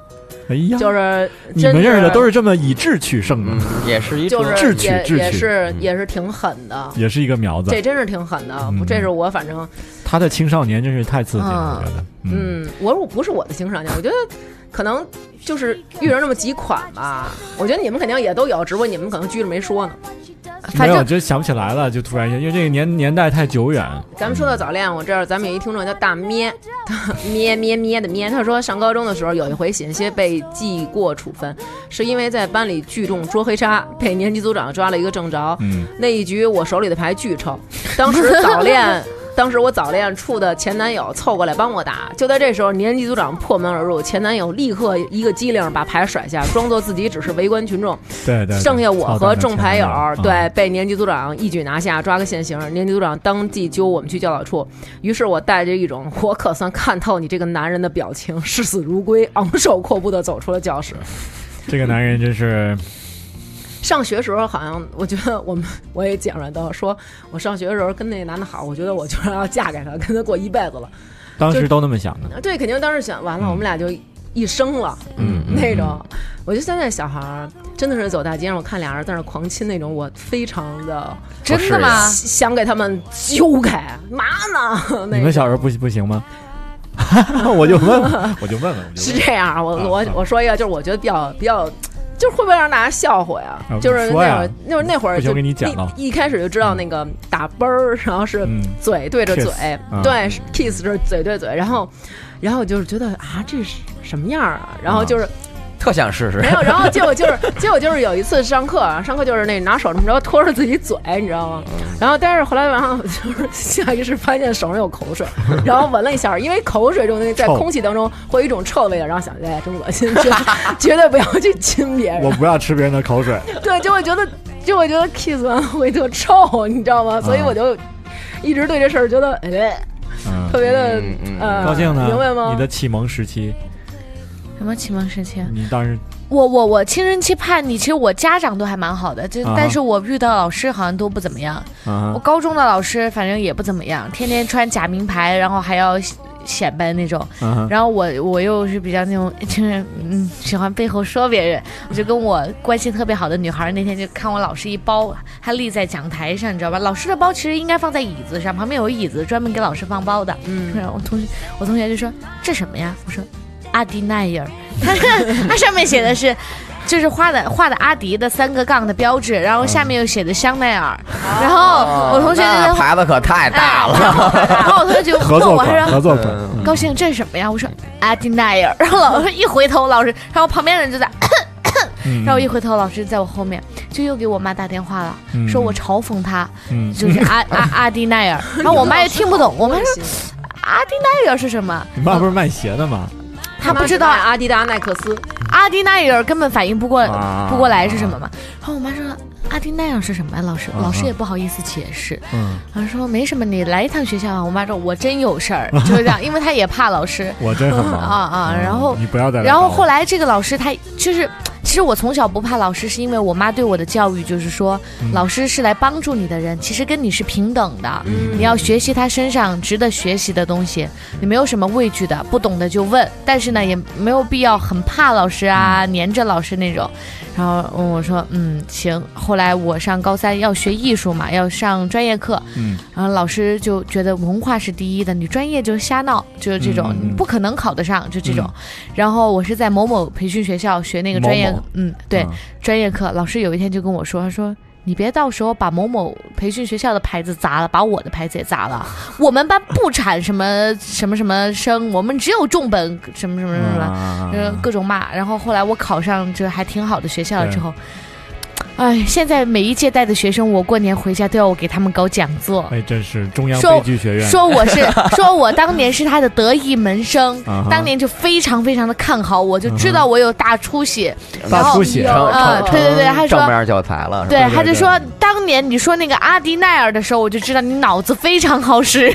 哎呀， 就是你们认识的都是这么以智取胜的， 也是一就是智取， 也是挺狠的， 也是一个苗子， 这真是挺狠的。这是我反正他的青少年真是太刺激了，我觉得。我不是我的青少年，我觉得可能就是遇上这么几款吧。我觉得你们肯定也都有，只不过你们可能拘着没说呢。 没有，就想不起来了，就突然因为这个年代太久远。 咱们说到早恋，我这儿咱们有一听众叫大咩的咩，他说上高中的时候有一回险些被记过处分，是因为在班里聚众捉黑叉，被年级组长抓了一个正着。那一局我手里的牌巨臭，当时我早恋处的前男友凑过来帮我打，就在这时候，年级组长破门而入，前男友立刻一个机灵把牌甩下，装作自己只是围观群众。 对， 剩下我和众牌友，对，被年级组长一举拿下，抓个现行。年级组长当即揪我们去教导处，于是我带着一种我可算看透你这个男人的表情，视死如归，昂首阔步地走出了教室。 这个男人真是。 上学时候好像，我觉得我也讲了都说，我上学的时候跟那个男的好，我觉得我就是要嫁给他，跟他过一辈子了。 当时都那么想的。 对，肯定当时想完了，我们俩就一生了。那种，我觉得现在小孩真的是走大街上，我看俩人在那狂亲那种，我非常的真的吗？ 想给他们揪开，嘛呢？ 你们小时候不行吗？我就问问， 是这样，我说一个，就是我觉得比较。就是会不会让大家笑话呀？就是那会儿就一开始就知道那个打啵儿，然后是嘴对着嘴，对 ，kiss 是嘴对嘴，然后就是觉得啊，这是什么样啊？然后就是。 特想试试， 没有，然后结果就是有一次上课就是那拿手这么着拖着自己嘴，你知道吗？然后但是后来就是下意识发现手上有口水，然后闻了一下，因为口水这种东西在空气当中会有一种臭味的，然后想哎真恶心，绝对不要去亲别人， 我不要吃别人的口水。 对，就会觉得 kiss 完会特臭，你知道吗？所以我就一直对这事儿觉得特别的高兴呢， 明白吗？ 你的启蒙时期。 什么启蒙时期？ 你当时我青春期叛逆，其实我家长都还蛮好的，但是我遇到老师好像都不怎么样。我高中的老师反正也不怎么样，天天穿假名牌，然后还要显摆那种。然后我又是比较那种就是喜欢背后说别人，我就跟我关系特别好的女孩那天就看我老师一包，她立在讲台上，你知道吧？老师的包其实应该放在椅子上，旁边有椅子专门给老师放包的。然后我同学就说这什么呀？我说。阿迪奈尔，它上面写的是，就是画的阿迪的3个杠的标志，然后下面又写的香奈儿，然后我同学就牌子可太大了， 然后我同学就问我，他说合作款， 高兴这是什么呀？我说阿迪奈尔，然后老师一回头，然后旁边人就在。然后一回头，老师在我后面就又给我妈打电话了，说我嘲讽他，就是阿迪奈尔，然后我妈也听不懂，我妈说阿迪奈尔是什么？ 你妈不是卖鞋的吗？ 他不知道阿迪达耐克斯， 阿迪奈尔根本反应不过来是什么嘛。然后我妈说阿迪奈尔是什么呀？老师也不好意思解释。老师说没什么，你来一趟学校啊。我妈说我真有事儿，就是这样，因为她也怕老师。 我真很忙然后你不要再来。 然后后来这个老师他就是。其实我从小不怕老师，是因为我妈对我的教育就是说，老师是来帮助你的人，其实跟你是平等的，你要学习他身上值得学习的东西，你没有什么畏惧的，不懂的就问，但是呢也没有必要很怕老师啊，黏着老师那种。然后我说行。后来我上高3要学艺术嘛，要上专业课，然后老师就觉得文化是第一的，你专业就瞎闹，就是这种，你不可能考得上，就这种。然后我是在某某培训学校学那个专业，对，专业课，老师有一天就跟我说，他说你别到时候把某某培训学校的牌子砸了，把我的牌子也砸了。我们班不产什么什么什么生，我们只有重本什么什么什么，各种骂。然后后来我考上这还挺好的学校了之后，现在每一届带的学生，我过年回家都要我给他们搞讲座。 真是中央悲剧学院。 说我当年是他的得意门生，当年就非常非常的看好我，就知道我有大出息。 对， 他说正面教材了。 对，他就说当年你说那个阿迪奈尔的时候，我就知道你脑子非常好使。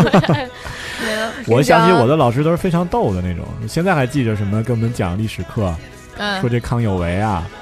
我想起我的老师都是非常逗的那种，现在还记着什么跟我们讲历史课。说这康有为啊，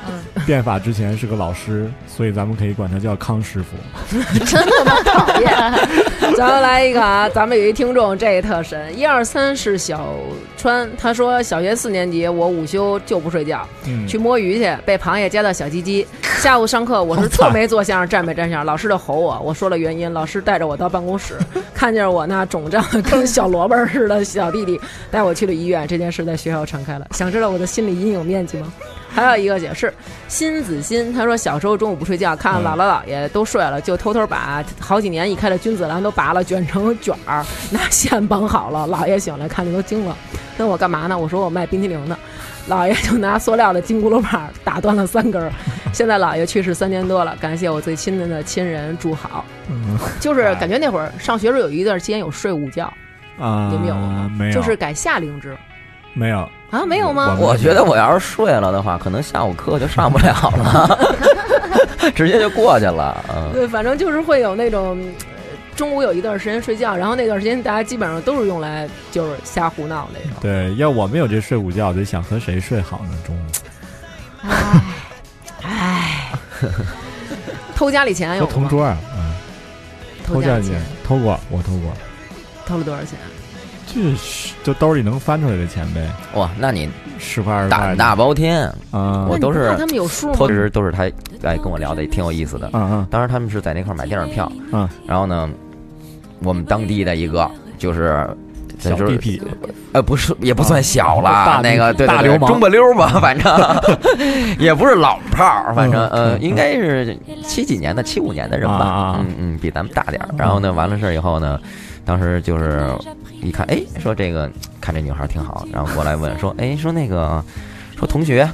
变法之前是个老师，所以咱们可以管他叫康师傅。 真他妈讨厌！咱们来一个啊，咱们有一听众，这也特神。123是小川，他说小学4年级，我午休就不睡觉，去摸鱼去，被螃蟹夹到小鸡鸡。下午上课，我是坐没坐相，站没站相，老师就吼我，我说了原因，老师带着我到办公室，看见我那肿胀跟小萝卜似的小弟弟，带我去了医院。这件事在学校传开了。想知道我的心理阴影面积吗？还有一个解释，辛子欣他说小时候中午不睡觉，看姥姥姥爷都睡了，就偷偷把好几年一开的君子兰都拔了，卷成卷儿，拿线绑好了。姥爷醒来看见都惊了，那我干嘛呢？我说我卖冰淇淋的。姥爷就拿塑料的金箍噜棒打断了3根。现在姥爷去世3年多了，感谢我最亲的亲人，祝好。就是感觉那会儿上学时候有一段时间有睡午觉啊，有没有？ 没有， 就是改夏令制。 没有啊，没有吗？ 我觉得我要是睡了的话，可能下午课就上不了了，直接就过去了。 对，反正就是会有那种中午有一段时间睡觉，然后那段时间大家基本上都是用来就是瞎胡闹那种。 对，要我们有这睡午觉，得想和谁睡好呢？中午， 唉，偷家里钱有同桌啊， 偷家里钱偷过，我偷过。 偷了多少钱？ 就兜里能翻出来的钱呗。 哇，那你 10块20块胆大包天啊！我都是他们有数吗？ 偷时都是他跟我聊的，也挺有意思的。当时他们是在那块买电影票，然后呢，我们当地的一个就是小 BP， 不是也不算小了，那个对大流氓中不溜吧，反正也不是老炮，反正应该是7几年的7、5年的人吧，比咱们大点。然后呢，完了事以后呢，当时就是一看，哎，说这个看这女孩挺好，然后过来问说，哎，说那个。说同学，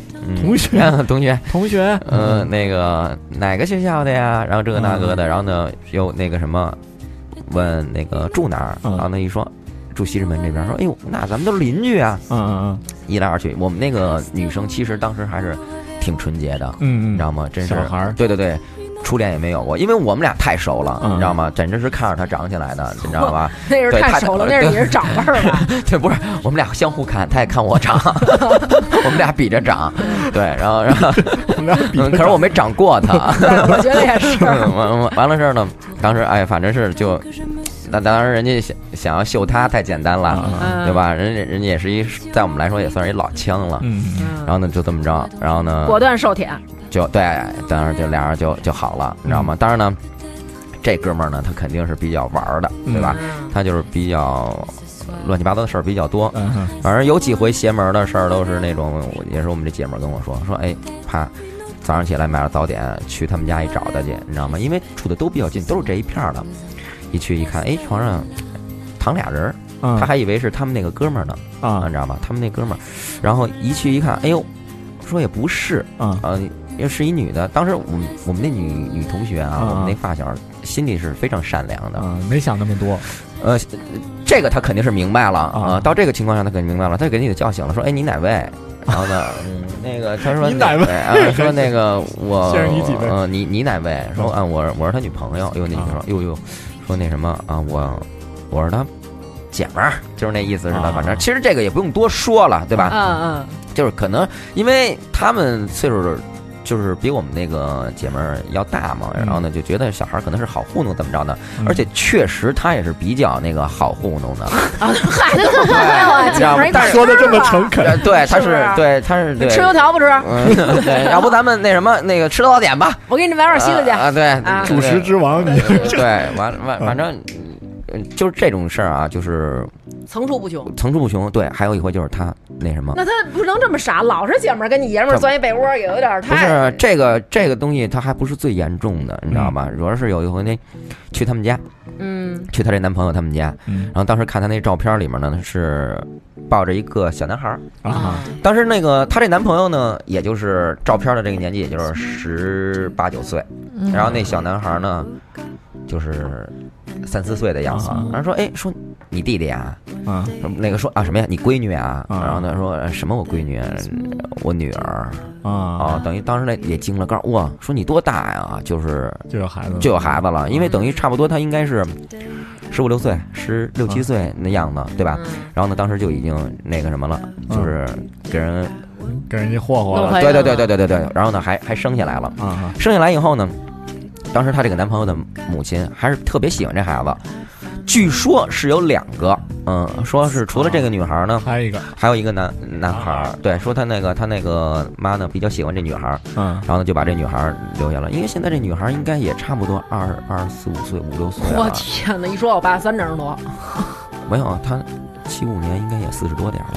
那个哪个学校的呀？然后这个那个的，然后呢又那个什么，问那个住哪儿？然后呢一说住西直门这边，说哎呦，那咱们都是邻居啊。一来二去，我们那个女生其实当时还是挺纯洁的，你知道吗？真是小孩， 对对对。初恋也没有过，因为我们俩太熟了，你知道吗？简直是看着他长起来的，你知道吧？ 那是太熟了，那是你是长辈儿吧？ 对，不是，我们俩相互看，他也看我长，我们俩比着长，对，然后我们俩比， 可是我没长过他， 我觉得也是。 完了事儿呢，当时哎，反正是就。那当然，人家想要秀他太简单了，对吧？人家也是在我们来说也算是一老枪了。然后呢，就这么着，然后呢， 果断受舔， 就对，当然就俩人就好了，你知道吗？当然呢，这哥们儿呢，他肯定是比较玩的，对吧？他就是比较乱七八糟的事儿比较多。反正有几回邪门的事儿都是那种，也是我们这姐们儿跟我说，哎，怕早上起来买了早点去他们家一找他去，你知道吗？因为处的都比较近，都是这一片的。一去一看，哎，床上躺俩人，他还以为是他们那个哥们儿呢，你知道吗？他们那哥们儿，然后一去一看，哎呦，说也不是，又是一女的。当时我们那女同学啊，我们那发小心里是非常善良的， 没想那么多。 这个他肯定是明白了啊。到这个情况下，他肯定明白了，他就给你叫醒了，说，哎，你哪位？然后呢，那个他说你哪位？ 说那个我， 先生你几位？ 你哪位？说我是他女朋友。哟，那女朋友，哟。说那什么啊，我是他姐们儿，就是那意思似的。反正其实这个也不用多说了，对吧？就是可能因为他们岁数就是比我们那个姐们儿要大嘛，然后呢就觉得小孩可能是好糊弄怎么着的，而且确实他也是比较那个好糊弄的。 嗨，你知道吗？ 但说的这么诚恳， 对，他是吃油条不吃？ 对，要不咱们那什么那个吃早点吧？ 我给你买点西瓜去啊！对， 主食之王你。 对，反正就是这种事儿啊，就是层出不穷。 对，还有一回就是他那什么， 那他不能这么傻，老是姐们儿跟你爷们儿钻一被窝，也有点太。 不是这个东西，他还不是最严重的，你知道吧？主要是有一回那去他们家，去他这男朋友他们家，然后当时看他那照片里面呢是抱着一个小男孩啊。当时那个他这男朋友呢，也就是照片的这个年纪，也就是18、19岁，然后那小男孩呢，就是3、4岁的样子。然后说，哎，说你弟弟啊，那个说啊什么呀，你闺女啊，然后呢说什么我闺女，我女儿啊，等于当时那也惊了，告诉哇，说你多大呀？就有孩子了，因为等于差不多他应该是15、16岁，16、17岁那样子，对吧？然后呢，当时就已经那个什么了，就是给人跟人家霍霍了。 对，然后呢还生下来了，生下来以后呢，当时她这个男朋友的母亲还是特别喜欢这孩子。据说是有2个，说是除了这个女孩呢，还有一个男孩，对，说他那个妈呢比较喜欢这女孩，然后呢就把这女孩留下了，因为现在这女孩应该也差不多24、25岁、5、6岁了。 我天哪！一说我爸30多， 没有，他75年应该也40多点了。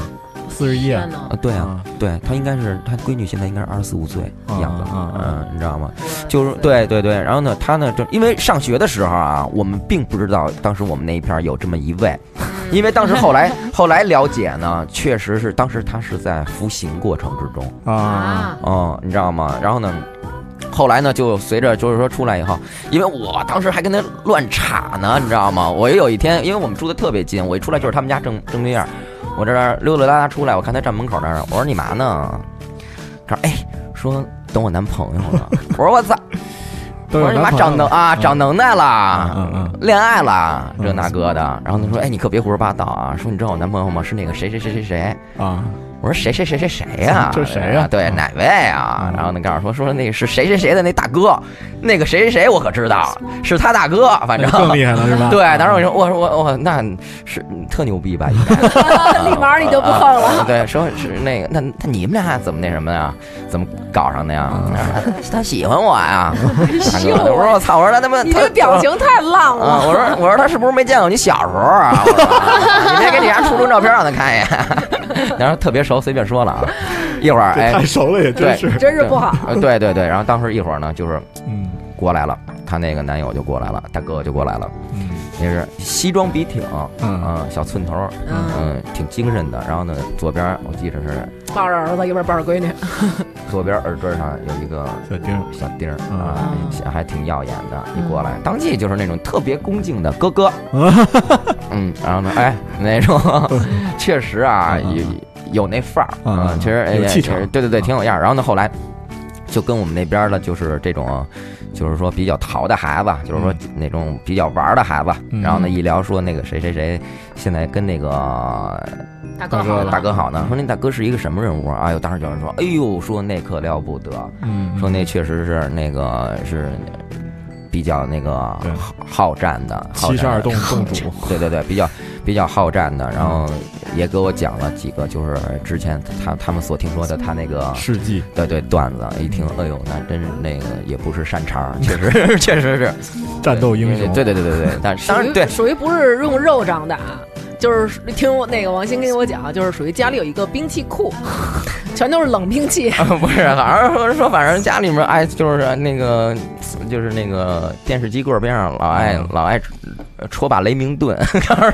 41 对啊，对他应该是他闺女现在应该是24、25岁样子，你知道吗？就是对，然后呢，他呢就因为上学的时候啊，我们并不知道当时我们那一片有这么一位，因为当时后来了解呢，确实是当时他是在服刑过程之中你知道吗？然后呢。后来呢，就随着就是说出来以后，因为我当时还跟他乱插呢，你知道吗？我有一天，因为我们住的特别近，我一出来就是他们家正对面，我这溜溜达达出来，我看他站门口那儿，我说你嘛呢？他说说等我男朋友呢。我说我操！我说你妈长能耐了，恋爱了，这那个的。然后他说你可别胡说八道啊！说你知道我男朋友吗？是那个谁啊。我说谁呀？ 这谁呀？ 对，哪位啊？然后呢，告诉说那是谁的那大哥，那个谁我可知道，是他大哥，反正更厉害了是吧？ 对，当时我那是特牛逼吧？应该立马你就不横了。 对，说是那个那你们俩怎么那什么呀？怎么搞上的呀？他喜欢我呀？我说我操！我说他妈， 你这表情太浪了。 我说他是不是没见过你小时候啊？你别给你家初中照片让他看一眼。然后特别熟，随便说了啊。一会儿太熟了也真是， 真是不好。 对。然后当时一会儿呢，就是过来了，她那个男友就过来了，大哥就过来了。也是西装笔挺，小寸头，挺精神的。然后呢，左边我记着是抱着儿子，右边抱着闺女。 左边耳坠上有一个小钉啊，还挺耀眼的。一过来，当即就是那种特别恭敬的哥哥。然后呢，那种确实啊，有那范儿，其实有气场， 对，挺有样。然后呢，后来就跟我们那边的，就是这种。就是说比较淘的孩子，就是说那种比较玩的孩子，然后呢一聊说那个谁现在跟那个大哥好呢，说那大哥是一个什么人物啊？当时有人说，说那可了不得，说那确实是那个是比较那个好战的 ，72洞主， 对，比较好战的，然后也给我讲了几个，就是之前他们所听说的他那个事迹， 对段子，一听，那真是那个也不是擅长，确实是战斗英雄， 对，但当然对， 属于不是用肉长大。就是听那个王鑫跟我讲，就是属于家里有一个兵器库，全都是冷兵器。 不是，反正家里面就是那个电视机柜边上老爱戳把雷明盾，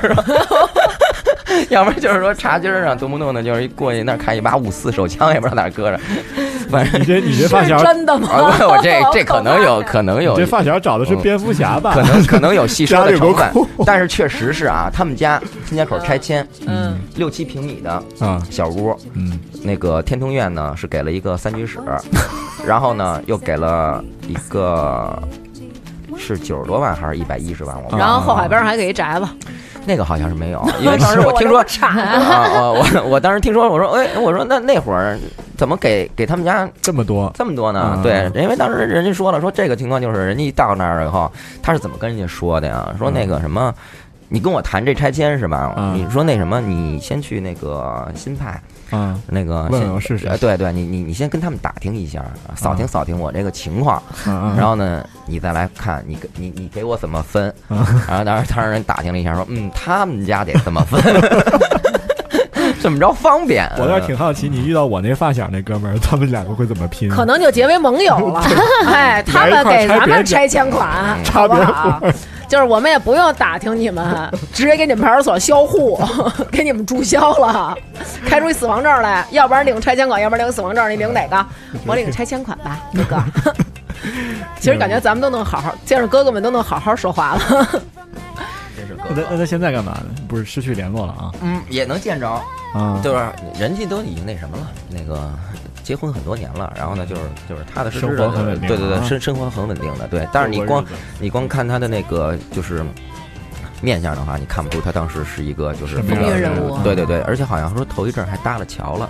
要不然就是说茶几上动不动的就是过去那看一把5.4手枪，也不知道哪搁着。 反正你这发小真的吗？ 我这可能有， 你这发小找的是蝙蝠侠吧？ 可能有戏说的成分，但是确实是啊，他们家口拆迁，6、7平米的小屋，那个天通苑呢是给了一个3居室，然后呢又给了一个是90多万还是110万？ 然后后海边还给一宅子。 那个好像是没有，因为当时我听说我当时听说，我说那会儿怎么给他们家这么多呢？对，因为当时人家说了，说这个情况就是人家一到那儿以后，他是怎么跟人家说的呀？说那个什么，你跟我谈这拆迁是吧？你说那什么，你先去那个新派。那个问我试试， 对，你先跟他们打听一下，扫听我这个情况，然后呢，你再来看，你给我怎么分？然后当时他让人打听了一下，说，他们家得怎么分？怎么着方便？ 我倒是挺好奇，你遇到我那发小那哥们儿，他们2个会怎么拼？ 可能就结为盟友了。他们给咱们拆迁款， 差别就是我们也不用打听你们，直接给你们派出所销户，给你们注销了，开出一死亡证来，要不然领拆迁款，要不然领死亡证，你领哪个？我领拆迁款吧，哥哥。其实感觉咱们都能好好见着哥哥们都能好好说话了。 那他现在干嘛呢？不是失去联络了啊？ 也能见着啊，就是人家都已经那什么了，那个。结婚很多年了，然后呢，就是他的生活很稳定， 对，生活很稳定的，对。但是你光看他的那个就是面相的话，你看不出他当时是一个就是风云人物， 对，而且好像说头一阵还搭了桥了。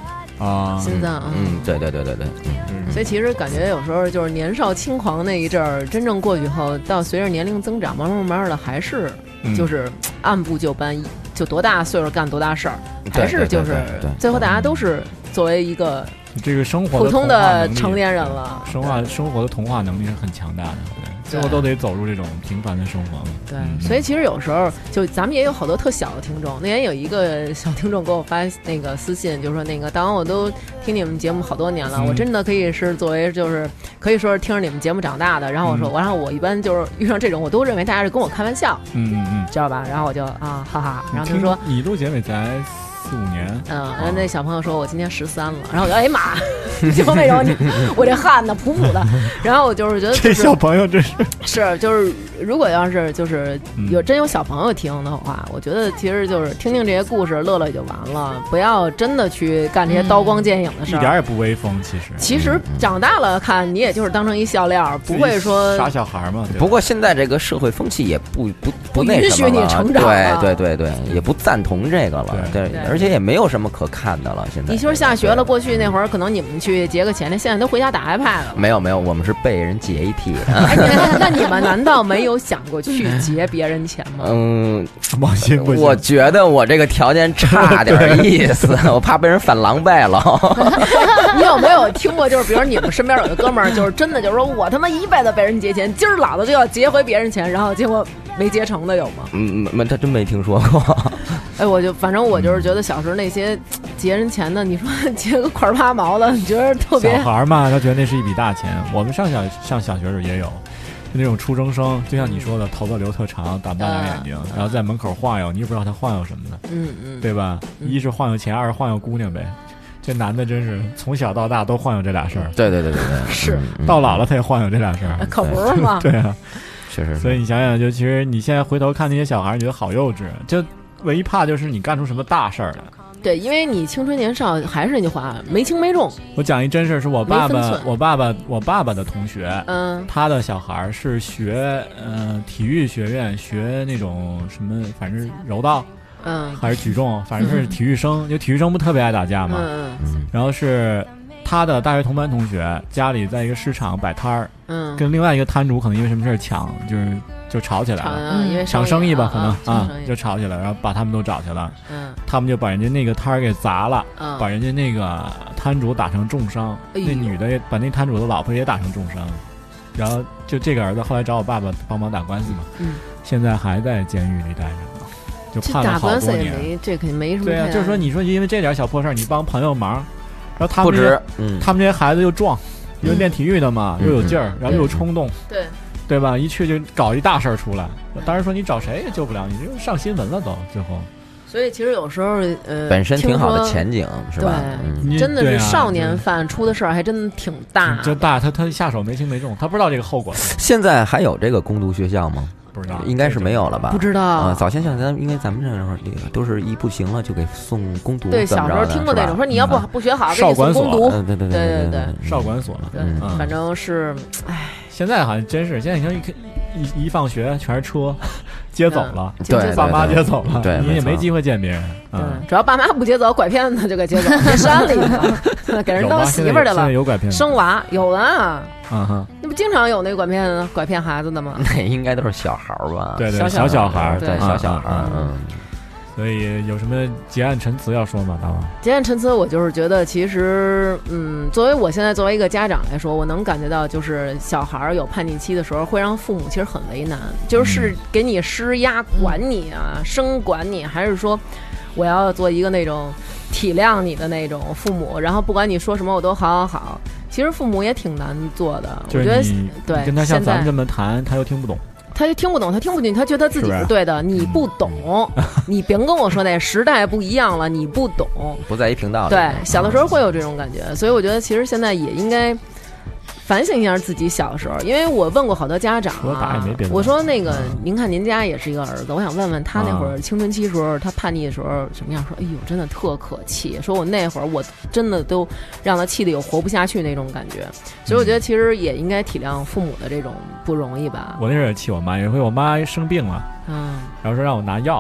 啊， 心脏， 对， 所以其实感觉有时候就是年少轻狂那一阵儿，真正过去后，到随着年龄增长，慢慢的还是就是按部就班，就多大岁数干多大事儿，还是就是最后大家都是作为一个这个生活普通的成年人了， 生活的同化能力是很强大的。最后都得走入这种平凡的生活了。 对，所以其实有时候就咱们也有好多特小的听众。那天有一个小听众给我发那个私信，就说那个当我都听你们节目好多年了，我真的可以是作为就是可以说是听着你们节目长大的。然后我说，然后我一般就是遇上这种，我都认为大家是跟我开玩笑，知道吧？然后我就哈哈，然后他说你录节目才4-5年， 然后那小朋友说我今年13了，然后我就哎妈，就那种我这汗呢普的，然后我就是觉得这小朋友真是就是如果要是就是真有小朋友听的话，我觉得其实就是听听这些故事乐乐也就完了，不要真的去干这些刀光剑影的事儿， 一点也不威风。 其实长大了看你也就是当成一笑料，不会说傻小孩嘛。 不过现在这个社会风气也不允许你成长， 对，也不赞同这个了，对，而且也没有什么可看的了。现在你就是下学了，过去那会儿可能你们去结个钱，现在都回家打 iPad 了。 没有，我们是被人劫一批。 那你们难道没有想过去劫别人钱吗？ 往心不行。 我觉得我这个条件差点意思，我怕被人反狼狈了。 你有没有听过？就是比如你们身边有一个哥们儿，就是真的就是说我他妈一辈子被人劫钱，今儿老子就要劫回别人钱，然后结果没劫成的有吗？ 他真没听说过。 哎，反正我就是觉得小时候那些劫人钱的，你说劫个块8毛的，你觉得特别小孩嘛，他觉得那是一笔大钱。我们上小学时候也有，就那种初中生，就像你说的，头发留特长，打不大两眼睛，然后在门口晃悠，你也不知道他晃悠什么的，对吧？一是晃悠钱，二是晃悠姑娘呗。这男的真是从小到大都晃悠这俩事儿。 对， 是到老了他也晃悠这俩事儿， 可不是吗？ 对啊， 确实。 所以你想想，就其实你现在回头看那些小孩，你觉得好幼稚，就唯一怕就是你干出什么大事儿来。 对，因为你青春年少，还是那句话，没轻没重。 我讲一真事，是我爸爸的同学，他的小孩是学体育学院，学那种什么，反正柔道，还是举重，反正是体育生。就体育生不特别爱打架嘛，然后是他的大学同班同学家里在一个市场摆摊儿，跟另外一个摊主可能因为什么事儿抢，就吵起来了，抢生意吧，可能就吵起来，然后把他们都找去了，他们就把人家那个摊儿给砸了，把人家那个摊主打成重伤，那女的也把那摊主的老婆也打成重伤，然后就这个儿子后来找我爸爸帮忙打官司嘛，现在还在监狱里待着呢，就判了好多年。 这肯定没什么。 对啊，就是说你说因为这点小破事儿你帮朋友忙，然后他们这些孩子又壮，因为练体育的嘛，又有劲儿，然后又有冲动，对吧？一去就搞一大事儿出来，当然说你找谁也救不了，你就上新闻了都最后。 所以其实有时候本身挺好的前景是吧？ 真的是少年犯出的事儿还真挺大， 就大他下手没轻没重，他不知道这个后果。 现在还有这个攻读学校吗？ 不知道， 应该是没有了吧？ 不知道早先像因为咱们这会儿都是一不行了就给送攻读。 对，小时候听过那种说你要不学好，给你送攻读。对， 少管所。 反正是，哎， 现在好像真是，现在你看一放学全是车接走了， 对， 爸妈接走了， 对， 你也没机会见别人。 对，主要爸妈不接走，拐骗子就给接走，给山里了，给人当媳妇儿去了。 现在有拐骗子， 生娃有啊。那不经常有那个拐骗孩子的吗？ 那应该都是小孩吧？ 对，小孩， 对，小孩。 所以有什么结案陈词要说吗？大王？ 结案陈词，我就是觉得其实，作为我现在作为一个家长来说，我能感觉到，就是小孩有叛逆期的时候，会让父母其实很为难，就是给你施压管你啊，生管你，还是说我要做一个那种体谅你的那种父母，然后不管你说什么我都好。其实父母也挺难做的，我觉得对， 跟他像咱们这么谈，他又听不懂。 他就听不懂，他听不进，他觉得自己是对的，你不懂，你别跟我说那时代不一样了，你不懂， 不在一频道里。 对，小的时候会有这种感觉，所以我觉得其实现在也应该反省一下自己小的时候，因为我问过好多家长啊，我说那个您看您家也是一个儿子，我想问问他那会儿青春期时候，他叛逆的时候什么样？说哎呦，真的特可气，说我那会儿我真的都让他气得有活不下去那种感觉，所以我觉得其实也应该体谅父母的这种不容易吧。 我那时候也气我妈，有一回我妈生病了，然后说让我拿药，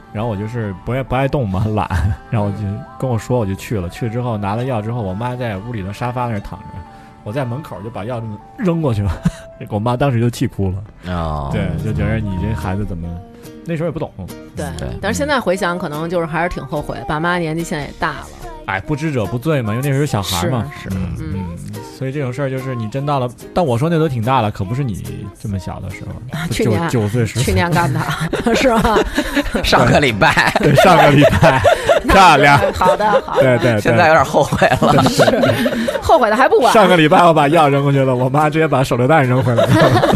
然后我就是不爱动嘛，懒，然后我就跟我说，我就去了之后拿了药之后，我妈在屋里的沙发那儿躺着，我在门口就把药扔过去了，我妈当时就气哭了。哦，对，就觉得你这孩子怎么那时候也不懂。 对，但是现在回想，可能就是还是挺后悔，爸妈年纪现在也大了。 哎，不知者不罪嘛，因为那时候小孩嘛。 是， 所以这种事儿就是你真到了，但我说那都挺大了，可不是你这么小的时候。 去年 9岁10岁， 去年干的，是吧？ 上个礼拜， 对，上个礼拜，漂亮。 好的， 对， 现在有点后悔了， 是后悔的还不晚。 上个礼拜我把药扔过去了，我妈直接把手榴弹扔回来了。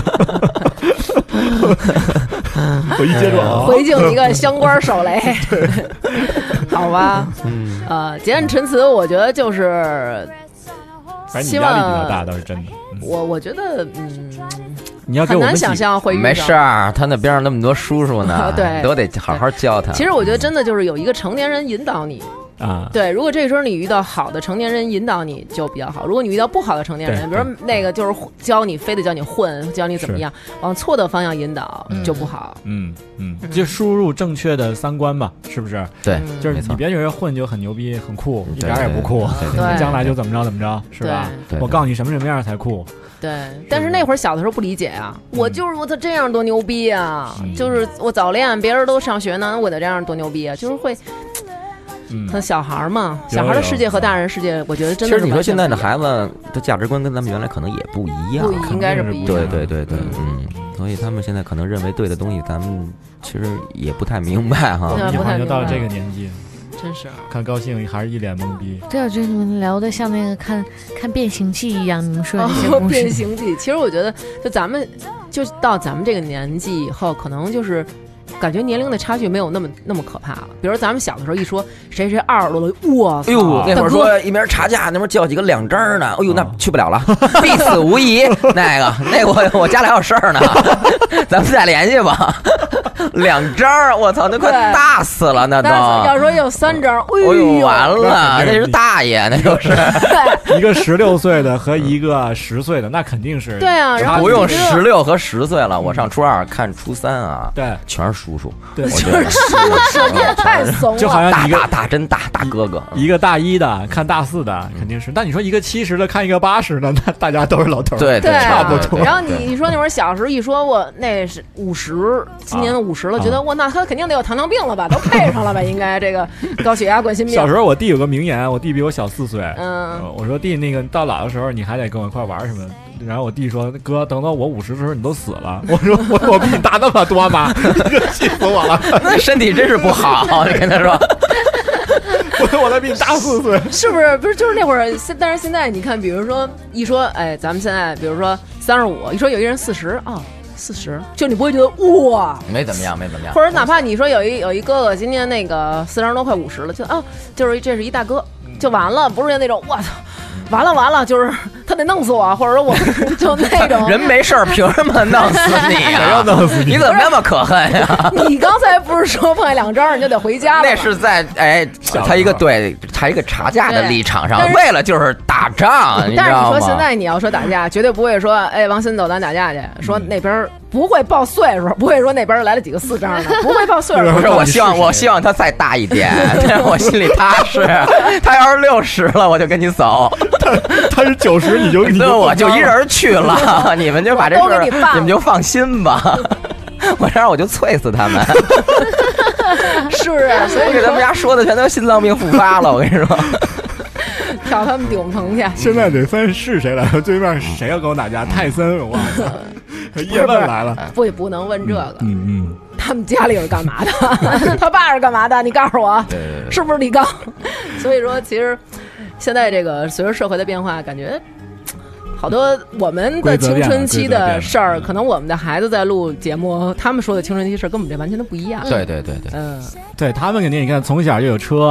我一接住， 回敬一个相关手雷。好吧，结案陈词，我觉得就是希望你压力比较大，倒是真的。 我觉得， 你要给我们很难想象会遇到。 没事儿，他那边上那么多叔叔呢， 对， 都得好好教他。 其实我觉得真的就是有一个成年人引导你。对，如果这时候你遇到好的成年人引导你就比较好，如果你遇到不好的成年人，比如说那个就是非得教你混，教你怎么样，往错的方向引导就不好。 就输入正确的三观吧，是不是？ 对， 就是你别觉得混就很牛逼很酷，一点也不酷，将来就怎么着，是吧？我告诉你什么样才酷。 对，但是那会儿小的时候不理解啊，我操这样多牛逼啊！就是我早恋，别人都上学呢，我得这样多牛逼啊！就是会。那小孩嘛，小孩的世界和大人世界，我觉得真的。 其实你说现在的孩子的价值观跟咱们原来可能也不一样， 应该是不一样。 对，所以他们现在可能认为对的东西，咱们其实也不太明白哈。 一会儿就到了这个年纪， 真是看高兴还是一脸懵逼。 对，我觉得你们聊的像那个看变形记一样，你们说的这些故事。 变形记，其实我觉得，就咱们到咱们这个年纪以后，可能就是。感觉年龄的差距没有那么可怕了。比如咱们小的时候一说谁20多了，哇， 哎呦，那会儿说一边查价，那边叫几个两张呢，哎呦，那去不了了，必死无疑。那个我家里还有事儿呢，咱们再联系吧。2张，我操，那快大死了，那都。 要说有3张， 哎呦，完了，那是大爷，那就是。 一个16岁的和一个10岁的，那肯定是。 对啊，然后不用16和10岁了，我上初2看初3啊， 对， 全是叔叔， 对，就是世界太怂了， 就好像一个大哥哥， 一个大1的看大4的肯定是，但你说一个70的看一个80的，那大家都是老头， 对， 差不多。 然后你说那会儿小时候一说我那是50，今年50了，觉得那他肯定得有糖尿病了吧，都配上了吧，应该这个高血压、冠心病。 小时候我弟有个名言，我弟比我小4岁，我说弟，那个到老的时候你还得跟我一块玩什么？然后我弟说哥，等到我50的时候你都死了。我说我比你大那么多吗？气死我了！ 那身体真是不好，你跟他说。 我才比你大4岁， 是不是？不是，就是那会儿。但是现在你看，比如说一说，哎，咱们现在比如说35，一说有一人40啊，40，就你不会觉得哇， 没怎么样。 或者哪怕你说有一哥哥今年那个40多快50了，就就是这是一大哥，就完了，不是那种我操。完了，就是他得弄死我，或者说我就那种人没事儿，凭什么弄死你呀？ 谁要弄死你？ 你怎么那么可恨呀？ 你刚才不是说碰见2张你就得回家了？ 那是在他一个查价的立场上，为了就是打仗。 但是你说现在你要说打架，绝对不会说王鑫走咱打架去，说那边不会报岁数，不会说那边来了几个4张的，不会报岁数。 不是，我希望他再大一点，这样我心里踏实。他要是60了，我就跟你走。 他是90，你就我就一人去了，你们就把这事儿你们就放心吧。我这样我就啐死他们。 是啊，所以给他们家说的全都心脏病复发了，我跟你说。 挑他们顶棚去。 现在得分是谁来了，对面谁要跟我打架？泰森，我操！叶问来了， 不能问这个。他们家里是干嘛的？他爸是干嘛的？你告诉我，是不是李刚？所以说，其实现在这个随着社会的变化，感觉好多我们的青春期的事儿，可能我们的孩子在录节目，他们说的青春期事儿跟我们这完全都不一样。 对， 对他们肯定你看从小就有车，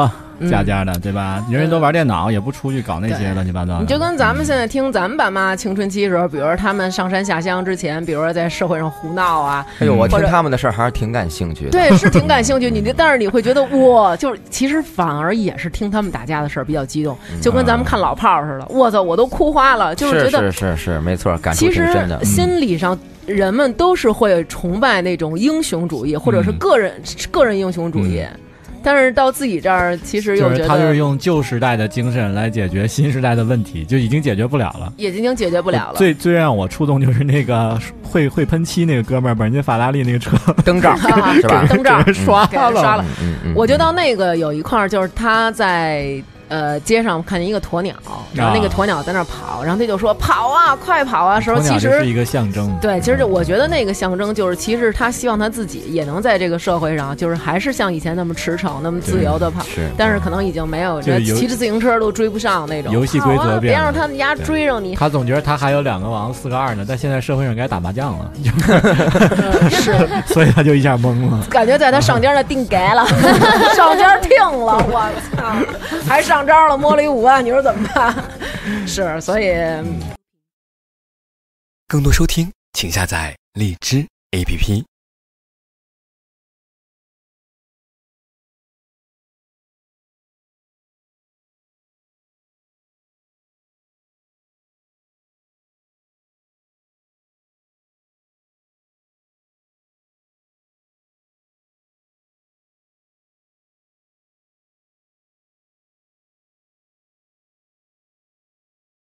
家家的，对吧？人人都玩电脑，也不出去搞那些乱七八糟的。 你就跟咱们现在听咱们爸妈青春期时候，比如说他们上山下乡之前，比如说在社会上胡闹啊， 哎呦，我听他们的事儿还是挺感兴趣的。 对，是挺感兴趣。但是你会觉得哇，就是其实反而也是听他们打架的事儿比较激动，就跟咱们看老炮儿似的。我操，我都哭花了，就是觉得是没错，感触挺深的。 其实心理上。人们都是会崇拜那种英雄主义，或者是个人英雄主义，但是到自己这儿，其实又觉得他就是用旧时代的精神来解决新时代的问题，就已经解决不了了， 也已经解决不了了。 最让我触动就是那个会喷漆那个哥们儿把人家法拉利那个车灯罩是吧？ 灯罩刷了， 我就到那个有一块就是他在。街上看见一个鸵鸟，然后那个鸵鸟在那跑，然后他就说跑啊，快跑啊！时候其实是一个象征， 对，其实我觉得那个象征就是，其实他希望他自己也能在这个社会上，就是还是像以前那么驰骋、那么自由的跑，但是可能已经没有，骑着自行车都追不上那种。 游戏规则变了， 别让他们家追上你。 他总觉得他还有2个王4个2呢，但现在社会上该打麻将了，是，所以他就一下懵了， 感觉在他上家那定改了，上家停了，我操，还上招了，摸了一5万，你说怎么办？是，所以更多收听请下载荔枝 APP。